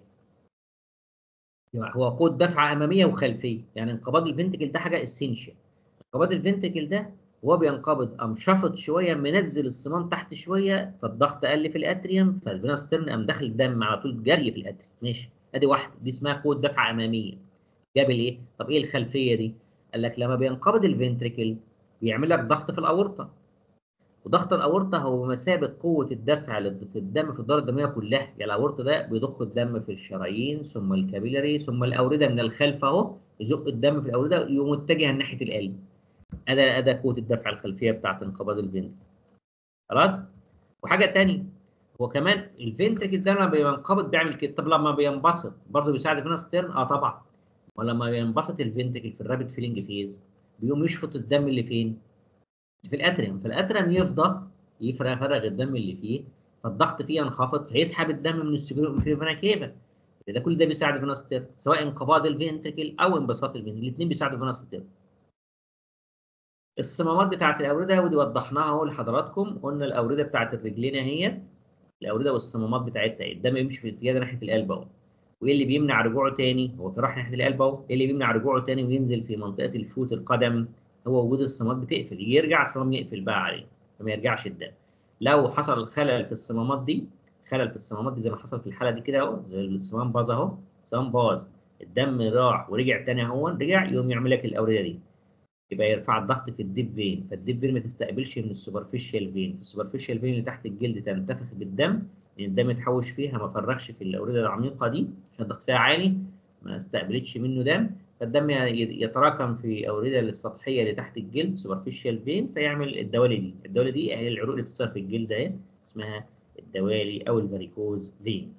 هو قوة دفع أمامية وخلفية، يعني انقباض الفنتريكل ده حاجة اسينشال. انقباض الفنتريكل ده وهو بينقبض قام شفط شويه منزل الصمام تحت شويه، فالضغط قل في الاتريوم، فالفينوس ريتيرن قام داخل الدم على طول جري في الاتريوم. ماشي، ادي واحده، دي اسمها قوه دفع اماميه. جاب الايه؟ طب ايه الخلفيه دي؟ قال لك لما بينقبض الفنتريكل بيعمل لك ضغط في الاورطه، وضغط الاورطه هو مثابه قوه الدفع في الدم في الدوره الدمويه كلها. يعني الاورطه ده بيضخ الدم في الشرايين ثم الكابيلاري ثم الاورده من الخلف اهو، يزق الدم في الاورده يقوم متجها ناحيه القلب. أدا قوة الدفع الخلفية بتاعت انقباض الفنتركل. خلاص؟ وحاجة تانية، هو كمان الفنتركل ده لما بينقبض بيعمل كده، طب لما بينبسط برضه بيساعد الفينوس ريتيرن؟ اه طبعا. ولما بينبسط الفنتركل في الرابيد فيلينج فيز بيقوم يشفط الدم اللي فين؟ في الاتريوم، فالاتريوم يفضى يفرغ الدم اللي فيه، فالضغط فيه ينخفض فيسحب الدم من السبيرو فينا كيفا. ده كل ده بيساعد الفينوس ريتيرن، سواء انقباض الفنتركل او انبساط الفنتركل، الاثنين بيساعدوا الفينوس ريتيرن. الصمامات بتاعت الأوردة ودي وضحناها اهو لحضراتكم، قلنا الأوردة بتاعت الرجلين اهي، الأوردة والصمامات بتاعتها، الدم يمشي في الاتجاه ده ناحية القلب اهو. وايه اللي بيمنع رجوعه تاني؟ هو راح ناحية القلب اهو، ايه اللي بيمنع رجوعه تاني وينزل في منطقة الفوت القدم؟ هو وجود الصمامات بتقفل، يرجع الصمام يقفل بقى عليه فما يرجعش الدم. لو حصل خلل في الصمامات دي، خلل في الصمامات دي زي ما حصل في الحالة دي كده اهو، زي الصمام باظ اهو، الصمام باظ، الدم راح ورجع تاني اهو، رجع يقوم يعمل لك الأوردة دي، يبقى يرفع الضغط في الديب فين، فالديب فين ما تستقبلش من السوبرفيشال فين، السوبرفيشال فين اللي تحت الجلد تنتفخ بالدم، لان الدم اتحوش فيها ما فرغش في الاورده العميقه دي عشان الضغط فيها عالي، ما استقبلتش منه دم، فالدم يتراكم في الاورده السطحيه اللي تحت الجلد سوبرفيشال فين، فيعمل الدوالي دي. الدوالي دي هي العروق اللي بتصير في الجلد اهي، اسمها الدوالي او الفاريكوز فين.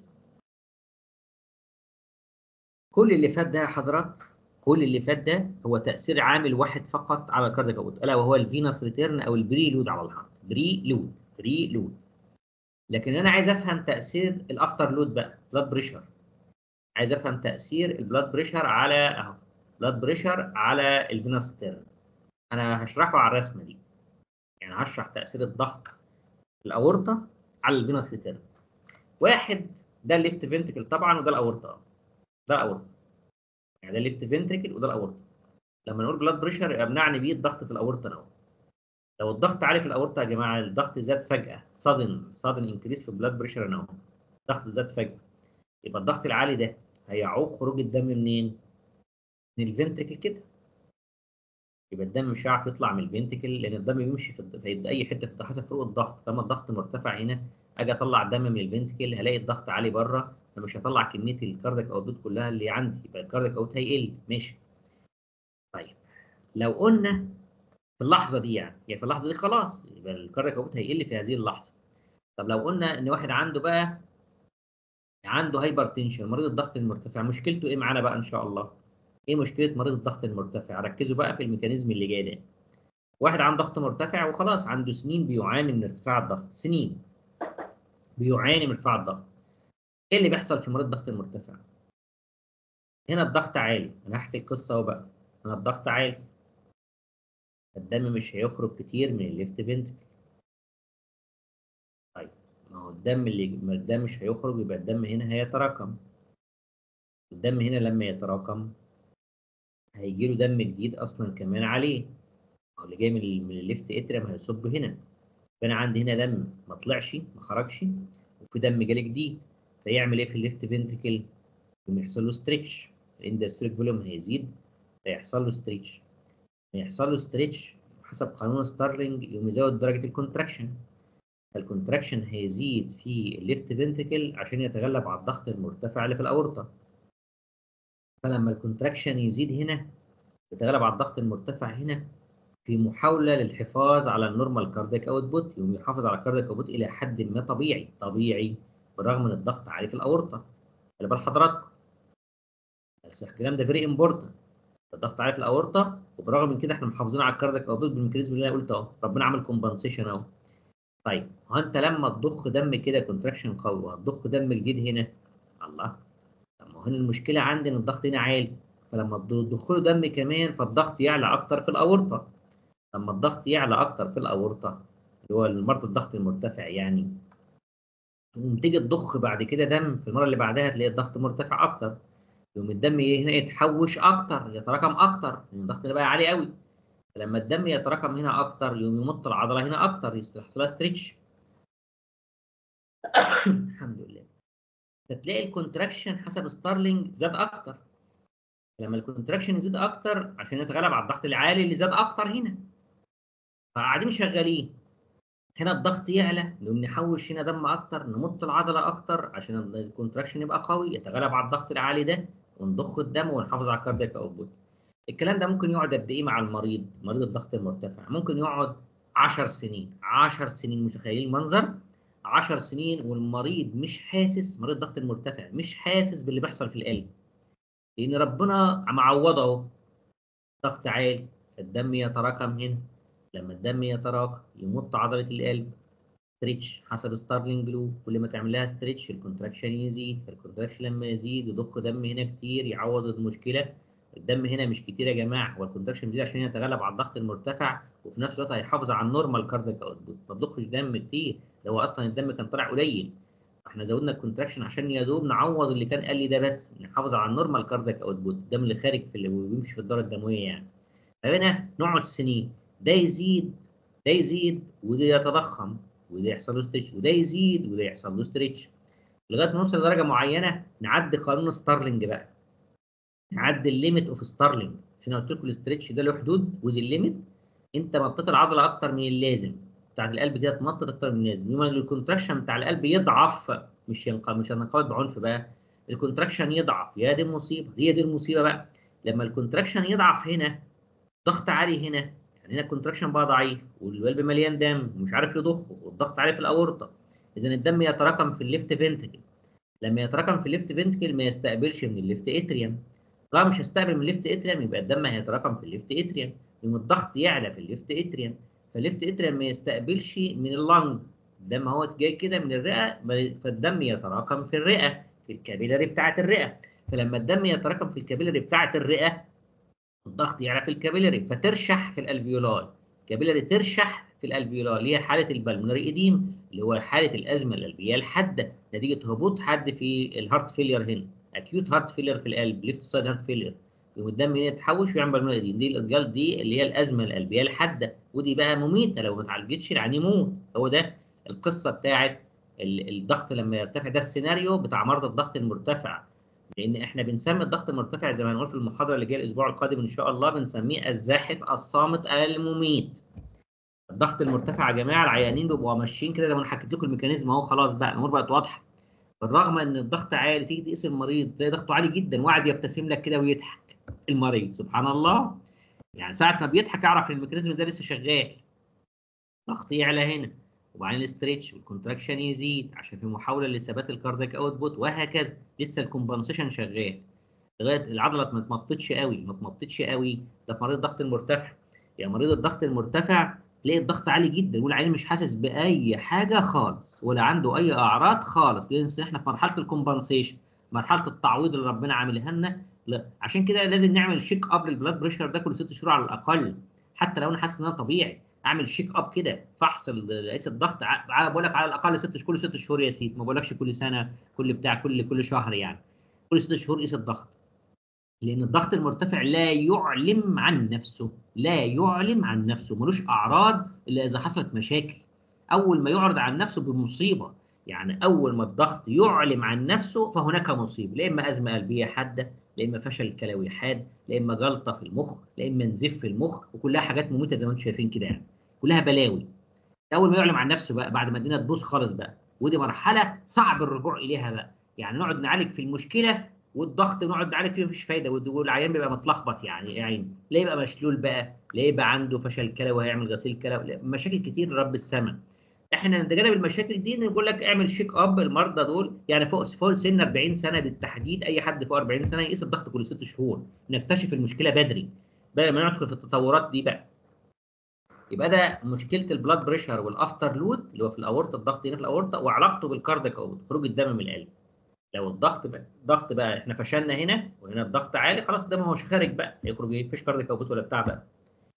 كل اللي فات ده يا حضرات، كل اللي فات ده هو تأثير عامل واحد فقط على الكاردياك اوت، الا وهو الفينوس ريتيرن او البري لود على الهارت، بري لود، بري لود. لكن انا عايز افهم تأثير الافتر لود بقى، بلاد بريشر. عايز افهم تأثير البلاد بريشر على اهو، بلاد بريشر على الفينوس ريتيرن. انا هشرحه على الرسمه دي، يعني هشرح تأثير الضغط الاورطه على الفينوس ريتيرن. واحد ده الليفت فنتركل طبعا، وده الاورطه. ده الاورطه، يعني ده الليفت فنتركل وده الاورطه. لما نقول بلاد بريشر يبقى بنعني بيه الضغط في الاورطه اهو. لو الضغط عالي في الاورطه يا جماعه، الضغط زاد فجاه، sudden increase في البلاد بريشر اهو، الضغط زاد فجاه، يبقى الضغط العالي ده هيعوق خروج الدم منين؟ من الفنتركل كده. يبقى الدم مش هيعرف يطلع من الفنتركل، لان الدم بيمشي في اي حته في حسب فروق الضغط. لما الضغط مرتفع هنا، اجي اطلع الدم من الفنتركل هلاقي الضغط عالي بره، فمش هطلع كميه الكاردياك اوتبوت كلها اللي عندي، يبقى الكاردياك اوت هيقل. ماشي. طيب لو قلنا في اللحظه دي، يعني في اللحظه دي خلاص يبقى الكاردياك اوت هيقل في هذه اللحظه. طب لو قلنا ان واحد عنده بقى عنده هايبر تنشن، مريض الضغط المرتفع، مشكلته ايه معانا بقى ان شاء الله؟ ايه مشكله مريض الضغط المرتفع؟ ركزوا بقى في الميكانيزم اللي جاي ده. واحد عنده ضغط مرتفع وخلاص، عنده سنين بيعاني من ارتفاع الضغط، سنين بيعاني من ارتفاع الضغط. ايه اللي بيحصل في مريض الضغط المرتفع؟ هنا الضغط عالي، انا هحكي القصه اهو بقى. هنا الضغط عالي، الدم مش هيخرج كتير من الليفت فنتركل. طيب ما هو الدم مش هيخرج، يبقى الدم هنا هيتراكم. الدم هنا لما يتراكم هيجي له دم جديد اصلا كمان عليه، هو اللي جاي من الليفت اتريم هيصب هنا. فانا عندي هنا دم ما طلعش ما خرجش، وفي دم جالي جديد. فيعمل ايه في الليفت فنتركل؟ يحصل له ستريتش، الاندستريك فوليوم هيزيد، فيحصل له ستريتش. يحصل له ستريتش حسب قانون ستارلينج يقوم يزود درجه الكونتراكشن. فالكونتراكشن هيزيد في الليفت فنتركل عشان يتغلب على الضغط المرتفع اللي في الاورطه. فلما الكونتراكشن يزيد هنا يتغلب على الضغط المرتفع هنا، في محاوله للحفاظ على النورمال كاردياك اوتبوت، يقوم يحافظ على الكاردياك اوتبوت الى حد ما طبيعي بالرغم من الضغط عالي في الاورطه. خلي بال حضراتكم، بس الكلام ده فيري امبورتنت. الضغط عالي في الاورطه، وبرغم من كده احنا محافظين على الكاردياك اوتبوت بالميكانيزم اللي انا قلته اهو. ربنا عمل كومبنسيشن اهو. طيب هو انت لما تضخ دم كده كونتراكشن قوي وهتضخ دم جديد هنا، الله، طب ما هو هنا المشكله عندي ان الضغط هنا عالي، فلما تضخ له دم كمان فالضغط يعلى اكتر في الاورطه. لما الضغط يعلى اكتر في الاورطه اللي هو مرضى الضغط المرتفع يعني، تقوم تيجي تضخ بعد كده دم في المره اللي بعدها تلاقي الضغط مرتفع اكتر، يقوم الدم هنا يتحوش اكتر، يتراكم اكتر لان الضغط اللي بقى عالي قوي. فلما الدم يتراكم هنا اكتر يقوم يمط العضله هنا اكتر، يحصل لها ستريتش. الحمد لله. فتلاقي الكونتراكشن حسب ستارلينج زاد اكتر. لما الكونتراكشن يزيد اكتر عشان يتغلب على الضغط العالي اللي زاد اكتر هنا، فقاعدين شغالين. هنا الضغط يعلى نقوم نحوش هنا دم اكتر، نمط العضله اكتر عشان الكونتراكشن يبقى قوي يتغلب على الضغط العالي ده، ونضخ الدم ونحافظ على الكاردياك اوتبوت. الكلام ده ممكن يقعد قد ايه مع المريض؟ مريض الضغط المرتفع ممكن يقعد 10 سنين. 10 سنين، متخيلين المنظر؟ 10 سنين والمريض مش حاسس، مريض الضغط المرتفع مش حاسس باللي بيحصل في القلب، لان ربنا معوضه اهو. ضغط عالي، الدم يتراكم هنا، لما الدم يتراكم يمط عضله القلب، ستريتش حسب ستارلينج لو، كل ما تعمل لها ستريتش الكونتراكشن يزيد، الكونتراكشن لما يزيد يضخ دم هنا كتير يعوض المشكله. الدم هنا مش كتير يا جماعه، هو الكونتراكشن بيزيد عشان يتغلب على الضغط المرتفع، وفي نفس الوقت هيحافظ على النورمال كاردياك اوتبوت. ما تضخش دم كتير، ده هو اصلا الدم كان طالع قليل، احنا زودنا الكونتراكشن عشان يا دوب نعوض اللي كان قال لي ده، بس نحافظ على النورمال كاردياك اوتبوت، الدم اللي خارج في اللي بيمشي في الدوره الدمويه يعني. فهنا نقعد سنين، ده يزيد، ده يزيد، وده يتضخم، وده يحصل له ستريتش، وده يزيد وده يحصل له ستريتش، لغايه ما نوصل لدرجه معينه نعدي قانون ستارلينج بقى، نعدي الليميت اوف ستارلينج. عشان قلت لكم الاستريتش ده له حدود وذي الليميت. انت مطيت العضله اكتر من اللازم بتاعت القلب دي، اتمطت اكتر من اللازم، يوم الكونتراكشن بتاع القلب يضعف، مش هنقاوم بعنف بقى، الكونتراكشن يضعف. يا دي المصيبه، هي دي المصيبه بقى. لما الكونتراكشن يضعف هنا، ضغط عالي هنا، يعني هنا الكونتراكشن بقى ضعيف والقلب مليان دم ومش عارف يضخه، والضغط عالي في الاورطه، اذا الدم يتراكم في الليفت فنتكل. لما يتراكم في الليفت فنتكل ما يستقبلش من الليفت اتريوم. طالما مش هستقبل من الليفت اتريوم يبقى الدم هيتراكم في الليفت اتريوم، يقوم الضغط يعلى في الليفت اتريوم، فالليفت اتريوم ما يستقبلش من اللنج، الدم هو جاي كده من الرئه، فالدم يتراكم في الرئه، في الكابيلاري بتاعه الرئه. فلما الدم يتراكم في الكابيلاري بتاعه الرئه، الضغط يعلى في الكابيلاري فترشح في الالفيولاي، الكابيلاري ترشح في الالفيولار اللي هي حاله البلمونري ايديم اللي هو حاله الازمه القلبيه الحاده نتيجه هبوط حد في الهارت فيلير هنا، اكيوت هارت فيلير في القلب، ليفت سايد هارت فيلير، والدم هنا يتحوش ويعمل بلمونري ايديم. دي اللي هي الازمه القلبيه الحاده، ودي بقى مميته لو ما اتعالجتش العيان يموت. هو ده القصه بتاعت الضغط لما يرتفع، ده السيناريو بتاع مرض الضغط المرتفع. لان احنا بنسمي الضغط المرتفع زي ما هنقول في المحاضره اللي جايه الاسبوع القادم ان شاء الله، بنسميه الزاحف الصامت المميت. الضغط المرتفع يا جماعه العيانين بيبقوا ماشيين كده زي ما انا حكيت لكم الميكانيزم اهو، خلاص بقى الامور بقت واضحه. بالرغم ان الضغط عالي، تيجي تقيس المريض تلاقي ضغطه عالي جدا وقاعد يبتسم لك كده ويضحك المريض، سبحان الله. يعني ساعه ما بيضحك اعرف ان الميكانيزم ده لسه شغال. ضغط يعلى هنا وبعدين الاستريتش والكونتراكشن يزيد عشان في محاوله لثبات الكاردياك اوتبوت، وهكذا لسه الكومبنسيشن شغال لغايه العضله ما اتمطتش قوي، ما اتمطتش قوي. ده في مريض الضغط المرتفع. يعني مريض الضغط المرتفع تلاقي الضغط عالي جدا والعيان مش حاسس باي حاجه خالص ولا عنده اي اعراض خالص، لان احنا في مرحله الكومبنسيشن، مرحله التعويض اللي ربنا عاملها لنا. لا عشان كده لازم نعمل شيك اب للبلاد بريشر ده كل 6 شهور على الاقل. حتى لو انا حاسس ان انا طبيعي اعمل شيك اب كده، فحص قيس الضغط بقول لك على الاقل 6 كل 6 شهور يا سيدي، ما بقولكش كل سنه، كل بتاع كل شهر يعني. كل 6 شهور قيس الضغط. لأن الضغط المرتفع لا يعلم عن نفسه، لا يعلم عن نفسه، ملوش أعراض إلا إذا حصلت مشاكل. أول ما يعرض عن نفسه بمصيبة، يعني أول ما الضغط يعلم عن نفسه فهناك مصيبة، لا إما أزمة قلبية حادة، لا إما فشل كلوي حاد، لا إما جلطة في المخ، لا إما نزيف في المخ، وكلها حاجات مميتة زي ما أنتم شايفين كده يعني، كلها بلاوي. اول ما يعلم عن نفسه بقى بعد ما الدنيا تبوظ خالص بقى، ودي مرحله صعب الرجوع اليها بقى. يعني نقعد نعالج في المشكله والضغط نقعد نعالج فيه مفيش فايده، والعيان بيبقى متلخبط يعني لا يبقى مشلول بقى، لا يبقى عنده فشل كلوي وهيعمل غسيل كلوي، مشاكل كتير رب السماء. احنا نتجنب المشاكل دي، نقول لك اعمل شيك اب المرضى دول يعني فوق سن 40 سنه بالتحديد، اي حد فوق 40 سنه يقيس الضغط كل 6 شهور، نكتشف المشكله بدري بدل ما ندخل في التطورات دي بقى. يبقى ده مشكله البلاد بريشر والافتر لود اللي هو في الاورطه، الضغط هنا في الاورطه وعلاقته بالكاردياك اوت، خروج الدم من القلب. لو الضغط بقى احنا فشلنا هنا وهنا الضغط عالي، خلاص الدم هو مش خارج بقى، هيخرج ايه؟ مفيش كاردياك اوت ولا بتاع بقى.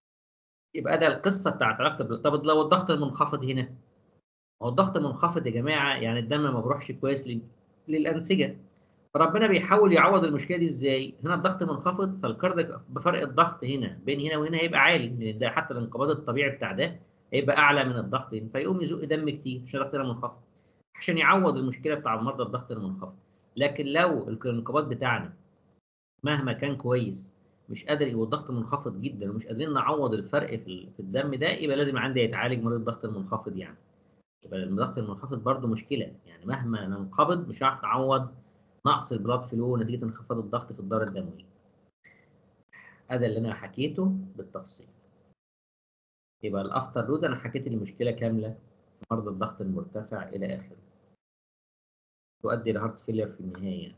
يبقى ده القصه بتاعت علاقه طب لو الضغط المنخفض هنا، هو الضغط المنخفض يا جماعه يعني الدم ما بيروحش كويس للانسجه، فربنا بيحاول يعوض المشكله دي ازاي؟ هنا الضغط منخفض فالكاردياك بفرق الضغط هنا بين هنا وهنا هيبقى عالي، لان ده حتى الانقباض الطبيعي بتاع ده هيبقى اعلى من الضغط هنا، فيقوم يزق دم كتير عشان الضغط هنا منخفض، عشان يعوض المشكله بتاع مرضى الضغط المنخفض. لكن لو الانقباض بتاعنا مهما كان كويس مش قادر، والضغط منخفض جدا ومش قادرين نعوض الفرق في الدم ده، يبقى لازم عندي يتعالج مريض الضغط المنخفض يعني. يبقى الضغط المنخفض برضه مشكله، يعني مهما ننقبض مش هعرف نعوض نقص البلاد فلو نتيجه انخفاض الضغط في الدوره الدمويه. هذا اللي انا حكيته بالتفصيل. يبقى الافتر لود انا حكيت المشكله كامله في مرضى الضغط المرتفع الى اخره، تؤدي لهارت فيلير في النهايه.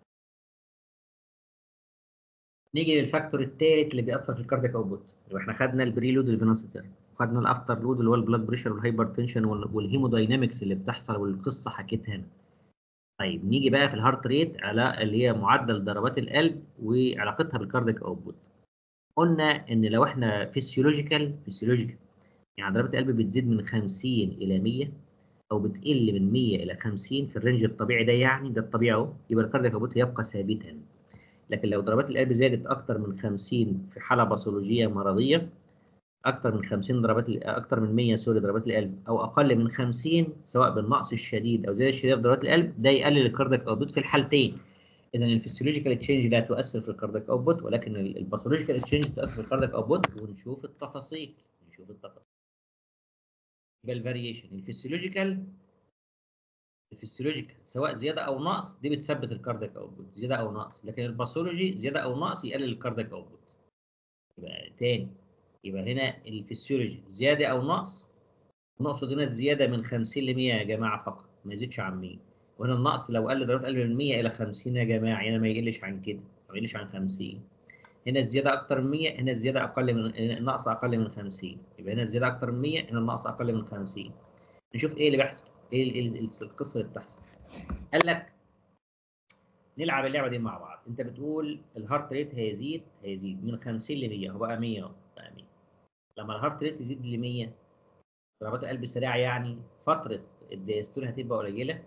نيجي للفاكتور الثالث اللي بيأثر في الكاردياك اوتبوت. يبقى احنا خدنا البريلود الفينوسيتر، وخدنا الافتر لود اللي هو البلاد بريشر والهايبرتنشن والهيموداينامكس اللي بتحصل والقصه حكيتها هنا. طيب نيجي بقى في الهارت ريت على اللي هي معدل ضربات القلب وعلاقتها بالكاردياك اوتبوت. قلنا ان لو احنا فيسيولوجيكال يعني ضربات القلب بتزيد من 50 الى 100 او بتقل من 100 الى 50 في الرينج الطبيعي ده، يعني ده الطبيعي اهو، يبقى الكاردياك اوتبوت يبقى ثابتا. لكن لو ضربات القلب زادت اكتر من 50 في حاله باثولوجيه مرضيه، اكتر من 50 اكتر من 100 سوري ضربات القلب، او اقل من 50 سواء بالنقص الشديد او زياده الشديده في ضربات القلب، ده يقلل الكاردياك اوتبوت في الحالتين. اذا الفسيولوجيكال تشينج لا تؤثر في الكاردياك اوتبوت، ولكن الباثولوجيكال تشينج تؤثر في الكاردياك اوتبوت، ونشوف التفاصيل. يبقى الفاريشن الفسيولوجيكال سواء زياده او نقص دي بتثبت الكاردياك اوتبوت، زياده او نقص، لكن الباثولوجي زياده او نقص يقلل الكاردياك اوتبوت. يبقى تاني، يبقى هنا الفسيولوجي زياده او نقص، ونقصد هنا الزياده من 50 ل 100 يا جماعه فقط، ما يزيدش عن 100. وهنا النقص لو قل ضربات قلب من 100 الى 50 يا جماعه، هنا ما يقلش عن كده، ما يقلش عن 50. هنا الزياده اكتر من 100، هنا الزياده اقل من النقص اقل من 50، يبقى هنا الزياده اكتر من 100، هنا النقص اقل من 50. نشوف ايه اللي بيحصل، ايه القصه اللي بتحصل. قال لك نلعب اللعبه دي مع بعض. انت بتقول الهارت ريت هيزيد من 50 ل 100، هو بقى 100 اهو بقى 100. لما الهارت ريت يزيد ل 100 ضربات القلب سريعه يعني فتره الديستول هتبقى قليله،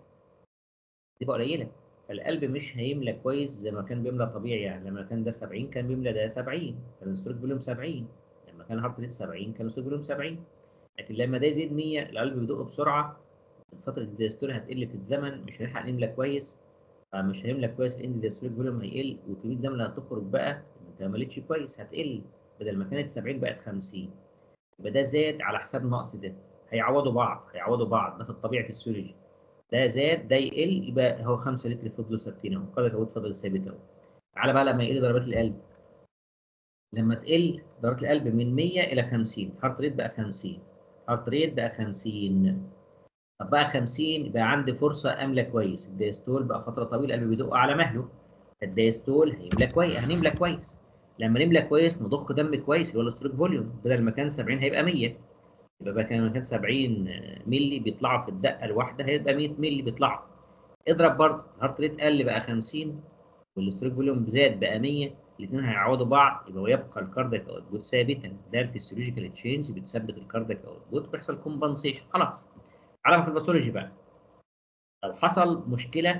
فالقلب مش هيملى كويس زي ما كان بيملى طبيعي. يعني لما كان ده 70 كان بيملى ده 70، كان الستروك فوليوم 70، لما كان هارت ريت 70 كان الستروك فوليوم 70. لكن لما ده يزيد 100 القلب بيدق بسرعه، فتره الديستول هتقل في الزمن، مش هنلحق نملى كويس، فمش هيملى كويس لان الديستوليك فوليوم هيقل، وكميه الدم اللي هتخرج بقى انت ما مليتش كويس هتقل، بدل ما كانت 70 بقت 50. يبقى ده زاد على حساب نقص ده، هيعوضوا بعض، ده في الطبيعي في السيولوجي. ده زاد ده يقل، يبقى هو 5 لتر فضلوا ثابتين اهو، قاعده كود فضل ثابت اهو. تعالى بقى لما يقل ضربات القلب، لما تقل ضربات القلب من 100 الى 50، هارت ريت بقى 50، طب بقى 50 يبقى عندي فرصه املى كويس. الدايستول بقى فتره طويله القلب بيدق على مهله، الدايستول هنملى كويس. لما نملى كويس نضخ دم كويس اللي هو الاستروك فوليوم، بدل ما كان 70 هيبقى 100، يبقى بقى كان 70 مللي بيطلعوا في الدقه الواحده هيبقى 100 مللي بيطلعوا. اضرب برضه الهارت ريت قل بقى 50 والاستروك فوليوم زاد بقى 100، الاثنين هيعوضوا بعض، يبقى ويبقى الكاردياك اوتبوت ثابتا. ده الفسيولوجيكال تشينج بتثبت الكاردياك اوتبوت، بيحصل كومبنسيشن خلاص. على ما في الباثولوجي بقى، لو حصل مشكله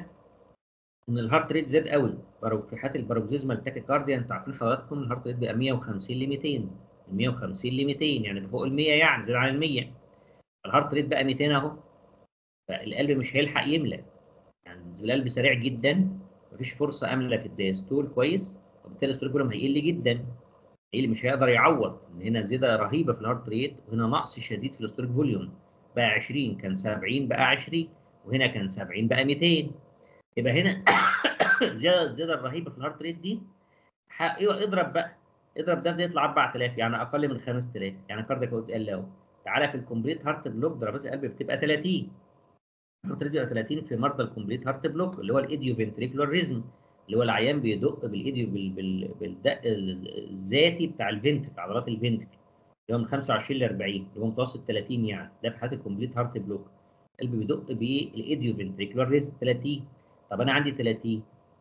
ان الهارت ريت زاد قوي، في حاله الباروكسيزمال تاكيكارديا، انتوا عارفين حضراتكم الهارت ريت بقى 150 ل 200، من 150 ل 200 يعني فوق ال 100، يعني زاد عن ال 100. الهارت ريت بقى 200 اهو، فالقلب مش هيلحق يملى، يعني القلب سريع جدا، مفيش فرصه املى في الدايستول كويس، وبالتالي الستول فوليوم هيقل جدا، هيقل مش هيقدر يعوض. ان هنا زياده رهيبه في الهارت ريت، وهنا نقص شديد في الستول فوليوم، بقى 20 كان 70 بقى 20، وهنا كان 70 بقى 200. يبقى هنا الزياده الرهيبه في الهارت ريت دي، ايوه اضرب ده يطلع 4000، يعني اقل من 5000، يعني كاردياك اوت قل اهو. تعالى في الكومبليت هارت بلوك ضربات القلب بتبقى 30، الهارت ريت بيبقى 30 في مرضى الكومبليت هارت بلوك، اللي هو الايديو فنتريكولار ريزم، اللي هو العيان بيدق بالايديو بالدق الذاتي بتاع الفنتريك، عضلات الفنتريك، اللي هو من 25 ل 40، اللي هو متوسط 30 يعني، ده في حاله الكومبليت هارت بلوك، القلب بيدق بالايديو فنتريكولار ريزم 30. طب انا عندي 30،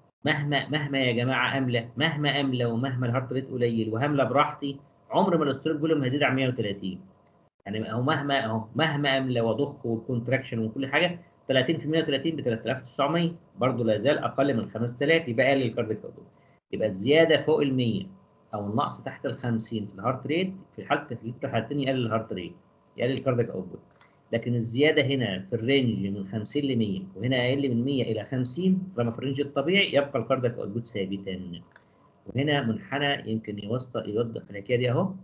مهما يا جماعه املى، مهما املى ومهما الهارت ريت قليل وهملى براحتي، عمر ما الاستروك فوليوم هيزيد عن 130. يعني مهما املى واضخ والكونتراكشن وكل حاجه، 30 في 130 ب 3900، برضه لا زال اقل من 5000، يبقى قلل الكاردياك اوتبوت. يبقى الزياده فوق ال 100 او النقص تحت ال 50 في الهارت ريت، في الحالتين يقلل الهارت ريت، يقلل الكاردياك اوتبوت. لكن الزياده هنا في الرينج من 50 ل 100، وهنا اقل من 100 الى 50، لما في الرينج الطبيعي يبقى الكاردياك اوتبوت ثابتا. وهنا منحنى يمكن يوضح الحكايه دي اهو.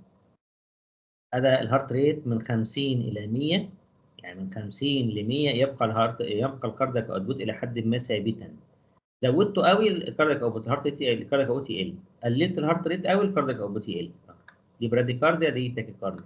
هذا الهارت ريت من 50 إلى 100، يعني من 50 ل 100 يبقى الكاردياك اوتبوت إلى حد ما ثابتا. زودته قوي الكاردياك اوتبوت، الهارت ريت الكاردياك اوتبوت يقل، قللت الهارت ريت قوي الكاردياك اوتبوت يقل. دي براديكارديا، دي تاكيكارديا.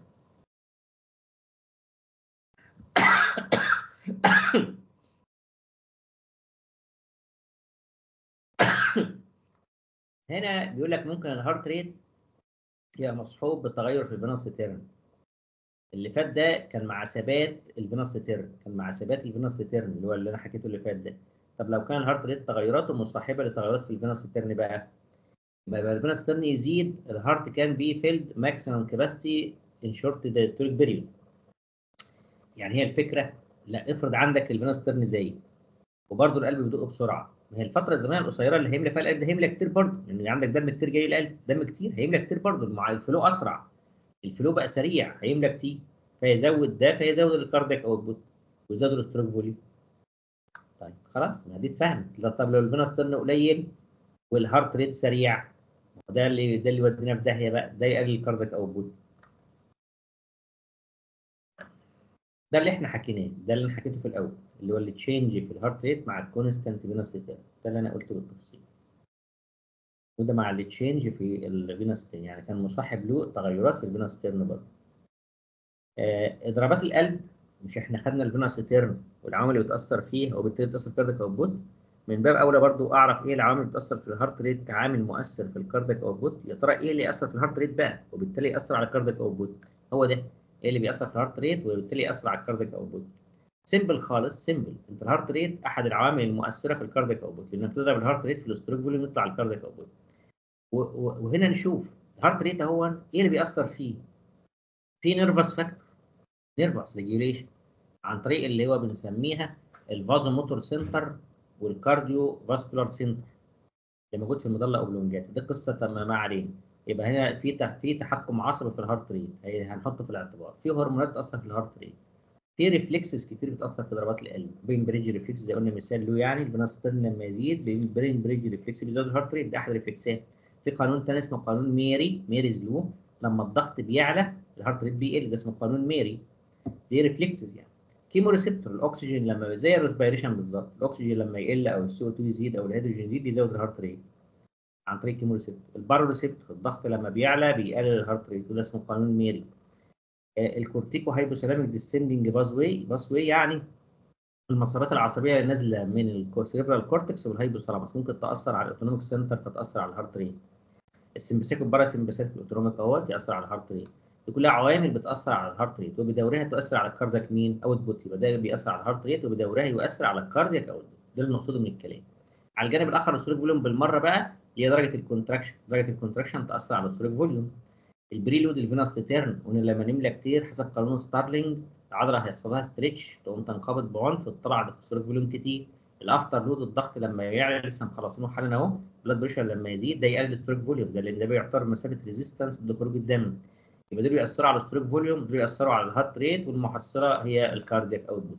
هنا بيقول لك ممكن الهارت ريت يبقى مصحوب بتغير في الفينوس تيرن. اللي فات ده كان مع ثبات الفينوس تيرن، اللي هو اللي انا حكيته اللي فات ده. طب لو كان الهارت ريت تغيراته مصاحبه لتغيرات في الفينوس تيرن بقى، يبقى الفينوس تيرن يزيد، الهارت كان بي فيلد ماكسيمم كاباسيتي ان شورت دايستوليك بيريود. يعني هي الفكره، لا افرض عندك الفينوس تيرن زايد وبرضه القلب بيدق بسرعه، ما هي الفتره الزمنيه القصيره اللي هيملى فيها القلب ده هيملى كتير برضه، لان يعني عندك دم كتير جاي القلب، دم كتير هيملى كتير برضه، مع الفلو اسرع، الفلو بقى سريع هيملى كتير، فيزود الكاردياك اوتبوت ويزود الاستروك فوليوم. طيب خلاص، ما دي اتفهمت. طب لو الفينوس تيرن قليل والهارت ريت سريع، ده اللي ودينا في داهيه بقى، ده يقلل الكاردياك اوتبوت. ده اللي احنا حكيناه، ده اللي انا حكيته في الاول، اللي هو التشينج في الهارت ريت مع الكونستانت فينوس تيرن، ده اللي انا قلته بالتفصيل. وده مع التشينج في الفينوس تيرن، يعني كان مصاحب له تغيرات في الفينوس تيرن برضه. اضرابات القلب، مش احنا خدنا الفينوس تيرن والعوامل اللي بتاثر فيه وبالتالي بتاثر في الكاردياك اوتبوت؟ من باب اولى برضو اعرف ايه العوامل اللي بتاثر في الهارت ريت كعامل مؤثر في الكاردياك اوتبوت. يا ترى ايه اللي ياثر في الهارت ريت بقى وبالتالي ياثر على الكاردياك اوتبوت؟ هو ده ايه اللي بيأثر في الهارت ريت وبالتالي يأثر على الكاردياك اوتبوت. سيمبل خالص، سيمبل. انت الهارت ريت احد العوامل المؤثره في الكاردياك اوتبوت، لانك تضرب الهارت ريت في الاستروك فوليوم يطلع الكاردياك اوتبوت. وهنا نشوف الهارت ريت اهو ايه اللي بيأثر فيه. في نيرفس فاكتور، نيرفس ريجوليشن عن طريق اللي هو بنسميها الفازو موتور سنتر والكارديو فاسكولار سنتر اللي موجود في المظله اوبلونجاتا. دي قصه ما علينا. يبقى هنا في تحكم عصبي في الهارت ريت هنحطه في الاعتبار. في هرمونات بتاثر في الهارت ريت. في ريفلكسز كتير بتاثر في ضربات القلب. بين بريدج ريفلكس زي قلنا مثال له، يعني الفينوسترن لما يزيد بين بريدج ريفلكس بيزود الهارت ريت، ده احد الريفلكسات. في قانون تاني اسمه قانون ميريز لو، لما الضغط بيعلى الهارت ريت بيقل، ده اسمه قانون ميري. دي ريفلكسز يعني. كيمو ريسبتور الاكسجين لما زي الريسبيريشن بالظبط، الاكسجين لما يقل او السي او 2 يزيد او الهيدروجين يزيد بيزود الهارت ريت عن طريق كيمو ريسبتور. البارو ريسبتور الضغط لما بيعلى بيقلل الهارت ريت، وده اسمه قانون ميري. الكورتيكو هايبوثالاميك ديسندنج باث واي يعني المسارات العصبيه النازله من السيربرال كورتكس والهايبوثالاموس ممكن تاثر على الاوتونوميك سنتر فتاثر على الهارت ريت. السمباثيك والباراسمباثيك الاوتونوميك اهوت ياثر على الهارت ريت. دي كلها عوامل بتاثر على الهارت ريت، وبدورها تؤثر على الكاردياك مين اوت بوت. يبقى ده بيأثر على الهارت ريت وبدورها يؤثر على الكاردياك اوت بوت. ده المقصود من الكلام. على الجانب الاخر الستروك فوليوم بالمره بقى هي درجه الكونتراكشن. درجه الكونتراكشن تاثر على الستروك فوليوم. البريلود الفينوس ريتيرن، وان لما نملى كتير حسب قانون ستارلينج العضله هيحصل لها ستريتش تقوم تنقبض بعنف تطلع على الستروك فوليوم كتير. الافتر لود الضغط لما يعلى لسه مخلصينه حالا اهو. بلاد بريشر لما يزيد ده يقلل الستروك فوليوم، ده لان ده بيعتبر مسافه ريزيستنس لخروج الدم. يبقى دول بيأثروا على الستروك فوليوم، دول بيأثروا على الهارت ريت، والمحصله هي الكاردياك اوتبوت.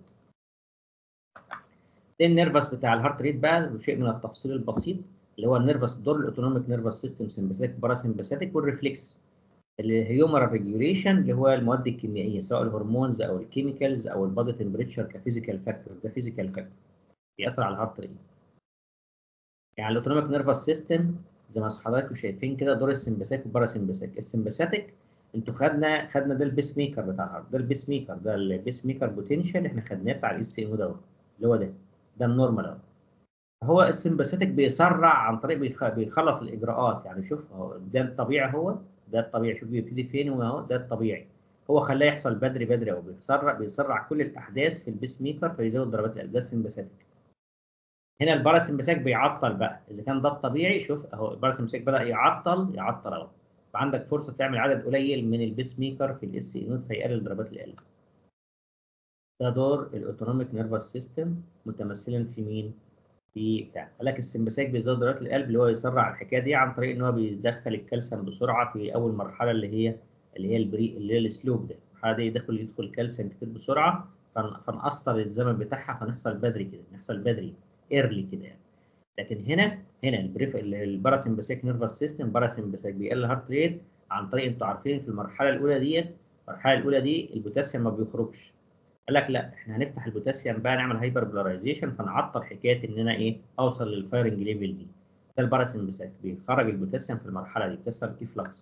ده النيرفس بتاع الهارت ريت بقى بشيء من التفصيل البسيط، اللي هو النيرفس دور الاوتونوميك نيرفس سيستم سمباثيك باراسمباثيك والريفلكس. الهيومرال ريجوليشن اللي هو المواد الكيميائيه سواء الهرمونز او الكيميكالز او البادي تمبريتشر كفيزيكال فاكتور، ده فيزيكال فاكتور بيأثر على الهارت ريت. يعني الاوتونوميك نيرفس سيستم زي ما حضراتكم شايفين كده دور السمباثيك والباراسمباثيك. السمباثيك انتوا خدنا ده البيس ميكر بتاع الهارت، ده البيس ميكر، ده البيس ميكر بوتنشال احنا خدناه بتاع الاس ام ده اللي هو ده النورمال اهو. هو السمباثيك بيسرع عن طريق بيخلص الاجراءات. يعني شوف اهو ده الطبيعي، هو ده الطبيعي، شوف بيبتدي فين واهو ده الطبيعي. هو خلاه يحصل بدري او بيسرع كل الاحداث في البيس ميكر فيزود ضربات القلب، ده السمباثيك. هنا الباراسمباثيك بيعطل بقى. اذا كان ده الطبيعي شوف اهو الباراسمباثيك بدا يعطل اهو. فعندك فرصه تعمل عدد قليل من البيس ميكر في الاس اي نود فيقلل ضربات القلب. ده دور الاوتونوميك نيرفس سيستم متمثلا في مين؟ في بتاع. قال لك السمباثيك بيزود ضربات القلب اللي هو يسرع الحكايه دي عن طريق ان هو بيدخل الكالسيوم بسرعه في اول مرحله اللي هي السلوب ده. المرحله دي يدخل كالسيوم كتير بسرعه فنقصر الزمن بتاعها فنحصل بدري كده، نحصل بدري ايرلي كده يعني. لكن هنا الباراسمباثيك نيرفس سيستم باراسمباثيك بيقلل الهارت ريت عن طريق انتوا عارفين في المرحله الاولى دي البوتاسيوم ما بيخرجش. قال لك لا احنا هنفتح البوتاسيوم بقى نعمل هايبر بولاريزيشن فنعطل حكايه ان انا اوصل للفايرنج ليفل دي. ده الباراسمباثيك بيخرج البوتاسيوم في المرحله دي بتحصل فلكس.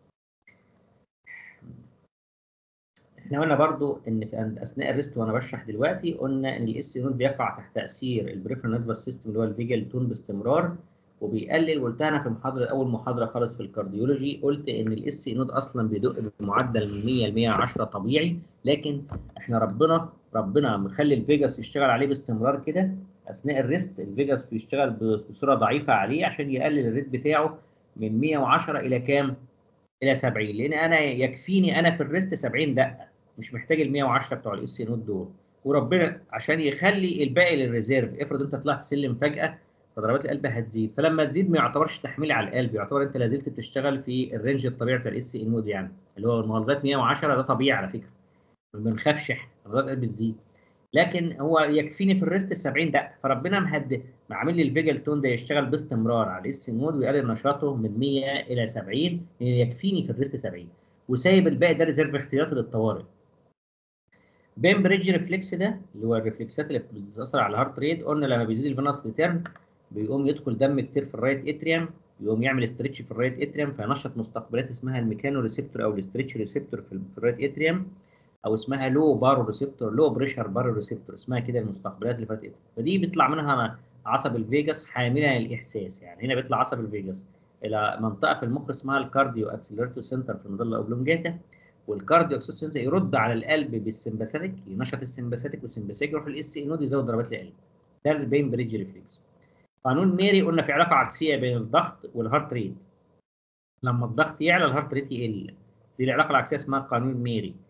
احنا قلنا برضو ان في اثناء الريست وانا بشرح دلوقتي قلنا ان الاس نود بيقع تحت تاثير البريفرال نيرفس سيستم اللي هو الفيجال تون باستمرار وبيقلل. قلتها انا في اول محاضره خالص في الكارديولوجي، قلت ان الاس نود اصلا بيدق بمعدل من 100 ل 110 طبيعي، لكن احنا ربنا مخلي الفيجاس يشتغل عليه باستمرار كده. اثناء الريست الفيجاس بيشتغل بصوره ضعيفه عليه عشان يقلل الريت بتاعه من 110 الى كام؟ الى 70. لان انا يكفيني انا في الريست 70 دقه، مش محتاج ال 110 بتوع الاس نوت دول. وربنا عشان يخلي الباقي للريزيرف. افرض انت طلعت سلم فجاه فضربات القلب هتزيد، فلما تزيد ما يعتبرش تحميل على القلب، يعتبر انت لازلت بتشتغل في الرينج الطبيعي بتاع الاس نود، يعني اللي هو لغايه 110 ده طبيعي على فكره، ما بنخافش احنا ضربات القلب تزيد. لكن هو يكفيني في الريست 70 دقه، فربنا عامل لي الفيجل تون ده يشتغل باستمرار على الاس نود ويقلل نشاطه من 100 الى 70، يكفيني في الريست 70 وسايب الباقي ده ريزيرف احتياطي للطوارئ. بين بريدج ريفلكس ده اللي هو الريفلكسات اللي بتاثر على الهارت ريت، قلنا لما بيزيد الفينوس ريتيرن بيقوم يدخل دم كتير في الرايت اتريوم، يقوم يعمل استرتش في الرايت اتريوم فينشط مستقبلات اسمها الميكانو ريسبتور او الاسترتش ريسبتور في الرايت اتريوم، او اسمها لو بارو ريسبتور، لو بريشر بارو ريسبتور، اسمها كده المستقبلات اللي في الرايت اتريوم. فدي بيطلع منها عصب الفيجاس حاملا للاحساس. يعني هنا بيطلع عصب الفيجاس الى منطقه في المخ اسمها الكارديو اكسلريتور سنتر في المظله اوبلونجاتا، والكارديو اكسلريتور يرد على القلب بالسمباثيك، ينشط السمباثيك والسمباثيك يروح الاس نود يزود ضربات القلب. ده البين بريدج ريفلكس. قانون ميري قلنا في علاقه عكسيه بين الضغط والهارت ريت. لما الضغط يعلى الهارت ريت يقل، دي العلاقه العكسيه اسمها قانون ميري.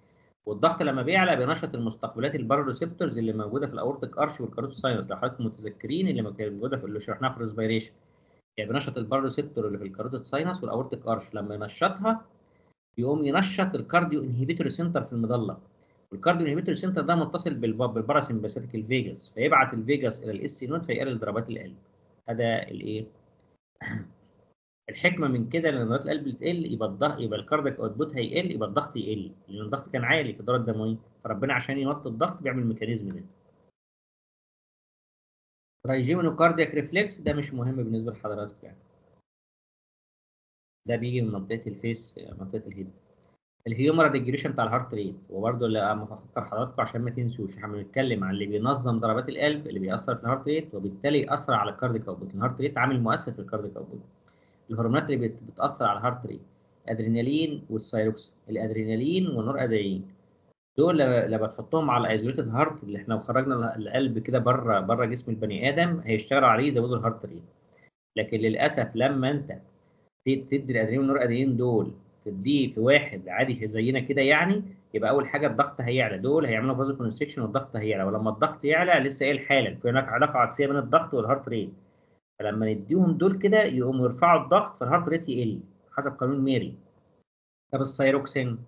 والضغط لما بيعلى بينشط المستقبلات الباروريسبتورز اللي موجوده في الاورتيك ارش والكاروتيد ساينس، لو حضراتكم متذكرين اللي كانت موجوده في اللي شرحناها في الريسبيريشن. يعني بينشط الباروريسبتور اللي في الكاروتيد ساينس والاورتيك ارش، لما ينشطها يقوم ينشط الكارديو انهبيتوري سنتر في المظله، والكارديو انهبيتوري سنتر ده متصل بالباراسمباثيك الفيجاس، فيبعت الفيجاس الى الاس نود فيقلل ضربات القلب. هذا الايه؟ الحكمه من كده لما ضربات القلب بتقل يبقى الضغط، يبقى الكاردياك اوتبوت هيقل، يبقى الضغط يقل، لان الضغط كان عالي في الدوره الدمويه، فربنا عشان يوطي الضغط بيعمل الميكانيزم ده. ترايجيمينو كاردياك ريفلكس ده مش مهم بالنسبه لحضراتكم يعني، ده بيجي من منطقه الفيس، منطقه الهيد. الهيومرال ريجوليشن بتاع الهارت ريت، وبرده اللي اما افكر حضراتكم عشان ما تنسوش، احنا بنتكلم عن اللي بينظم ضربات القلب، اللي بيأثر في الهارت ريت وبالتالي يأثر على الكاردياك اوتبوت. الهارت ريت عامل مؤثر في الكاردياك اوتبوت. الهرمونات اللي بتأثر على الهارت ريت، الادرينالين والثايروكسين. الادرينالين والنور ادرينالين دول لما تحطهم على ايزوليتد هارت، اللي احنا خرجنا القلب كده بره جسم البني ادم، هيشتغلوا عليه يزودوا الهارت ريت. لكن للاسف لما انت تدي الادرينالين والنور ادرينالين دول تديه في واحد عادي زينا كده يعني، يبقى اول حاجه الضغط هيعلى، دول هيعملوا فازو كونستريكشن والضغط هيعلى، ولما الضغط يعلى لسه قايل حالا في هناك علاقه عكسيه بين الضغط والهارت ريت، فلما نديهم دول كده يقوموا يرفعوا الضغط فالهارت ريت يقل حسب قانون ميري. طب الثايروكسين،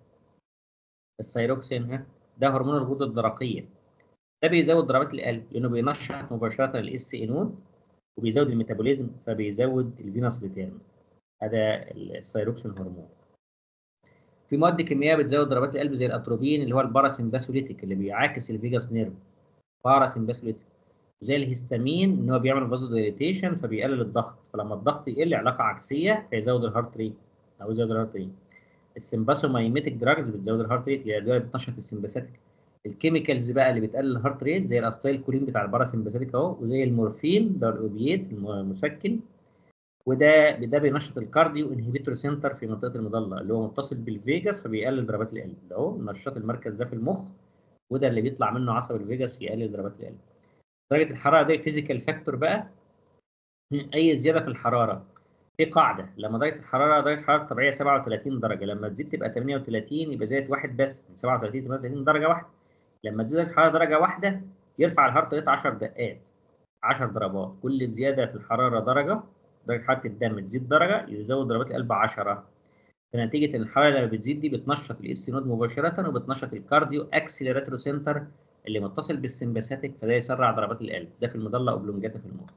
ها ده هرمون الغدة الدرقية، ده بيزود ضربات القلب لأنه بينشط مباشرة الاس اي نود وبيزود الميتابوليزم فبيزود الفينوس ريتيرن. هذا الثايروكسين هرمون. في مواد كيميائية بتزود ضربات القلب زي الاتروبين اللي هو الباراسمباثوليتيك اللي بيعاكس الفيجاس نيرف، باراسمباثوليتيك، زي الهستامين ان هو بيعمل فازو دايليتيشن فبيقلل الضغط، فلما الضغط يقل علاقة عكسية فيزود الهارت ريت او يزود الهارت ريت. السمباثومايميتيك دراجز بتزود الهارت ريت، اللي هي ادويه بتنشط السمباثيك. الكيميكالز بقى اللي بتقلل الهارت ريت زي الاستايل كولين بتاع الباراسمباثيك اهو، وزي المورفين ده الاوبيات المسكن، ده بينشط الكارديو انهبيتور سنتر في منطقه المظله اللي هو متصل بالفيجاس فبيقلل ضربات القلب، ده اهو نشاط المركز ده في المخ، وده اللي بيطلع منه عصب الفيجاس يقلل ضربات القلب. درجه الحراره دي فيزيكال فاكتور بقى، اي زياده في الحراره في قاعده، لما درجه الحراره الطبيعيه 37 درجه، لما تزيد تبقى 38 يبقى زادت واحد بس، من 37 ل 38 درجه واحده. لما تزيد الحراره درجه واحده يرفع الهارت ريت 10 دقات، 10 ضربات، كل زياده في الحراره درجه حراره الدم تزيد درجه يزود ضربات القلب 10. فنتيجه ان الحراره لما بتزيد دي بتنشط الاس نود مباشره وبتنشط الكارديو اكسلراتور سنتر اللي متصل بالسمباثيك، فده يسرع ضربات القلب، ده في المظله اوبلونجاتا في المخ.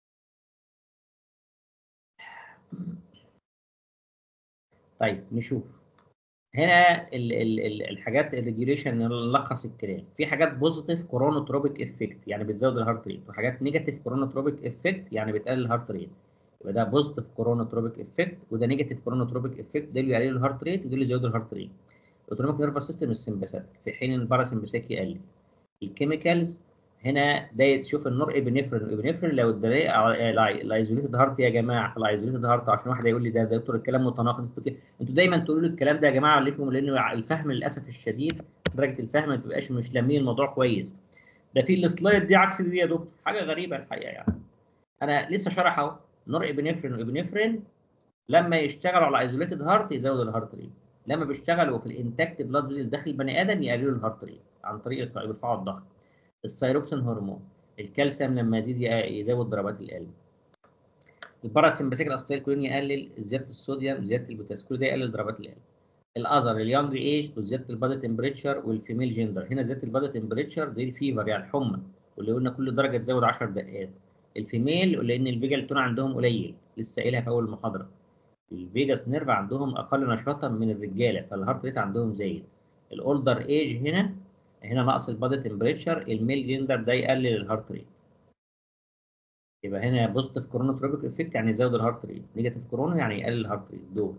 طيب نشوف هنا الحاجات الريجوليشن، نلخص الكلام في حاجات بوزيتيف كورونوتروبيك افكت يعني بتزود الهارت ريت، وحاجات نيجاتيف كورونوتروبيك افكت يعني بتقلل الهارت ريت. يبقى ده بوزيتيف كورونوتروبيك افكت وده نيجاتيف كورونوتروبيك افكت، ده اللي يقلل الهارت ريت وده اللي يزود الهارت ريت. الاوتونوميك نيرفس سيستم السمباثيك في حين ان الباراسمباثيك يقلل. الكيميكالز هنا ده تشوف النور ابنفرين لو اتدلق على الايزوليتد هارت يا جماعه، في الايزوليتد هارت عشان واحد يقول لي ده دكتور الكلام متناقض، انتوا دايما تقولوا لي الكلام ده يا جماعه لكم، لان الفهم للاسف الشديد درجه الفهم ما بتبقاش مش لامين الموضوع كويس. ده في السلايد دي عكس دي يا دكتور، حاجه غريبه الحقيقه يعني. انا لسه شارح اهو نور ابنفرين لما يشتغلوا على ايزوليتد هارت يزود الهارت ريت، لما بيشتغلوا في الانتاكت بلاد فيزل داخل البني ادم يقللوا الهارت ريت عن طريق يرفعوا الضغط. الثايروكسين هرمون، الكالسيوم لما يزيد يزود ضربات القلب. الباراسمباثيك الاستايل كولين يقلل زياده الصوديوم، زياده البوتاسيوم، كل ده يقلل ضربات القلب. الاذر اليونج ايج وزياده البادي تمبريتشر والفيميل جندر، هنا زياده البادي تمبريتشر دي الفيفر يعني الحمى، واللي قلنا كل درجه تزود 10 دقات. الفيميل لان الفيجا تون عندهم قليل، لسه قايلها في اول المحاضره، الفيجاس نيرف عندهم اقل نشاطا من الرجاله فالهارت ريت عندهم زايد. الاولدر ايج هنا نقص البادي تمبريتشر، الميل جندر ده يقلل الهارت ريت. يبقى هنا بوزيتيف كورونوتروبيك افكت يعني يزود الهارت ريت، نيجاتيف كورونو يعني يقلل الهارت ريت. دول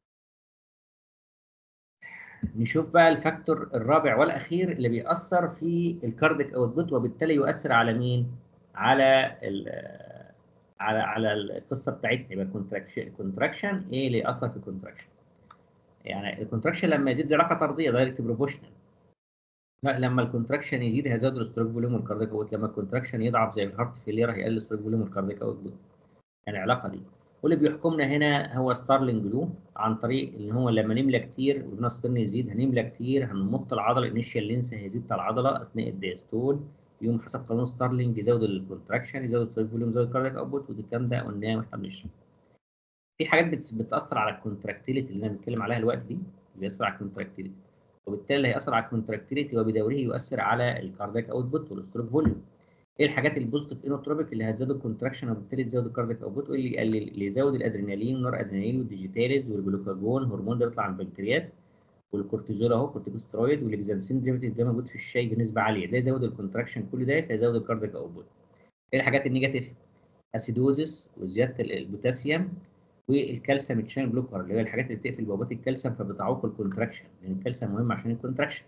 نشوف بقى الفاكتور الرابع والاخير اللي بيأثر في الكارديك اوتبوت وبالتالي يؤثر على مين؟ على على القصه بتاعتنا. يبقى كونتراكشن ايه اللي يأثر في الكونتراكشن؟ يعني الكونتراكشن لما يزيد علاقه طرديه دايركت بروبوشنال. لا لما الكونتراكشن يزيد هيزود الستروك فوليوم والكارديك اوت، لما الكونتراكشن يضعف زي الهارت فيلير هيقلل الستروك فوليوم والكارديك اوت. يعني العلاقه دي. واللي بيحكمنا هنا هو ستارلينج لو، عن طريق ان هو لما نملى كتير والفينوس تيرن يزيد، هنملى كتير هنمط العضله، الانيشال لينس هيزيد بتاع العضله اثناء الديستول، يقوم حسب قانون ستارلينج يزود الكونتراكشن، يزود السيرف فوليوم، يزود الكاردياك اوتبوت، ودي الكلام ده قلناه واحنا بنشرح. في حاجات بتاثر على الكونتراكتيليتي اللي انا بتكلم عليها الوقت دي، بيأثر على الكونتراكتيليتي، وبالتالي اللي هيأثر على الكونتراكتيليتي وبدوره يؤثر على الكاردياك اوتبوت والستروك فوليوم. ايه الحاجات البوزيتيف انوتروبيك اللي هتزود الكونتراكشن وبالتالي تزود الكاردياك اوتبوت، واللي يقلل، اللي يزود الادرينالين والنور ادرينالين والديجيتاليز والجلوكاجون، هرمون ده بيطلع من البنكرياس، والكورتيزول اهو كورتيكوسترويد، والاكزانسين ديريفيتيف ده موجود في الشاي بنسبه عاليه، ده يزود الكونتراكشن، كل ده هيزود الكاردياك اوتبوت. ايه الحاجات النيجاتيف؟ اسيدوزس وزياده البوتاسيوم والكالسيوم تشانل بلوكر، اللي هي الحاجات اللي بتقفل بوابات الكالسيوم فبتعوق الكونتراكشن، لان الكالسيوم مهم عشان الكونتراكشن.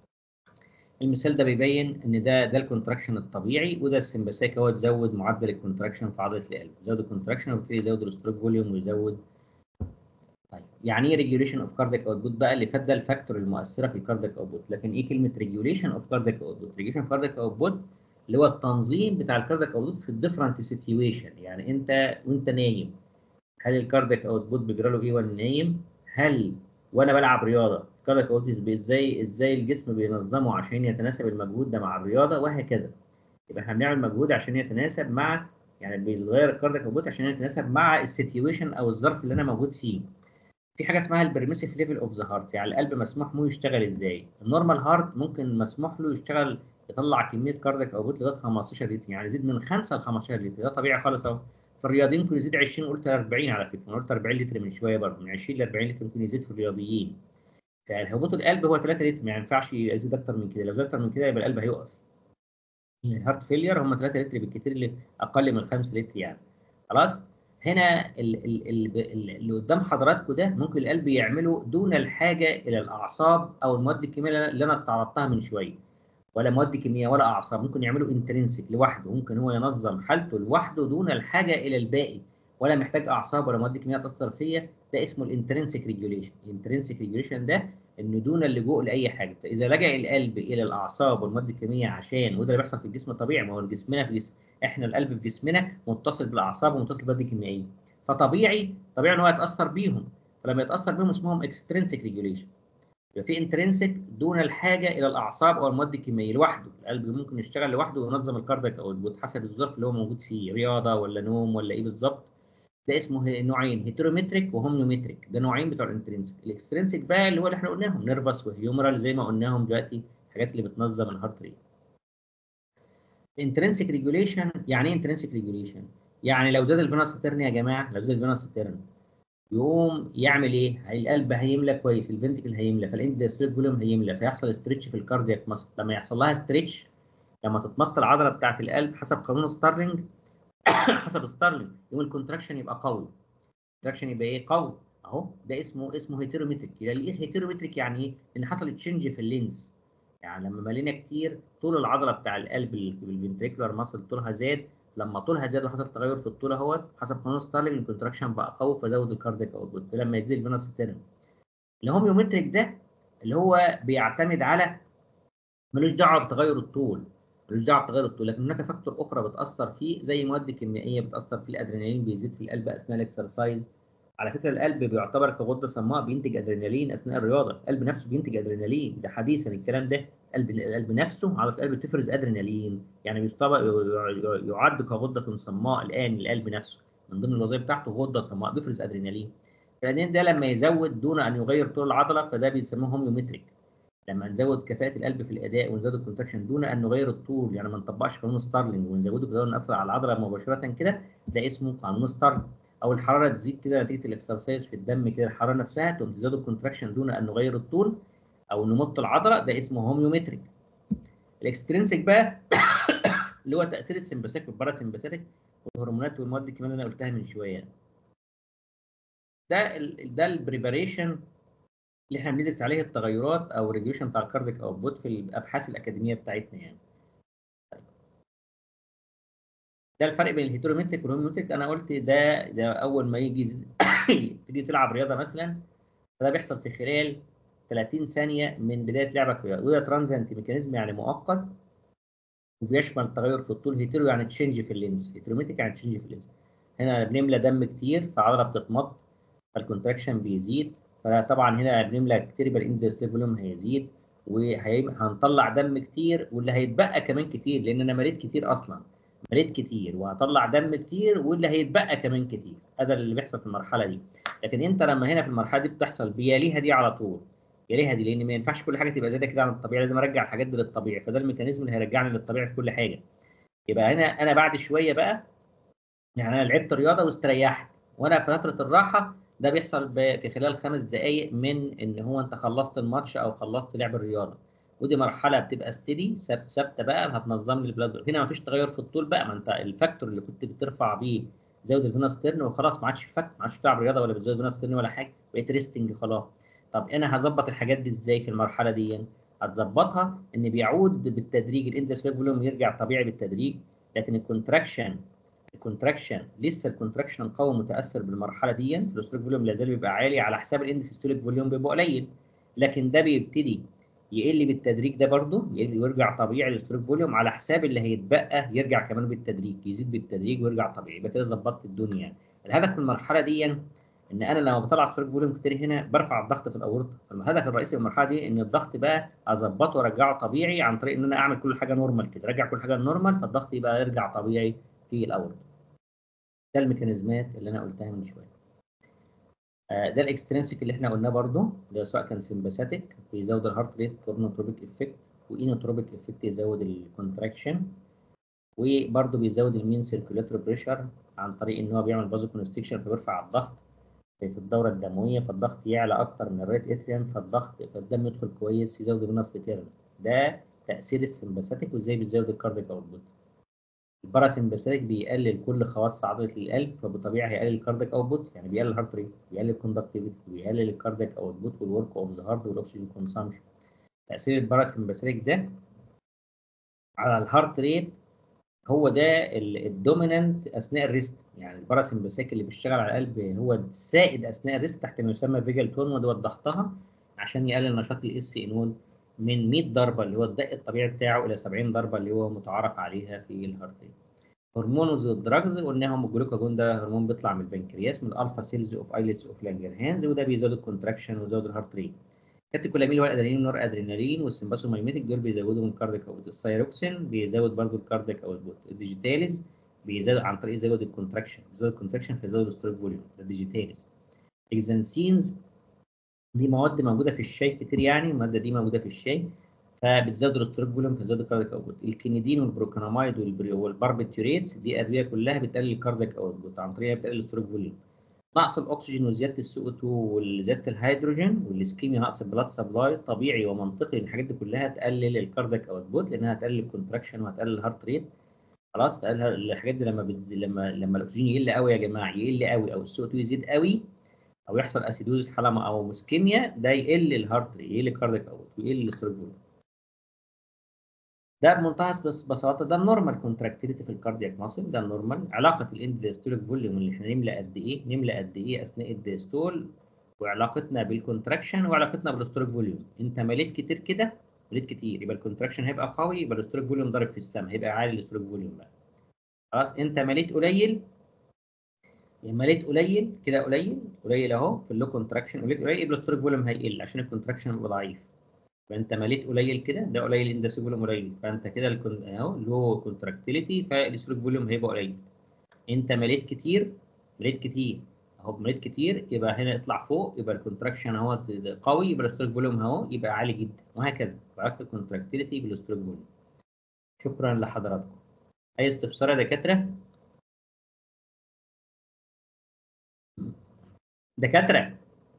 المثال ده بيبين ان ده الكونتراكشن الطبيعي، وده السمباثيك هو تزود معدل الكونتراكشن في عضله القلب، يزود الكونتراكشن وبالتالي يزود الستروك فوليوم ويزود. طيب يعني ايه ريجوليشن اوف كاردياك اوتبوت بقى؟ اللي فات ده الفاكتور المؤثره في الكاردياك اوتبوت، لكن ايه كلمه ريجوليشن اوف كاردياك اوتبوت؟ ريجوليشن اوف كاردياك اوتبوت اللي هو التنظيم بتاع الكاردياك اوتبوت في الديفرنت سيتويشن، يعني انت وانت نايم هل الكاردياك اوتبوت بيجرى له ايه وانا نايم؟ هل وانا بلعب رياضه الكاردياك اوتبوت ازاي الجسم بينظمه عشان يتناسب المجهود ده مع الرياضه وهكذا. يبقى احنا بنعمل مجهود عشان يتناسب مع، يعني بيتغير الكاردياك اوتبوت عشان يتناسب مع السيتويشن او الظرف اللي انا موجود فيه. في حاجه اسمها البرميسيف ليفل اوف ذا هارت، يعني القلب مسموح له يشتغل ازاي. النورمال هارت ممكن مسموح له يشتغل يطلع كميه كاردياك اوتبوت لغايه 15 لتر، يعني يزيد من 5 ل 15 لتر، ده طبيعي خالص اهو. في الرياضيين ممكن يزيد 20، قلت 40 على فكره، انا قلت 40 لتر من شويه برضه، من 20 ل 40 لتر ممكن يزيد في الرياضيين. فهبوط القلب هو 3 لتر، ما ينفعش يزيد اكتر من كده، لو زاد اكتر من كده يبقى القلب هيقف. الهارت فيلير هم 3 لتر بالكثير، اللي اقل من 5 لتر يعني. خلاص. هنا اللي قدام حضراتكم ده ممكن القلب يعمله دون الحاجه الى الاعصاب او المواد الكيميائيه اللي انا استعرضتها من شويه، ولا مواد كيميائيه ولا اعصاب، ممكن يعمله انترنسك لوحده، ممكن هو ينظم حالته لوحده دون الحاجه الى الباقي، ولا محتاج اعصاب ولا مواد كيميائيه تاثر فيا. ده اسمه الانترنسك ريجوليشن. الانترنسك ريجوليشن ده انه دون اللجوء لاي حاجه. فاذا لجأ القلب الى الاعصاب والمواد الكيميائيه عشان، وده اللي بيحصل في الجسم الطبيعي، ما هو جسمنا في جسم، احنا القلب في جسمنا متصل بالاعصاب ومتصل بالمواد الكيميائيه، فطبيعي ان هو يتاثر بيهم، فلما يتاثر بيهم اسمهم اكسترنسك ريجوليشن. يبقى في انترنسك دون الحاجه الى الاعصاب او المواد الكيميائيه، لوحده القلب ممكن يشتغل لوحده وينظم الكاردياك اوتبوت حسب الظرف اللي هو موجود فيه، رياضه ولا نوم ولا ايه بالظبط. ده اسمه نوعين، هيترومتريك وهوميومتريك، ده نوعين بتوع الانترنسك. الاكسترنسك بقى اللي هو اللي احنا قلناهم، نيرفس وهيومرال زي ما قلناهم دلوقتي، الحاجات اللي بتنظم الهارت ريت. انترنسك ريجوليشن يعني ايه انترنسك ريجوليشن؟ يعني لو زاد الفينوس تيرن يا جماعه، لو زاد الفينوس تيرن يقوم يعمل ايه؟ القلب هيملى كويس، الفنتكل هيملى، فالاند دايستوليك فوليوم هيملى، فيحصل استرتش في الكاردياك ماسل. لما يحصل لها استرتش، لما تتمط العضله بتاعه القلب حسب قانون ستارلينج حسب ستارلينج، يقوم الكونتراكشن يبقى قوي. الكونتراكشن يبقى ايه؟ قوي اهو. ده اسمه هيتيرومتريك. يعني ايه هيتيرومتريك؟ يعني ايه؟ ان حصل تشنج في اللينس، يعني لما ملينا كتير طول العضله بتاع القلب بالفنتريكولار ماسل طولها زاد، لما طولها زاد وحصل تغير في الطول اهوت حسب قانون ستارلينج، الكونتراكشن بقى قوي فزود الكاردياك اوتبوت لما يزيد الفينوس تيرن. الهوميومتريك ده اللي هو بيعتمد على، ملوش دعوه بتغير الطول، ملوش دعوه بتغير الطول، لكن هناك فاكتور اخرى بتاثر فيه زي مواد كيميائيه بتاثر فيه، الادرينالين بيزيد في القلب اثناء الاكسرسايز. على فكره القلب بيعتبر كغده صماء بينتج ادرينالين اثناء الرياضه، القلب نفسه بينتج ادرينالين، ده حديثا الكلام ده. القلب نفسه، عضله القلب بتفرز ادرينالين، يعني يعد كغده صماء الان، القلب نفسه من ضمن الوظائف بتاعته غده صماء بيفرز ادرينالين. الادرينالين ده لما يزود دون ان يغير طول العضله فده بيسموه هوميومتريك. لما نزود كفاءة القلب في الأداء ونزود الكونتراكشن دون أن نغير الطول، يعني ما نطبقش قانون ستارلينج ونزوده كده ونأثر على العضلة مباشرة كده، ده اسمه قانون ستارلينج. أو الحرارة تزيد كده نتيجة الإكسرسايز في الدم كده، الحرارة نفسها تقوم تزود الكونتراكشن دون أن نغير الطول أو نمط العضلة، ده اسمه هوميومتريك. الإكسترينسيك بقى اللي هو تأثير السمباثيك والباراسمباثيك والهرمونات والمواد الكيميائية اللي أنا قلتها من شوية. ده البريباريشن اللي احنا بندرس عليه التغيرات او الريجوليشن بتاع الكارديك اوتبوت في الابحاث الاكاديميه بتاعتنا يعني. ده الفرق بين الهيترومتريك والهوميومتريك. انا قلت ده اول ما يجي تيجي تلعب رياضه مثلا، فده بيحصل في خلال 30 ثانيه من بدايه لعبك رياضه، وده ترانزنت ميكانيزم يعني مؤقت، وبيشمل تغير في الطول. هيترو يعني تشينج في اللينس، هيترومتريك يعني تشينج في اللينس. هنا بنملى دم كتير فالعضله بتتمط فالكونتراكشن بيزيد. فطبعا هنا بنملى كتير يبقى الاندوستيل فوليوم هيزيد وهنطلع دم كتير، واللي هيتبقى كمان كتير لان انا مليت كتير اصلا، مليت كتير وهطلع دم كتير واللي هيتبقى كمان كتير. هذا اللي بيحصل في المرحله دي. لكن انت لما هنا في المرحله دي بتحصل بيليها دي على طول، يليها دي، لان ما ينفعش كل حاجه تبقى زي كده عن الطبيعي، لازم ارجع الحاجات دي للطبيعي. فده الميكانيزم اللي هيرجعني للطبيعي في كل حاجه. يبقى هنا انا بعد شويه بقى، يعني انا لعبت رياضه واستريحت، وانا في فتره الراحه ده بيحصل في خلال 5 دقائق من ان هو انت خلصت الماتش او خلصت لعب الرياضه. ودي مرحله بتبقى ستيدي ثابته بقى، هتنظم لي البلاد. هنا مفيش تغير في الطول بقى، ما انت الفاكتور اللي كنت بترفع بيه زود الفينوس تيرن وخلاص، ما عادش فاكتور، ما عادش بتلعب رياضه ولا بتزود فينوس تيرن ولا حاجه، بقيت ريستنج خلاص. طب انا هظبط الحاجات دي ازاي في المرحله دي؟ هتظبطها ان بيعود بالتدريج الاندوسكوبيك فوليوم يرجع طبيعي بالتدريج، لكن الكونتراكشن لسه الكونتراكشن قوي متاثر بالمرحله دي، الستروك فوليوم لا زال بيبقى عالي على حساب الاندوسيستوليك فوليوم بيبقى قليل. لكن ده بيبتدي يقل بالتدريج، ده برضه ويرجع طبيعي الستروك فوليوم على حساب اللي هيتبقى يرجع كمان بالتدريج، يزيد بالتدريج ويرجع طبيعي. يبقى كده ظبطت الدنيا يعني. الهدف من المرحله دي ان انا لما بطلع ستروك فوليوم كتير هنا برفع الضغط في الاورطه. فالهدف الرئيسي من المرحله دي ان الضغط بقى اظبطه وارجعه طبيعي عن طريق ان انا اعمل كل حاجه نورمال كده، ارجع كل حاجه نورمال فالضغط يبقى يرجع طبيعي في الاورطه. ده الميكانيزمات اللي انا قلتها من شويه. ده الاكسترنسيك اللي احنا قلناه برضو، اللي سواء كان سمباثيك بيزود الهارت ريت كورنوتروبيك افكت، وانوتروبيك افكت يزود الكونتراكشن، وبرضو بيزود المين سيركولاتوري بريشر عن طريق ان هو بيعمل بازو كونستريكشن فبيرفع الضغط في الدوره الدمويه، فالضغط يعلى اكتر من الريت اتريم، فالدم يدخل كويس، يزود الفينوس ريتيرن. ده تاثير السمباثيك وازاي بيزود الكاردياك اوتبوت. الباراسمباثيك بيقلل كل خواص عضله القلب، فبطبيعه هيقلل الكاردياك اوتبوت، يعني بيقلل الهارت ريت، بيقلل الكوندكتيفيتي، بيقلل الكاردياك اوتبوت والورك اوف ذا هارت والاكسجين كونسامشن. تاثير الباراسمباثيك ده على الهارت ريت هو ده الدومينانت اثناء الريست. يعني الباراسمباثيك اللي بيشتغل على القلب هو السائد اثناء الريست تحت ما يسمى فيجل تون، وده وضحتها عشان يقلل نشاط الاس انود من 100 ضربه اللي هو الدق الطبيعي بتاعه الى 70 ضربه اللي هو متعارف عليها في الهارت ريت. هرمونز والدراجز قلناهم، الجلوكاجون ده هرمون بيطلع من البنكرياس من الالفا سيلز اوف ايلتس اوف لانجرهانز، وده بيزود الكونتراكشن ويزود الهارت ريت. كاتيكولامين هو الادرينالين والنور ادرينالين والسمباسومايميتك دول بيزودوا من الكاردياك اوتبوت. الثايروكسين بيزود برضو الكاردياك اوتبوت. الديجيتاليز بيزود عن طريق يزود الكونتراكشن، بيزود الكونتراكشن فيزود الستروك فوليوم، ده الديجيتاليز. اكزانسينز دي مواد موجوده في الشاي كتير، يعني الماده دي موجوده في الشاي فبتزود الستروك فوليوم فبتزود الكاردياك اوتبوت. الكينيدين والبروكانامايد والباربيتوريتس دي ادويه كلها بتقلل الكاردياك اوتبوت عن طريقها بتقلل الستروك فوليوم. نقص الاكسجين وزياده السي او 2 وزياده الهيدروجين والاسكيميا، نقص البلاد سبلاي، طبيعي ومنطقي ان الحاجات دي كلها تقلل الكاردياك اوتبوت لانها هتقلل الكونتراكشن وهتقلل الهارت ريت. خلاص تقلل الحاجات دي لما الاكسجين يقل قوي يا جماعه، يقل قوي او السي او 2 يزيد قوي او يحصل اسيدوز حلمه او اسكيميا، ده يقل الهارت ريت، يقل الكاردياك اوتبوت ويقل الستروك فوليوم. ده بمنتهى ببساطه ده النورمال كونتراكتيليتي في الكاردياك ماسل، ده النورمال. علاقه الانديستوليك فوليوم اللي احنا نملى قد ايه، نملى قد ايه اثناء الديستول، وعلاقتنا بالكونتراكشن وعلاقتنا بالستوليك فوليوم. انت مليت كتير كده، مليت كتير يبقى الكونتراكشن هيبقى قوي، يبقى الستوليك فوليوم ضارب في السماء، هيبقى عالي الستوليك فوليوم بقى. خلاص انت مليت قليل، مليت قليل كده، قليل اهو في اللو كونتراكشن، مليت قليل يبقى الستوليك فوليوم هيقل عشان الكونتراكشن يبقى ضعيف. فانت مليت قليل كده، ده قليل اندوسيك فوليوم قليل، فانت كده اهو لو كونتراكتيليتي فالستروك فوليوم هيبقى قليل. انت مليت كتير، مليت كتير اهو، مليت كتير يبقى هنا اطلع فوق، يبقى الكونتراكشن اهو قوي، يبقى الستروك فوليوم اهو يبقى عالي جدا، وهكذا علاقه الكونتراكتيليتي بالستروك فوليوم. شكرا لحضراتكم. اي استفسار يا دكاتره؟ دكاتره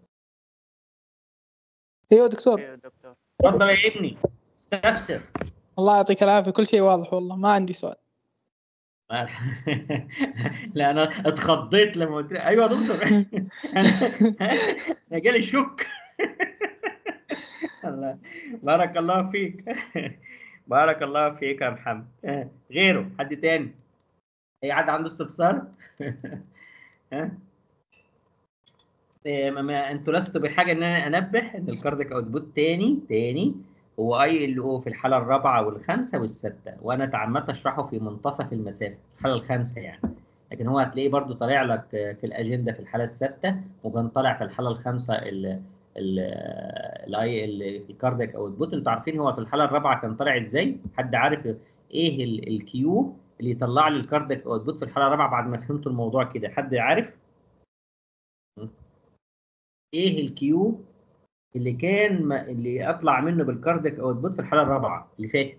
ايوه دكتور. ايوه دكتور. اتفضل يا ابني استفسر. الله يعطيك العافيه، كل شيء واضح والله، ما عندي سؤال. لا انا اتخضيت لما قلت لي ايوه يا دكتور. انا جالي شوك. الله، بارك الله فيك. بارك الله فيك يا محمد. غيره حد تاني؟ اي حد عنده استفسار؟ ها؟ ما انتوا لستوا بحاجه ان انا انبه ان الكاردياك اوتبوت تاني هو اي ال او في الحاله الرابعه والخامسه والسادسه، وانا تعمدت اشرحه في منتصف المسافه، الحاله الخامسه يعني. لكن هو هتلاقيه برضو طالع لك في الاجنده في الحاله السادسه، وكان طالع في الحاله الخامسه الكاردياك اوتبوت. انتوا عارفين هو في الحاله الرابعه كان طالع ازاي؟ حد عارف ايه الكيو اللي يطلع لي الكاردياك اوتبوت في الحاله الرابعه بعد ما فهمتوا الموضوع كده؟ حد عارف ايه الكيو اللي كان اللي اطلع منه بالكاردياك اوتبوت في الحاله الرابعه اللي فاتت؟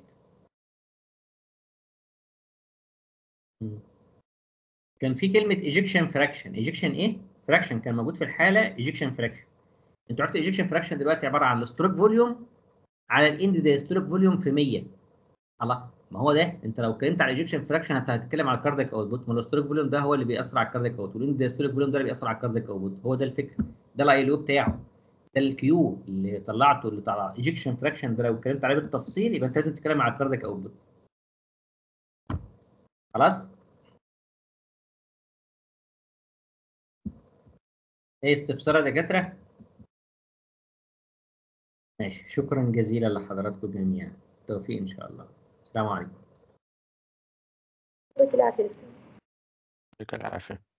كان في كلمه ايجكشن فراكشن. ايجكشن ايه؟ فراكشن كان موجود في الحاله ايجكشن فراكشن. انتوا عرفتوا ايجكشن فراكشن دلوقتي عباره عن الستروك فوليوم على الاند دايستوليك فوليوم في 100. الله، ما هو ده انت لو اتكلمت على ايجكشن فراكشن هتتكلم على الكاردياك اوتبوت. ما الستروك فوليوم ده هو اللي بيأثر على الكاردياك اوتبوت، والاند دايستوليك فوليوم ده اللي بيأثر على الكاردياك اوتبوت. هو ده الفكره، ده الاي او بتاعه، ده الكيو اللي طلعته اللي طلع ايجكشن فراكشن ده. لو اتكلمت عليه بالتفصيل يبقى انت لازم تتكلم على الكاردياك اوتبوت. خلاص؟ ايه استفسار يا دكاتره؟ ماشي، شكرا جزيلا لحضراتكم جميعا، بالتوفيق ان شاء الله. السلام عليكم. يعطيك العافية دكتور. يعطيك العافية.